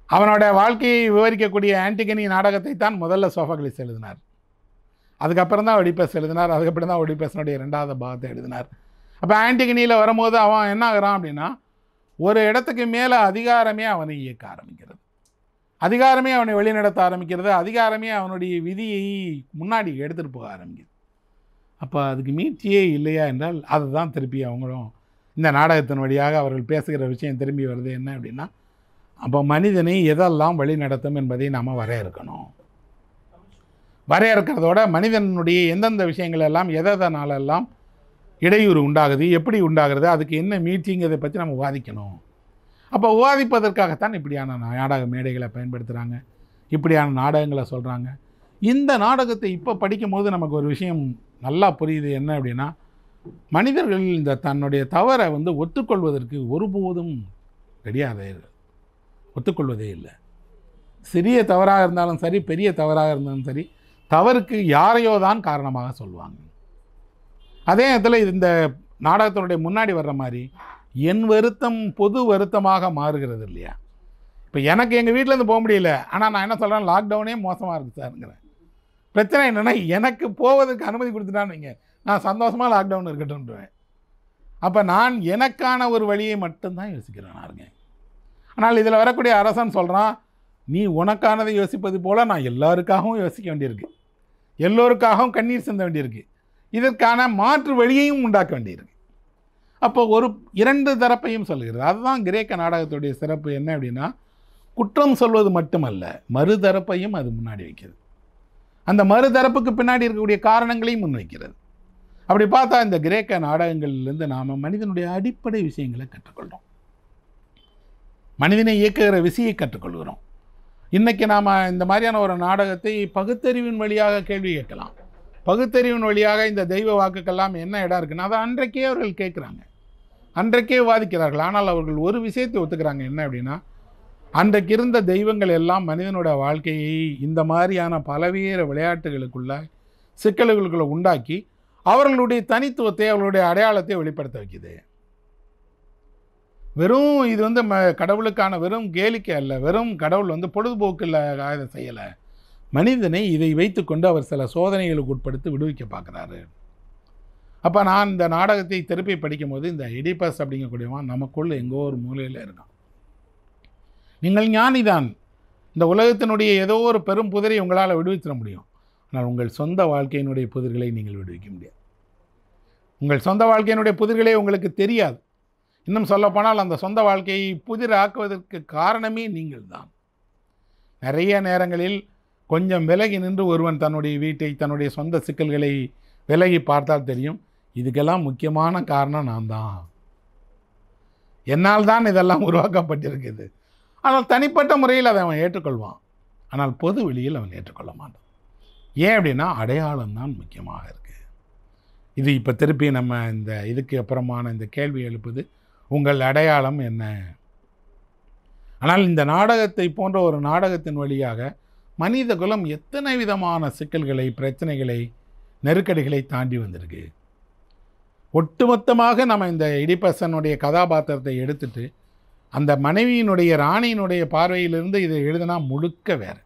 அவனோட வாழ்க்கையை விவரிக்கக்கூடிய ஆன்டிகனி நாடகத்தை தான் முதல்ல சோஃபோக்லிஸ் எழுதினார். அதுக்கப்புறம் தான் ஒடிபஸ் எழுதினார். அதுக்கப்புறம் தான் ஒடிபஸனுடைய 2வது பாகத்தை எழுதினார். அப்போ ஆன்டிகனியில் வரும்போது அவன் என்ன ஆகிறான் அப்படின்னா, ஒரு இடத்துக்கு மேலே அதிகாரமே அவனை இயக்க ஆரம்பிக்கிறது, அதிகாரமே அவனை வழிநடத்த ஆரம்பிக்கிறது, அதிகாரமே அவனுடைய விதியை முன்னாடி எடுத்துகிட்டு போக ஆரம்பிக்குது. அப்போ அதுக்கு மீட்சியே இல்லையா என்றால் அதுதான் திருப்பி அவங்களும் இந்த நாடகத்தின் வழியாக அவர்கள் பேசுகிற விஷயம் திரும்பி வருது. என்ன அப்படின்னா, அப்போ மனிதனை எதெல்லாம் வழி நடத்தும் என்பதை நாம் வரையறுக்கணும். வரையறுக்கிறதோட மனிதனுடைய எந்தெந்த விஷயங்கள் எல்லாம் எதனாலெல்லாம் இடையூறு உண்டாகுது, எப்படி உண்டாகிறது, அதுக்கு என்ன மீட்சிங்கிறதை பற்றி நம்ம விவாதிக்கணும். அப்போ விவாதிப்பதற்காகத்தான் இப்படியான நாடக மேடைகளை பயன்படுத்துகிறாங்க, இப்படியான நாடகங்களை சொல்கிறாங்க. இந்த நாடகத்தை இப்போ படிக்கும்போது நமக்கு ஒரு விஷயம் நல்லா புரியுது. என்ன அப்படின்னா, மனிதர்கள் இந்த தன்னுடைய தவறை ஒத்துக்கொள்வதற்கு ஒருபோதும் ரெடியாக ஒத்துக்கொள்வதே இல்லை. சிறிய தவறாக இருந்தாலும் சரி, பெரிய தவறாக இருந்தாலும் சரி, தவறுக்கு யாரையோ தான் காரணமாக சொல்லுவாங்க. அதே நேரத்தில் இந்த நாடகத்தினுடைய முன்னாடி வர்ற மாதிரி என் வருத்தம் பொது வருத்தமாக மாறுகிறது இல்லையா? இப்போ எனக்கு எங்கள் வீட்டிலேருந்து போக முடியல, ஆனால் நான் என்ன சொல்கிறேன், லாக்டவுனே மோசமாக இருக்குது சார்ங்கிறேன். பிரச்சனை என்னென்னா, எனக்கு போவதுக்கு அனுமதி கொடுத்துட்டான்னு வைங்க, நான் சந்தோஷமாக லாக்டவுன் இருக்கட்டும்ன்றேன். அப்போ நான் எனக்கான ஒரு வழியை மட்டும்தான் யோசிக்கிறேன் நாருங்க. ஆனால் இதில் வரக்கூடிய அரசன் சொல்கிறான், நீ உனக்கானதை யோசிப்பது போல் நான் எல்லாருக்காகவும் யோசிக்க வேண்டியிருக்கு, எல்லோருக்காகவும் கண்ணீர் சிந்த வேண்டியிருக்கு, இதற்கான மாற்று வழியையும் உண்டாக்க வேண்டியிருக்கு. அப்போ ஒரு 2 தரப்பையும் சொல்கிறது. அதுதான் கிரேக்க நாடகத்துடைய சிறப்பு. என்ன அப்படின்னா, குற்றம் சொல்வது மட்டுமல்ல, மறுதரப்பையும் அது முன்னாடி வைக்கிறது. அந்த மறுதரப்புக்கு பின்னாடி இருக்கக்கூடிய காரணங்களையும் முன்வைக்கிறது. அப்படி பார்த்தா இந்த கிரேக்க நாடகங்களிலிருந்து நாம் மனிதனுடைய அடிப்படை விஷயங்களை கற்றுக்கொள்கிறோம், மனிதனை இயக்குகிற விசையை கற்றுக்கொள்கிறோம். இன்றைக்கி நாம் இந்த மாதிரியான ஒரு நாடகத்தை பகுத்தறிவின் வழியாக கேள்வி கேட்கலாம். பகுத்தறிவின் வழியாக இந்த தெய்வ வாக்குக்கெல்லாம் என்ன இடம் இருக்குன்னா, அதை அன்றைக்கே அவர்கள் கேட்குறாங்க, அன்றைக்கே விவாதிக்கிறார்கள். ஆனால் அவர்கள் ஒரு விஷயத்தை ஒத்துக்கிறாங்க. என்ன அப்படின்னா, அன்றைக்கு இருந்த தெய்வங்கள் எல்லாம் மனிதனோட வாழ்க்கையை இந்த மாதிரியான பலவேறு விளையாட்டுகளுக்குள்ள சிக்கல்களுக்குள்ள உண்டாக்கி அவர்களுடைய தனித்துவத்தை, அவர்களுடைய அடையாளத்தை வெளிப்படுத்த வைக்குது. வெறும் இது கடவுளுக்கான வெறும் கேளிக்கை அல்ல, வெறும் கடவுள் பொழுதுபோக்கில் இதை செய்யலை. மனிதனை இதை வைத்துக்கொண்டு அவர் சில சோதனைகளுக்கு உட்படுத்தி விடுவிக்க பார்க்குறாரு. அப்போ நான் இந்த நாடகத்தை திருப்பி படிக்கும்போது இந்த எடிபஸ் அப்படிங்கக்கூடியவன் நமக்குள்ள எங்கோ ஒரு மூலையில் இருக்கான். நீங்கள் ஞானிதான், இந்த உலகத்தினுடைய ஏதோ ஒரு பெரும் புதிரை உங்களால் விடுவிச்சிட முடியும், ஆனால் உங்கள் சொந்த வாழ்க்கையினுடைய புதிர்களை நீங்கள் விடுவிக்க முடியாது. உங்கள் சொந்த வாழ்க்கையினுடைய புதிர்களே உங்களுக்கு தெரியாது. இன்னும் சொல்லப்போனால் அந்த சொந்த வாழ்க்கையை புதிராக்குவதற்கு காரணமே நீங்கள் தான். நிறைய நேரங்களில் கொஞ்சம் விலகி நின்று ஒருவன் தன்னுடைய வீட்டை, தன்னுடைய சொந்த சிக்கல்களை விலகி பார்த்தால் தெரியும், இதுக்கெல்லாம் முக்கியமான காரணம் நான் தான், என்னால் தான் இதெல்லாம் உருவாக்கப்பட்டிருக்குது. ஆனால் தனிப்பட்ட முறையில் அதை அவன் ஏற்றுக்கொள்வான், ஆனால் பொது வெளியில் அவன் ஏற்றுக்கொள்ள மாட்டான். ஏன் அப்படின்னா, அடையாளம் தான் முக்கியமாக இருக்குது. இது இப்போ திருப்பி நம்ம இந்த இதுக்கு அப்புறமான இந்த கேள்வி எழுப்புது, உங்கள் அடையாளம் என்ன? ஆனால் இந்த நாடகத்தை போன்ற ஒரு நாடகத்தின் வழியாக மனித குலம் எத்தனை விதமான சிக்கல்களை, பிரச்சனைகளை, நெருக்கடிகளை தாண்டி வந்திருக்கு. ஒட்டுமொத்தமாக நம்ம இந்த எடிபஸனுடைய கதாபாத்திரத்தை எடுத்துட்டு அந்த மனைவியினுடைய, ராணியினுடைய பார்வையிலிருந்து இதை எழுதினா முழுக்க வேறு,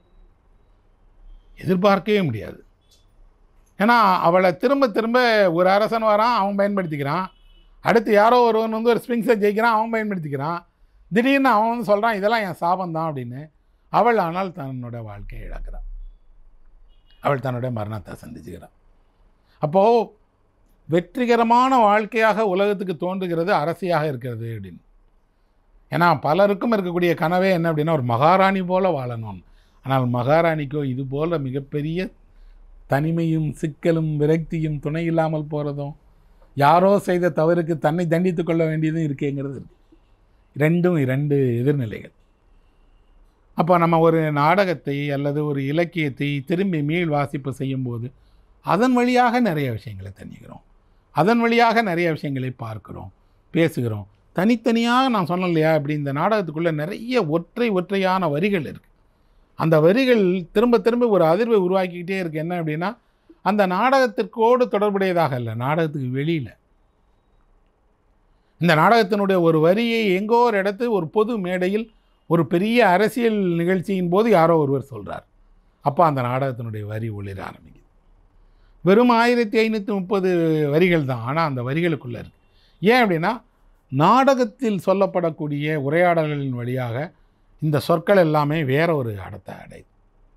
எதிர்பார்க்கவே முடியாது. ஏன்னா அவளை திரும்ப திரும்ப ஒரு அரசன் வரான், அவன் பயன்படுத்திக்கிறான். அடுத்து யாரோ ஒருவன் ஒரு ஸ்பிங்ஸை ஜெயிக்கிறான், அவன் பயன்படுத்திக்கிறான். திடீர்னு அவன் சொல்கிறான், இதெல்லாம் என் சாபந்தான் அப்படின்னு. அவள் ஆனால் தன்னோட வாழ்க்கையை இழக்கிறான், அவள் தன்னுடைய மரணத்தை சந்திச்சுக்கிறான். அப்போது வெற்றிகரமான வாழ்க்கையாக உலகத்துக்கு தோன்றுகிறது அரசியாக இருக்கிறது அப்படின்னு. ஏன்னா பலருக்கும் இருக்கக்கூடிய கனவே என்ன அப்படின்னா, ஒரு மகாராணி போல் வாழணும். ஆனால் மகாராணிக்கோ இது போல் மிகப்பெரிய தனிமையும் சிக்கலும் விரக்தியும் துணை இல்லாமல் போகிறதும், யாரோ செய்த தவறுக்கு தன்னை தண்டித்து கொள்ள வேண்டியதும் இருக்கேங்கிறது இருக்குது. ரெண்டும் 2 எதிர்நிலைகள். அப்போ நம்ம ஒரு நாடகத்தை அல்லது ஒரு இலக்கியத்தை திரும்பி மீள் வாசிப்பு செய்யும்போது அதன் வழியாக நிறைய விஷயங்களை தெரிஞ்சுக்கிறோம், அதன் வழியாக நிறைய விஷயங்களை பார்க்குறோம், பேசுகிறோம். தனித்தனியாக நான் சொன்னேன் இல்லையா, இப்படி இந்த நாடகத்துக்குள்ளே நிறைய ஒற்றையான வரிகள் இருக்குது. அந்த வரிகள் திரும்ப திரும்ப ஒரு அதிர்வை உருவாக்கிக்கிட்டே இருக்குது. என்ன அப்படின்னா, அந்த நாடகத்திற்கோடு தொடர்புடையதாக இல்லை, நாடகத்துக்கு வெளியில். இந்த நாடகத்தினுடைய ஒரு வரியை எங்கோ ஒரு இடத்து ஒரு பொது மேடையில் ஒரு பெரிய அரசியல் நிகழ்ச்சியின் போது யாரோ ஒருவர் சொல்கிறார். அப்போ அந்த நாடகத்தினுடைய வரி ஒளிர ஆரம்பிக்குது. வெறும் 1530 வரிகள் தான், ஆனால் அந்த வரிகளுக்குள்ளே இருக்குது. ஏன் அப்படின்னா, நாடகத்தில் சொல்லப்படக்கூடிய உரையாடல்களின் வழியாக இந்த சொற்கள் எல்லாமே வேற ஒரு இடத்தை அடையுது,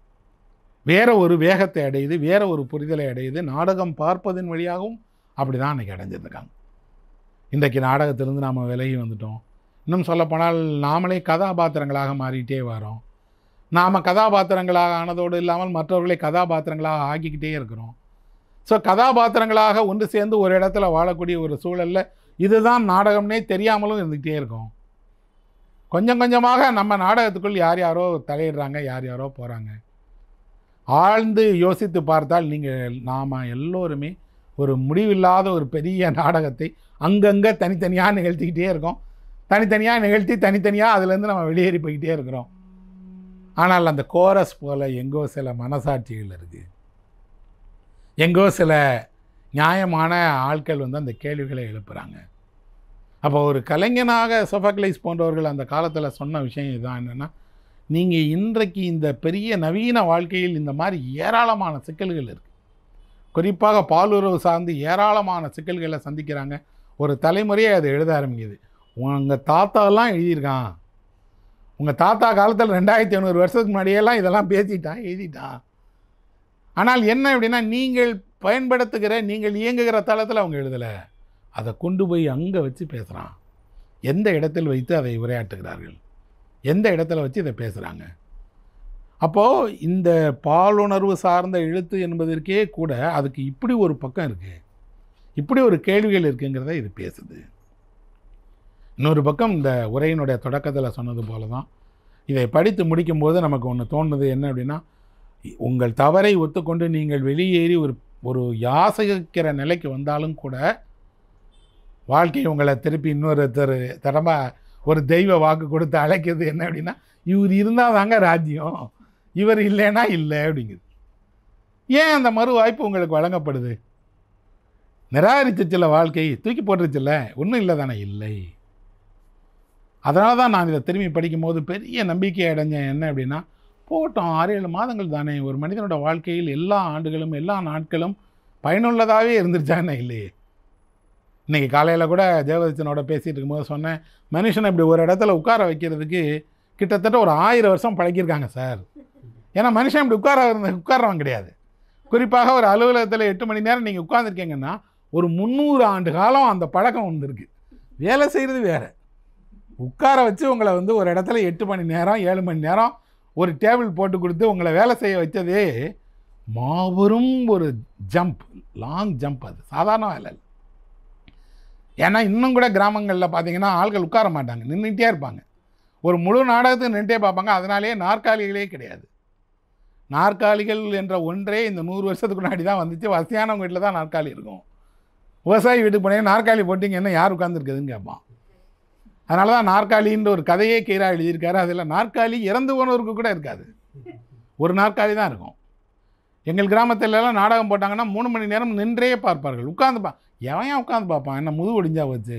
வேற ஒரு வேகத்தை அடையுது, வேற ஒரு புரிதலை அடையுது. நாடகம் பார்ப்பதன் வழியாகவும் அப்படி தான் அன்றைக்கி அடைஞ்சிருக்காங்க. இன்றைக்கு நாடகத்திலிருந்து நாம் விலகி வந்துட்டோம். இன்னும் சொல்லப்போனால் நாமளே கதாபாத்திரங்களாக மாறிக்கிட்டே வரோம். நாம் கதாபாத்திரங்களாக ஆனதோடு இல்லாமல் மற்றவர்களை கதாபாத்திரங்களாக ஆக்கிக்கிட்டே இருக்கிறோம். ஸோ கதாபாத்திரங்களாக ஒன்று சேர்ந்து ஒரு இடத்துல வாழக்கூடிய ஒரு சூழலில் இதுதான் நாடகம்னே தெரியாமலும் இருந்துக்கிட்டே இருக்கும். கொஞ்சம் கொஞ்சமாக நம்ம நாடகத்துக்குள் யார் யாரோ தலையிடுறாங்க, யார் யாரோ போகிறாங்க. ஆழ்ந்து யோசித்து பார்த்தால் நாம் எல்லோருமே ஒரு முடிவில்லாத ஒரு பெரிய நாடகத்தை அங்கங்கே தனித்தனியாக நிகழ்த்திக்கிட்டே இருக்கோம். தனித்தனியாக நிகழ்த்தி தனித்தனியாக அதுலேருந்து நம்ம வெளியேறி போய்கிட்டே இருக்கிறோம். ஆனால் அந்த கோரஸ் போல் எங்கோ சில மனசாட்சிகள் இருக்குது, எங்கோ சில நியாயமான ஆட்கள் அந்த கேள்விகளை எழுப்புகிறாங்க. அப்போ ஒரு கலைஞனாக சோஃபக்ளைஸ் போன்றவர்கள் அந்த காலத்தில் சொன்ன விஷயம் இதுதான். என்னென்னா, நீங்கள் இன்றைக்கு இந்த பெரிய நவீன வாழ்க்கையில் இந்த மாதிரி ஏராளமான சிக்கல்கள் இருக்குது. குறிப்பாக பாலுறவு சார்ந்து ஏராளமான சிக்கல்களை சந்திக்கிறாங்க. ஒரு தலைமுறையை அது எழுத ஆரம்பிக்குது. உங்கள் தாத்தாலாம் எழுதியிருக்கான், உங்கள் தாத்தா காலத்தில் 2500 வருஷத்துக்கு முன்னாடியெல்லாம் இதெல்லாம் பேசிட்டான், எழுதிட்டான். ஆனால் என்ன அப்படின்னா, நீங்கள் பயன்படுத்துகிற, நீங்கள் இயங்குகிற தளத்தில் அவங்க எழுதலை, அதை கொண்டு போய் அங்கே வச்சு பேசுகிறான். எந்த இடத்தில் வைத்து அதை உரையாற்றுகிறார்கள், எந்த இடத்துல வச்சு இதை பேசுகிறாங்க. அப்போது இந்த பாலுணர்வு சார்ந்த எழுத்து என்பதற்கே கூட அதுக்கு இப்படி ஒரு பக்கம் இருக்குது, இப்படி ஒரு கேள்விகள் இருக்குங்கிறத இது பேசுது. இன்னொரு பக்கம் இந்த உரையினுடைய தொடக்கத்தில் சொன்னது போல தான், இதை படித்து முடிக்கும்போது நமக்கு ஒன்று தோணுது. என்ன அப்படின்னா, உங்கள் தவறை ஒத்துக்கொண்டு நீங்கள் வெளியேறி ஒரு யாசகிக்கிற நிலைக்கு வந்தாலும் கூட வாழ்க்கை உங்களை திருப்பி இன்னொருத்தர் தடவை ஒரு தெய்வ வாக்கு கொடுத்து அழைக்கிறது. என்ன அப்படின்னா, இவர் இருந்தால் தாங்க ராஜ்யம், இவர் இல்லைன்னா இல்லை அப்படிங்குது. ஏன் அந்த மறு வாய்ப்பு உங்களுக்கு வழங்கப்படுது? நிராகரிச்சில்ல, வாழ்க்கை தூக்கி போட்டுருச்சில்ல, ஒன்றும் இல்லை தானே? இல்லை. அதனால தான் நான் இதை திரும்பி படிக்கும்போது பெரிய நம்பிக்கை அடைஞ்சேன். என்ன அப்படின்னா, போட்டோம் 6-7 மாதங்கள் தானே, ஒரு மனிதனோட வாழ்க்கையில் எல்லா ஆண்டுகளும் எல்லா நாட்களும் பயனுள்ளதாகவே இருந்துருச்சான்னு இல்லையே. இன்றைக்கி காலையில் கூட தேவதச்சனோட பேசிகிட்டு இருக்கும்போது சொன்னேன், மனுஷனை இப்படி ஒரு இடத்துல உட்கார வைக்கிறதுக்கு கிட்டத்தட்ட ஒரு 1000 வருஷம் பழக்கியிருக்காங்க சார். ஏன்னா மனுஷன் இப்படி உட்கார்றவன் கிடையாது. குறிப்பாக ஒரு அலுவலகத்தில் 8 மணி நேரம் நீங்கள் உட்கார்ந்துருக்கீங்கன்னா ஒரு 300 ஆண்டு காலம் அந்த பழக்கம் வந்துருக்கு. வேலை செய்கிறது வேறு, உட்கார வச்சு உங்களை ஒரு இடத்துல 8 மணி நேரம் 7 மணி நேரம் ஒரு டேபிள் போட்டு கொடுத்து உங்களை வேலை செய்ய வச்சதே மாபெரும் ஒரு ஜம்ப், லாங் ஜம்ப். அது சாதாரண வேலை இல்லை. ஏன்னா இன்னும் கூட கிராமங்களில் பார்த்தீங்கன்னா ஆட்கள் உட்கார மாட்டாங்க, நின்றுட்டே இருப்பாங்க. ஒரு முழு நாடகத்துக்கு நின்றுட்டே பார்ப்பாங்க. அதனாலேயே நாற்காலிகளே கிடையாது. நாற்காலிகள் என்ற ஒன்றே இந்த 100 வருஷத்துக்கு முன்னாடி தான் வந்துச்சு. வசதியானவங்க வீட்டில் தான் நாற்காலி இருக்கும். விவசாயி வீட்டுக்கு போனீங்க நாற்காலி போட்டிங்க என்ன யார் உட்காந்துருக்குதுன்னு கேட்பான். அதனால தான் நாற்காலின்ற ஒரு கதையே கீரா எழுதியிருக்காரு. அதில் நாற்காலி இறந்து போனவருக்கு கூட இருக்காது, ஒரு நாற்காலி தான் இருக்கும். எங்கள் கிராமத்திலலாம் நாடகம் போட்டாங்கன்னா 3 மணி நேரம் நின்றே பார்ப்பார்கள். எவன் உட்காந்து பார்ப்பான், என்ன முது ஒடிஞ்சா வச்சு.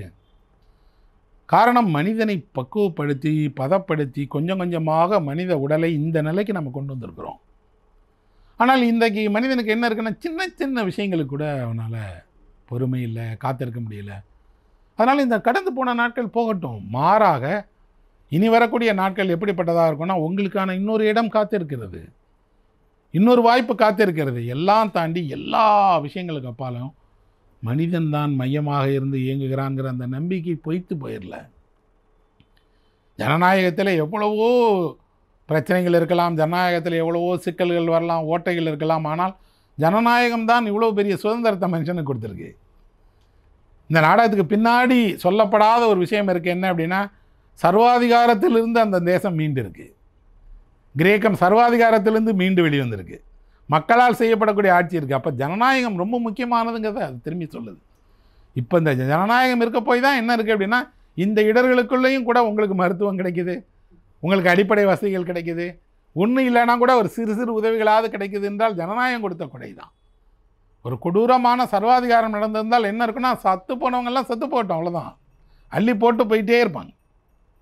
காரணம், மனிதனை பக்குவப்படுத்தி பதப்படுத்தி கொஞ்சம் கொஞ்சமாக மனித உடலை இந்த நிலைக்கு நம்ம கொண்டு வந்திருக்கிறோம். ஆனால் இன்றைக்கு மனிதனுக்கு என்ன இருக்குன்னா, சின்ன சின்ன விஷயங்களுக்கு கூட அவனால் பொறுமை இல்லை, காத்திருக்க முடியல. அதனால் இந்த கடந்து போன நாட்கள் போகட்டும். மாறாக இனி வரக்கூடிய நாட்கள் எப்படிப்பட்டதாக இருக்கும்னா, உங்களுக்கான இன்னொரு இடம் காத்திருக்கிறது, இன்னொரு வாய்ப்பு காத்திருக்கிறது. எல்லாம் தாண்டி எல்லா விஷயங்களுக்கு அப்பாலும் மனிதன்தான் மையமாக இருந்து இயங்குகிறான்ங்கிற அந்த நம்பிக்கை பொய்த்து போயிடல. ஜனநாயகத்தில் எவ்வளவோ பிரச்சனைகள் இருக்கலாம், ஜனநாயகத்தில் எவ்வளவோ சிக்கல்கள் வரலாம், ஓட்டைகள் இருக்கலாம். ஆனால் ஜனநாயகம் தான் இவ்வளோ பெரிய சுதந்திரத்தை மனுஷனுக்கு கொடுத்துருக்கு. இந்த நாடகத்துக்கு பின்னாடி சொல்லப்படாத ஒரு விஷயம் இருக்குது. என்ன அப்படின்னா, சர்வாதிகாரத்திலிருந்து அந்த தேசம் மீண்டு இருக்கு. கிரேக்கம் சர்வாதிகாரத்திலிருந்து மீண்டு வெளிவந்திருக்கு. மக்களால் செய்யப்படக்கூடிய ஆட்சி இருக்குது. அப்போ ஜனநாயகம் ரொம்ப முக்கியமானதுங்கிறத அது திரும்பி சொல்லுது. இப்போ இந்த ஜனநாயகம் இருக்க போய் தான் என்ன இருக்குது அப்படின்னா, இந்த இடர்களுக்குள்ளேயும் கூட உங்களுக்கு மருத்துவம் கிடைக்குது, உங்களுக்கு அடிப்படை வசதிகள் கிடைக்குது, ஒன்றும் இல்லைன்னா கூட ஒரு சிறு சிறு உதவிகளாவது கிடைக்குது என்றால் ஜனநாயகம் கொடுத்த கொடை தான். ஒரு கொடூரமான சர்வாதிகாரம் நடந்திருந்தால் என்ன இருக்குன்னா, சத்து போனவங்கெல்லாம் செத்து போட்டோம், அவ்வளோதான். அள்ளி போட்டு போயிட்டே இருப்பாங்க.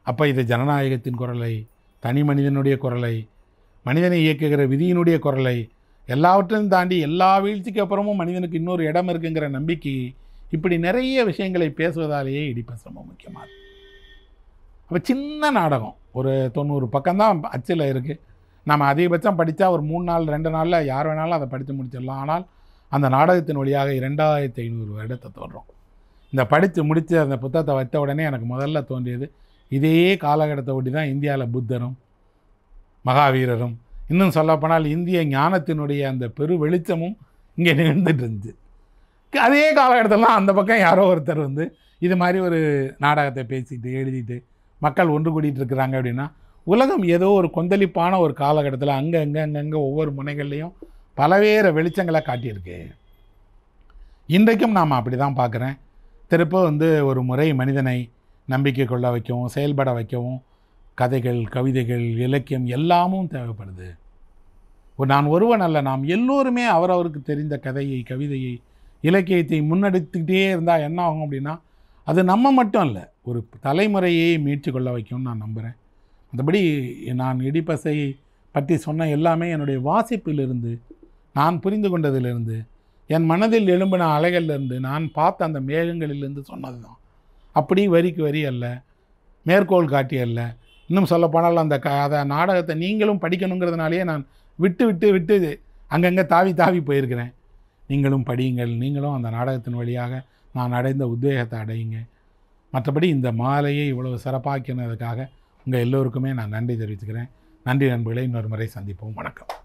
அப்போ இது ஜனநாயகத்தின் குரலை, தனி மனிதனுடைய குரலை, மனிதனை இயக்குகிற விதியினுடைய குரலை, எல்லாவற்றையும் தாண்டி எல்லா வீழ்ச்சிக்கு அப்புறமும் மனிதனுக்கு இன்னொரு இடம் இருக்குங்கிற நம்பிக்கை, இப்படி நிறைய விஷயங்களை பேசுவதாலேயே இடிப்பஸ் ரொம்ப முக்கியமானது. அப்போ சின்ன நாடகம் ஒரு 90 பக்கம்தான் அச்சில் இருக்குது. நம்ம அதிகபட்சம் படித்தா ஒரு 3 நாள் 2 நாளில் யார் வேணாலும் அதை படித்து முடிச்சிடலாம். ஆனால் அந்த நாடகத்தின் வழியாக 2500 வருடத்தை தோன்றோம். இந்த படித்து முடித்து அந்த புத்தகத்தை வைத்த உடனே எனக்கு முதல்ல தோன்றியது, இதே காலகட்டத்தை ஒட்டி தான் இந்தியாவில் புத்தரும் மகாவீரரும், இன்னும் சொல்லப்போனால் இந்திய ஞானத்தினுடைய அந்த பெரு வெளிச்சமும் இங்கே நிகழ்ந்துட்டு இருந்துச்சு. அதே காலகட்டத்திலாம் அந்த பக்கம் யாரோ ஒருத்தர் வந்து இது மாதிரி ஒரு நாடகத்தை பேசிட்டு எழுதிட்டு மக்கள் ஒன்று கூட்டிகிட்டு இருக்கிறாங்க அப்படின்னா, உலகம் ஏதோ ஒரு கொந்தளிப்பான ஒரு காலகட்டத்தில் அங்கங்கே ஒவ்வொரு முனைகள்லையும் பலவேறு வெளிச்சங்களை காட்டியிருக்கு. இன்றைக்கும் நாம் அப்படி தான் பார்க்குறேன். திருப்ப வந்து ஒரு முறை மனிதனை நம்பிக்கை கொள்ள வைக்கவும், செயல்பட வைக்கவும் கதைகள், கவிதைகள், இலக்கியம் எல்லாமும் தேவைப்படுது. நான் ஒருவன் அல்ல, நாம் எல்லோருமே அவரவருக்கு தெரிந்த கதையை, கவிதையை, இலக்கியத்தை முன்னெடுத்துக்கிட்டே இருந்தால் என்ன ஆகும் அப்படின்னா, அது நம்ம மட்டும் இல்லை, ஒரு தலைமுறையை மீட்சி கொள்ள வைக்கும்னு நான் நம்புகிறேன். மற்றபடி நான் இடிப்பஸை பற்றி சொன்ன எல்லாமே என்னுடைய வாசிப்பிலிருந்து, நான் புரிந்து கொண்டதிலிருந்து, என் மனதில் எழும்பின அலைகளிலிருந்து, நான் பார்த்த அந்த மேகங்களிலிருந்து சொன்னது தான். அப்படி வரிக்கு வரி அல்ல, மேற்கோள் காட்டி அல்ல. இன்னும் சொல்லப்போனால் அந்த அதை நாடகத்தை நீங்களும் படிக்கணுங்கிறதுனாலேயே நான் விட்டு அங்கங்கே தாவி போயிருக்கிறேன். நீங்களும் படியுங்கள், நீங்களும் அந்த நாடகத்தின் வழியாக நான் அடைந்த உத்வேகத்தை அடையுங்க. மற்றபடி இந்த மாலையை இவ்வளவு சிறப்பாக்கினதுக்காக உங்கள் எல்லோருக்குமே நான் நன்றி தெரிவித்துக்கிறேன். நன்றி நண்பர்களே, இன்னொரு முறை சந்திப்போம். வணக்கம்.